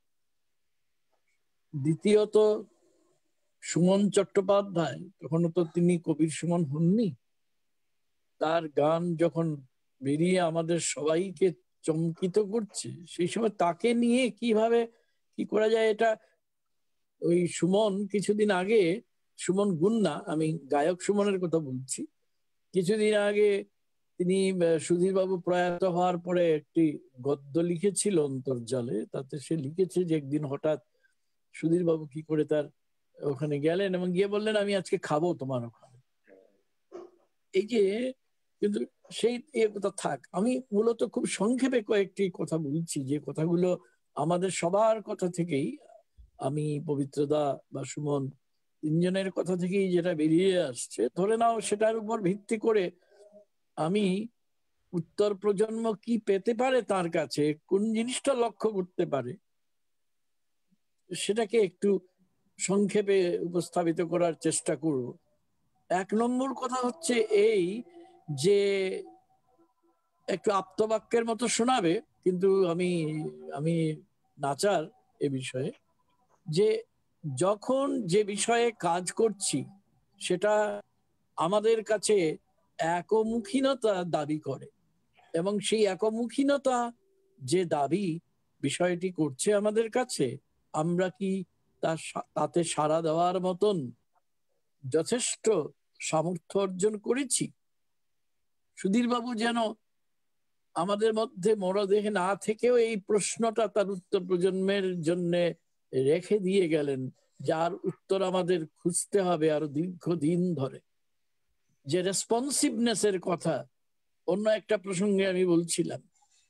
দ্বিতীয়ত, সুমন চট্টোপাধ্যায় তখন তো তিনি কবির সুমন হননি, তার গান যখন বেরিয়ে আমাদের সবাইকে চমকিত করছে, সেই সময় তাকে নিয়ে কিভাবে কি করা যায়, এটা ওই সুমন কিছুদিন আগে, সুমন গুণ না, আমি গায়ক সুমনের কথা বলছি, কিছুদিন আগে তিনি সুধীর বাবু প্রয়াত হওয়ার পরে একটি গদ্য লিখেছিল অন্তর্জালে। তাতে সে লিখেছে যে একদিন হঠাৎ সুধীর বাবু কি করে তার ওখানে গেলেন এবং গিয়ে বললেন আমি আজকে খাবো তোমার ওখানে। এই যে, কিন্তু সেই কথা থাক, আমি মূলত খুব সংক্ষেপে কয়েকটি কথা বলছি, যে কথাগুলো আমাদের সবার কথা থেকেই, আমি, পবিত্রদা বা সুমন তিনজনের কথা থেকেই যেটা বেরিয়ে আসছে, ধরে নাও সেটার উপর ভিত্তি করে আমি উত্তর প্রজন্ম কি পেতে পারে তার কাছে, কোন জিনিসটা লক্ষ্য করতে পারে, সেটাকে একটু সংক্ষেপে উপস্থাপিত করার চেষ্টা করব। এক নম্বর কথা হচ্ছে এই, যে একটু আপ্তবাক্যের মতো শোনাবে, কিন্তু আমি আমি নাচার এ বিষয়ে, যে যখন যে বিষয়ে কাজ করছি সেটা আমাদের কাছে একমুখীনতা দাবি করে, এবং সেই একমুখীনতা যে দাবি বিষয়টি করছে আমাদের কাছে, আমরা কি তাতে সাড়া দেওয়ার মতন যথেষ্ট সামর্থ্য অর্জন করেছি? সুধীর বাবু যেন আমাদের মধ্যে মরদেহে না থেকেও এই প্রশ্নটা তার উত্তর প্রজন্মের জন্য রেখে দিয়ে গেলেন, যার উত্তর আমাদের খুঁজতে হবে আরো দীর্ঘদিন ধরে। যে রেসপন্সিভনেসের কথা অন্য একটা প্রসঙ্গে আমি বলছিলাম,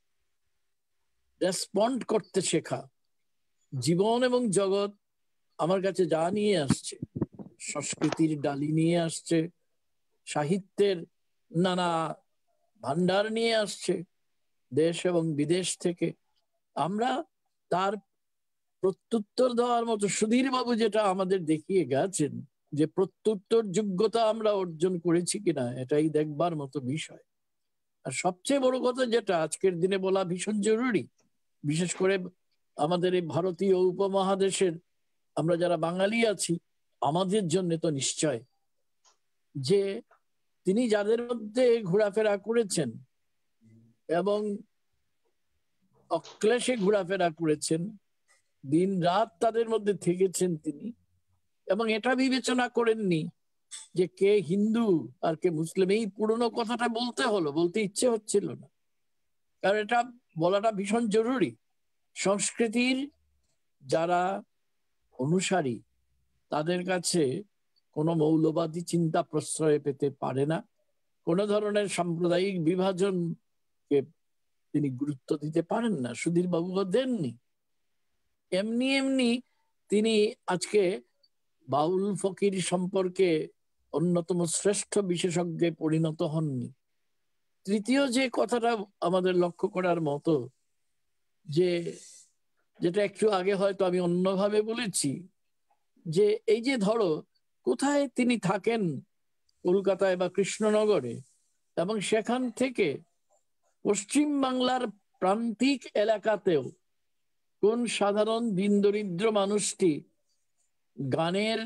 রেসপন্ড করতে শেখা। জীবন এবং জগৎ আমার কাছে যা নিয়ে আসছে, সংস্কৃতির ডালি নিয়ে আসছে, সাহিত্যের নানা ভান্ডার নিয়ে আসছে দেশ এবং বিদেশ থেকে, আমরা তার প্রত্যুত্তর দেওয়ার মতো সুধীর বাবু যেটা আমাদের দেখিয়ে গেছেন, যে প্রত্যুত্তর যোগ্যতা আমরা অর্জন করেছি কিনা, এটাই দেখবার মতো বিষয়। আর সবচেয়ে বড় কথা যেটা আজকের দিনে বলা ভীষণ জরুরি, বিশেষ করে আমাদের এই ভারতীয় উপমহাদেশের আমরা যারা বাঙালি আছি, আমাদের জন্য তো নিশ্চয়, যে তিনি যাদের মধ্যে ঘোরাফেরা করেছেন এবং অক্লেশে ঘোরাফেরা করেছেন, দিন রাত তাদের মধ্যে থেকেছেন তিনি, এবং এটা বিবেচনা করেননি যে কে হিন্দু আর কে মুসলিম। এই পুরনো কথাটা বলতে হলো, বলতে ইচ্ছে হচ্ছিল না, কারণ এটা বলাটা ভীষণ জরুরি। সংস্কৃতির যারা অনুসারী তাদের কাছে কোনো মৌলবাদী চিন্তা প্রশ্রয় পেতে পারে না, কোনো ধরনের সাম্প্রদায়িক বিভাজনকে তিনি গুরুত্ব দিতে পারেন না, সুধীর বাবুও দেননি। এমনি এমনি তিনি আজকে বাউল ফকির সম্পর্কে অন্যতম শ্রেষ্ঠ বিশেষজ্ঞে পরিণত হননি। তৃতীয় যে কথাটা আমাদের লক্ষ্য করার মতো, যে যেটা একটু আগে হয়তো আমি অন্যভাবে বলেছি, যে এই যে ধরো কোথায় তিনি থাকেন, কলকাতায় বা কৃষ্ণনগরে, এবং সেখান থেকে পশ্চিম বাংলার প্রান্তিক এলাকাতেও কোন সাধারণ দিন দরিদ্র মানুষটি গানের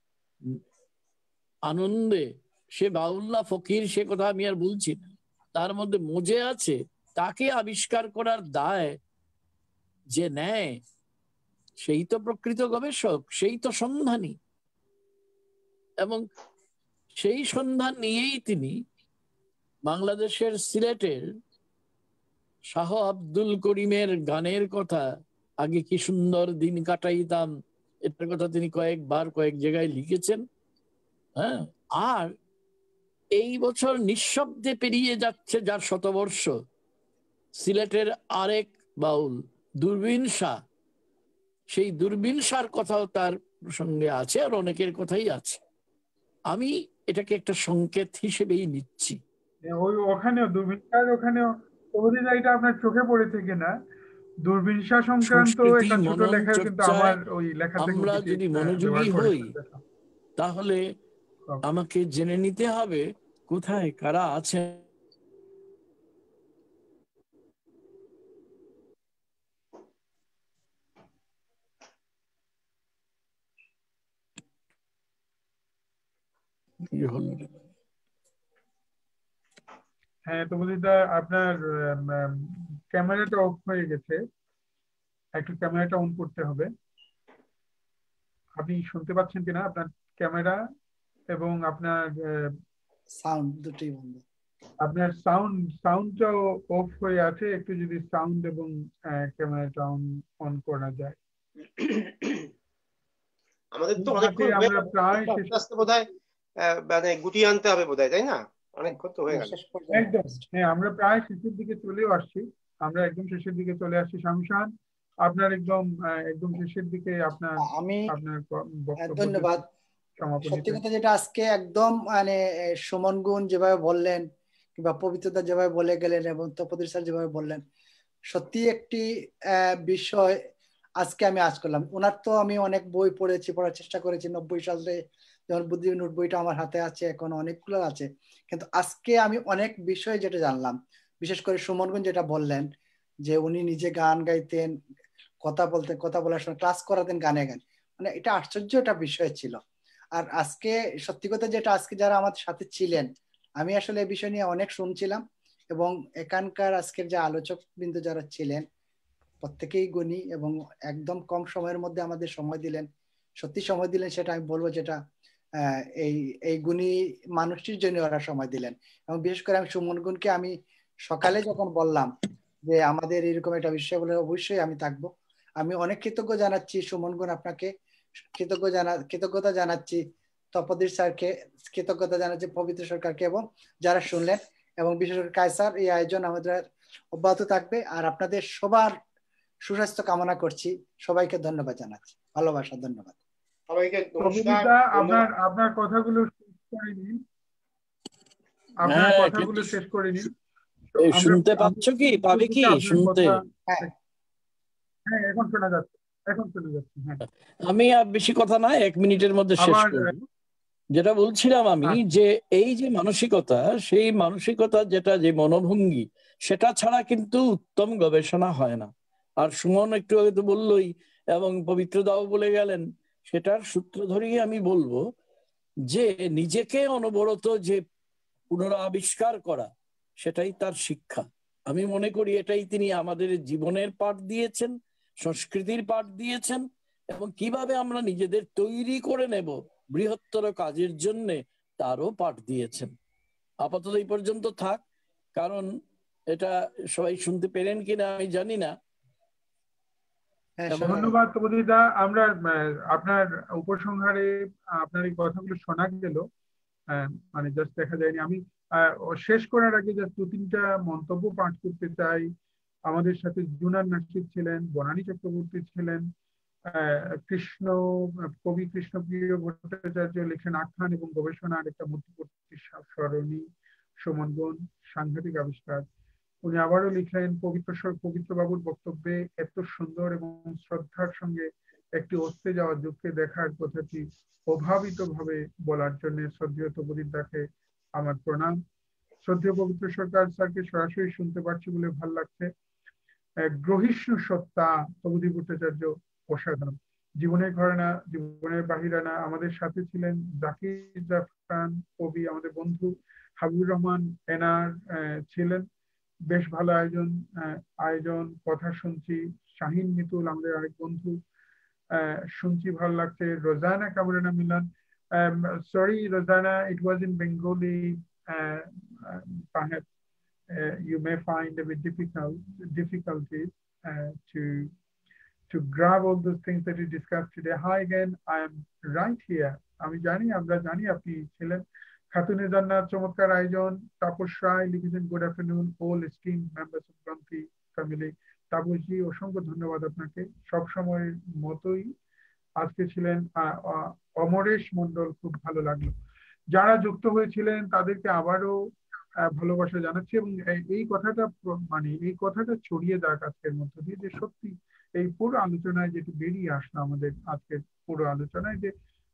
আনন্দে সে বাউল্লা ফকির, সে কথা আমি আর বলছি না, তার মধ্যে মজে আছে, তাকে আবিষ্কার করার দায় যে নেয়, সেই তো প্রকৃত গবেষক, সেই তো সন্ধানী। এবং সেই সন্ধান নিয়েই তিনি বাংলাদেশের সিলেটের শাহ আব্দুল করিমের গানের কথা, আগে কি সুন্দর দিন কাটাইতাম, এটার কথা তিনি কয়েকবার কয়েক জায়গায় লিখেছেন। হ্যাঁ, আর এই বছর নিঃশব্দে পেরিয়ে যাচ্ছে যার শতবর্ষ, সিলেটের আরেক বাউল দূরবীন শাহ। সেই দূরবীন শাহর কথাও তার সঙ্গে আছে, আর অনেকের কথাই আছে। আমি এটাকে একটা সংকেত হিসেবেই নিচ্ছি। ওই ওখানেও দূরবীনটার ওখানেও অবধি এটা আপনার চোখে পড়েছে কিনা, দূরবীন শাহ সংক্রান্ত সংস্কৃতি একটা ছোট মনন লেখা কিন্তু চর্চায় আমার ওই লেখা থেকে আমরা উদ্ধৃতি, যদি আহ, মনোযোগী ব্যবহার হই, করেছেন দেখলাম। তাহলে আমাকে জেনে নিতে হবে কোথায় কারা আছে। হ্যাঁ তবুদিদা, আপনার ক্যামেরাটা অফ হয়ে গেছে, একটু ক্যামেরাটা অন করতে হবে। আপনি শুনতে পাচ্ছেন কিনা? আপনার ক্যামেরা এবং আপনার আহ, সাউন্ড দুটোই বন্ধ। আপনার সাউন্ড সাউন্ডটাও অফ হয়ে আছে, একটু যদি সাউন্ড এবং ক্যামেরাটা অন অন করা যায়। আমাদের তো এই অনেকক্ষণ ফাঁকে হয়ে আমরা গেল, প্রায় একটু শেষ, আস্তে আস্তে বোধহয় আহ, মানে গুটিয়ে আনতে হবে বোধহয়, তাই না? অনেকক্ষণ তো হয়ে গেল। শেষ পর্যন্ত একদম হ্যাঁ, আমরা প্রায় শেষের দিকে চলেও আসছি, আমরা একদম শেষের দিকে চলে আসছি। শামশান, আপনার একদম আহ, একদম শেষের দিকে আপনার আমি আপনার ক- আহ, বক্তব্য ধন্যবাদ। সত্যি সমাপনীতে। কথা যেটা আজকে একদম মানে আহ, সুমন গুণ যেভাবে বললেন, কিংবা পবিত্রতা যেভাবে বলে গেলেন, এবং তপদীর স্যার যেভাবে বললেন, সত্যি একটি আহ, বিষয় আজকে আমি আজ করলাম। ওনার তো আমি অনেক বই পড়েছি, পড়ার চেষ্টা করেছি। নব্বই সালে যেমন বুদ্ধিবীর নোট বইটা আমার হাতে আছে, এখন অনেকগুলো আছে। কিন্তু আজকে আমি অনেক বিষয় যেটা জানলাম, বিশেষ করে সুমনগুন যেটা বললেন যে উনি নিজে গান গাইতেন, কথা বলতেন, কথা বলার সময় ক্লাস করাতেন গানে গান, মানে এটা আশ্চর্য একটা বিষয় ছিল। আর আজকে সত্যি কথা যেটা, আজকে যারা আমাদের সাথে ছিলেন, আমি আসলে এই বিষয় নিয়ে অনেক শুনছিলাম, এবং এখানকার আজকের যে আলোচক বিন্দু যারা ছিলেন প্রত্যেকেই গুণী, এবং একদম কম সময়ের মধ্যে আমাদের সময় দিলেন। সত্যি সময় দিলেন, সেটা আমি বলবো যেটা আহ, এই এই গুণী মানুষটির জন্য ওরা সময় দিলেন। এবং বিশেষ করে আমি সুমন গুণকে আমি সকালে যখন বললাম যে আমাদের এরকম একটা বিষয় বলে, অবশ্যই আমি থাকবো। আমি অনেক কৃতজ্ঞ জানাচ্ছি সুমন গুণ আপনাকে, কৃতজ্ঞ জানা কৃতজ্ঞতা জানাচ্ছি তপদীর স্যারকে, কৃতজ্ঞতা জানাচ্ছি পবিত্র সরকারকে, এবং যারা শুনলেন। এবং বিশেষ করে কায়সার, এই আয়োজন আমাদের অব্যাহত থাকবে। আর আপনাদের সবার সুস্বাস্থ্য কামনা করছি। সবাইকে ধন্যবাদ জানাচ্ছি, ভালোবাসা, ধন্যবাদ সবাইকে নমস্কার, প্রবীরদা, আপনার ধন্যবাদ। আপনার কথাগুলো শেষ করে নিন, আপনার হ্যাঁ, কথাগুলো কিন্তু শেষ করে নিন। এই আমরা শুনতে আমরা পাচ্ছ কি? শেষ পাবে কি দিকে আপনার শুনতে? কথা, হ্যাঁ হ্যাঁ এখন শোনা যাচ্ছে, এখন শোনা যাচ্ছে, হ্যাঁ। আমি আর বেশি কথা না, এক মিনিটের মধ্যে শেষ আবার করব। যেটা বলছিলাম আমি, আচ্ছা, যে এই যে মানসিকতা, সেই মানসিকতা যেটা, যে মনোভঙ্গি, সেটা ছাড়া কিন্তু উত্তম গবেষণা হয় না। আর সুমন একটু আগে তো বললই, এবং পবিত্র দাও বলে গেলেন, সেটার সূত্র ধরেই আমি বলবো যে নিজেকে অনবরত যে পুনরাবিষ্কার করা, সেটাই তার শিক্ষা। আমি মনে করি এটাই তিনি আমাদের জীবনের পাঠ দিয়েছেন, সংস্কৃতির পাঠ দিয়েছেন, এবং কিভাবে আমরা নিজেদের তৈরি করে নেব বৃহত্তর কাজের জন্য, তারও পাঠ দিয়েছেন। আপাতত এই পর্যন্ত থাক, কারণ এটা সবাই শুনতে পেলেন কিনা আমি জানি না। হ্যাঁ এবং শোনা গেল। ধন্যবাদ প্রবীরদা। আমরা আহ, আপনার উপসংহারে আপনার এই কথাগুলো শোনা গেল, আহ, মানে জাস্ট দেখা যায়নি। আমি আহ, শেষ করার আগে জাস্ট দু তিনটা মন্তব্য পাঠ করতে চাই। আমাদের সাথে জুনান নাসির ছিলেন, বনানী চক্রবর্তী ছিলেন, আহ, কৃষ্ণ কবি কৃষ্ণপ্রিয় ভট্টাচার্য লিখেন আখ্যান এবং গবেষণার একটা মধ্যবর্তী সরণি, সুমনগণ সাংঘাতিক আবিষ্কার। উনি আবারও লিখলেন, পবিত্র পবিত্র বাবুর বক্তব্যে এত সুন্দর এবং শ্রদ্ধার সঙ্গে একটি অস্তে যাওয়া যুগকে দেখার কথাটি অভাবিত ভাবে বলার জন্য শ্রদ্ধেয় তপদীদাকে আমার প্রণাম। শ্রদ্ধেয় পবিত্র সরকার স্যারকে সরাসরি শুনতে পারছি বলে ভাল লাগছে। গ্রহিষ্ণু সত্তা তপদী ভট্টাচার্য অসাধারণ। জীবনের ঘরানা, জীবনের বাহিরানা। আমাদের সাথে ছিলেন জাকির জাফরান কবি, আমাদের বন্ধু হাবিবুর রহমান এনার ছিলেন। বেশ ভালো আয়োজন, আয়োজন কথা শুনছি। শাহিন মিতুল আমাদের আরেক বন্ধু, শুনছি ভালো লাগছে। রোজানা কামরানা মিলান, sorry Rozana, it was in Bengali, perhaps uh, you may find a bit difficult difficulties uh, to to grab all those things that we discussed today. Hi again, I am right here আমি জানি, আমরা জানি আপনি ছিলেন। খাতুনে জান্নাত চমৎকার আয়োজন। তাপস রায় লিখেছেন good afternoon all esteem members of Granthi family. তাপসজি অসংখ্য ধন্যবাদ আপনাকে, সব সময়ের মতোই আজকে ছিলেন। অমরেশ মন্ডল, খুব ভালো লাগলো। যারা যুক্ত হয়েছিলেন তাদেরকে আবারও ভালোবাসা জানাচ্ছি, এবং এই কথাটা মানে এই কথাটা ছড়িয়ে যাক আজকের মধ্য দিয়ে, যে সত্যি এই পুরো আলোচনায় যেটা বেরিয়ে আসলো আমাদের আজকের পুরো আলোচনায়, যে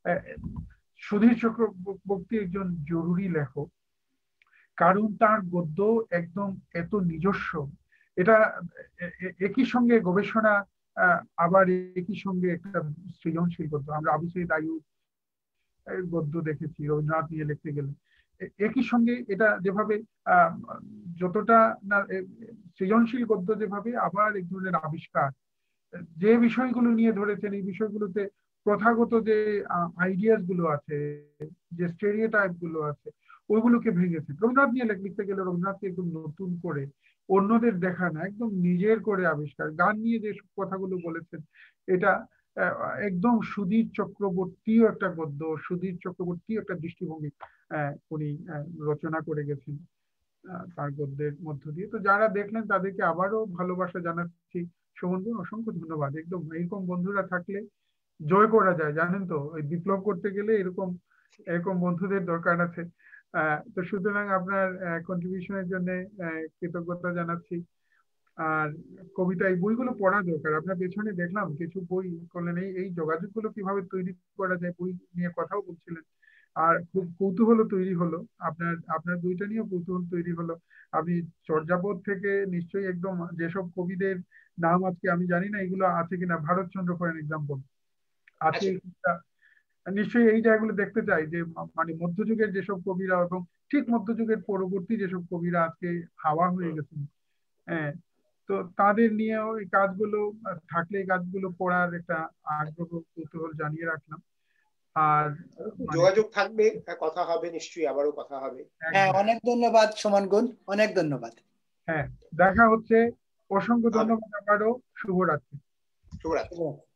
সুধীর চক্রবর্তী একজন জরুরি লেখক, কারণ তার গদ্য একদম এত নিজস্ব। এটা একই সঙ্গে গবেষণা, আবার একই সঙ্গে একটা সৃজনশীল গদ্য। আমরা আবু সঈদ আইয়ুব গদ্য দেখেছি রবীন্দ্রনাথ নিয়ে লিখতে গেলে, একই সঙ্গে এটা যেভাবে আহ যতটা না সৃজনশীল গদ্য, যেভাবে আবার এক ধরনের আবিষ্কার। যে বিষয়গুলো নিয়ে ধরেছেন, এই বিষয়গুলোতে প্রথাগত যে আইডিয়াস গুলো আছে, যে স্টেরিওটাইপ গুলো আছে, ওইগুলোকে ভেঙেছেন। রবীন্দ্রনাথ নিয়ে লিখতে গেলে রবীন্দ্রনাথকে একদম নতুন করে, অন্যদের দেখা না, একদম নিজের করে আবিষ্কার। গান নিয়ে যে কথাগুলো বলেছেন, এটা একদম সুধীর চক্রবর্তীও একটা গদ্য, সুধীর চক্রবর্তীও একটা দৃষ্টিভঙ্গি উনি রচনা করে গেছেন তার গদ্যের মধ্য দিয়ে। তো যারা দেখলেন তাদেরকে আবারও ভালোবাসা জানাচ্ছি। সুমন, অসংখ্য ধন্যবাদ। একদম এরকম বন্ধুরা থাকলে জয় করা যায়, জানেন তো, ওই বিপ্লব করতে গেলে এরকম এরকম বন্ধুদের দরকার আছে। আহ তো সুতরাং আপনার কন্ট্রিবিউশনের জন্য কৃতজ্ঞতা জানাচ্ছি। আর কবিতা, এই বইগুলো পড়া দরকার। আপনার পেছনে দেখলাম কিছু বই করলেন, এই এই যোগাযোগগুলো কিভাবে তৈরি করা যায় বই নিয়ে কথাও বলছিলেন। আর খুব কৌতূহল তৈরি হলো, আপনার আপনার বইটা নিয়েও কৌতূহল তৈরি হলো। আপনি চর্যাপদ থেকে নিশ্চয়ই একদম যেসব কবিদের নাম আজকে আমি জানি না এগুলো আছে কিনা, ভারতচন্দ্র ফর এক্সাম্পল আছে, নিশ্চয়ই এই জায়গাগুলো দেখতে চাই, যে মানে মধ্যযুগের যেসব কবিরা এবং ঠিক মধ্যযুগের পরবর্তী যেসব কবিরা আজকে হাওয়া হয়ে গেছেন, হ্যাঁ, তো তাদের নিয়েও এই কাজগুলো থাকলে এই কাজগুলো পড়ার একটা আগ্রহ কৌতূহল জানিয়ে রাখলাম। আর যোগাযোগ থাকবে, কথা হবে নিশ্চয়ই, আবারও কথা হবে। হ্যাঁ, অনেক ধন্যবাদ সুমন গুণ, অনেক ধন্যবাদ। হ্যাঁ, দেখা হচ্ছে। অসংখ্য ধন্যবাদ আবারও। শুভরাত্রি। শুভরাত্রি।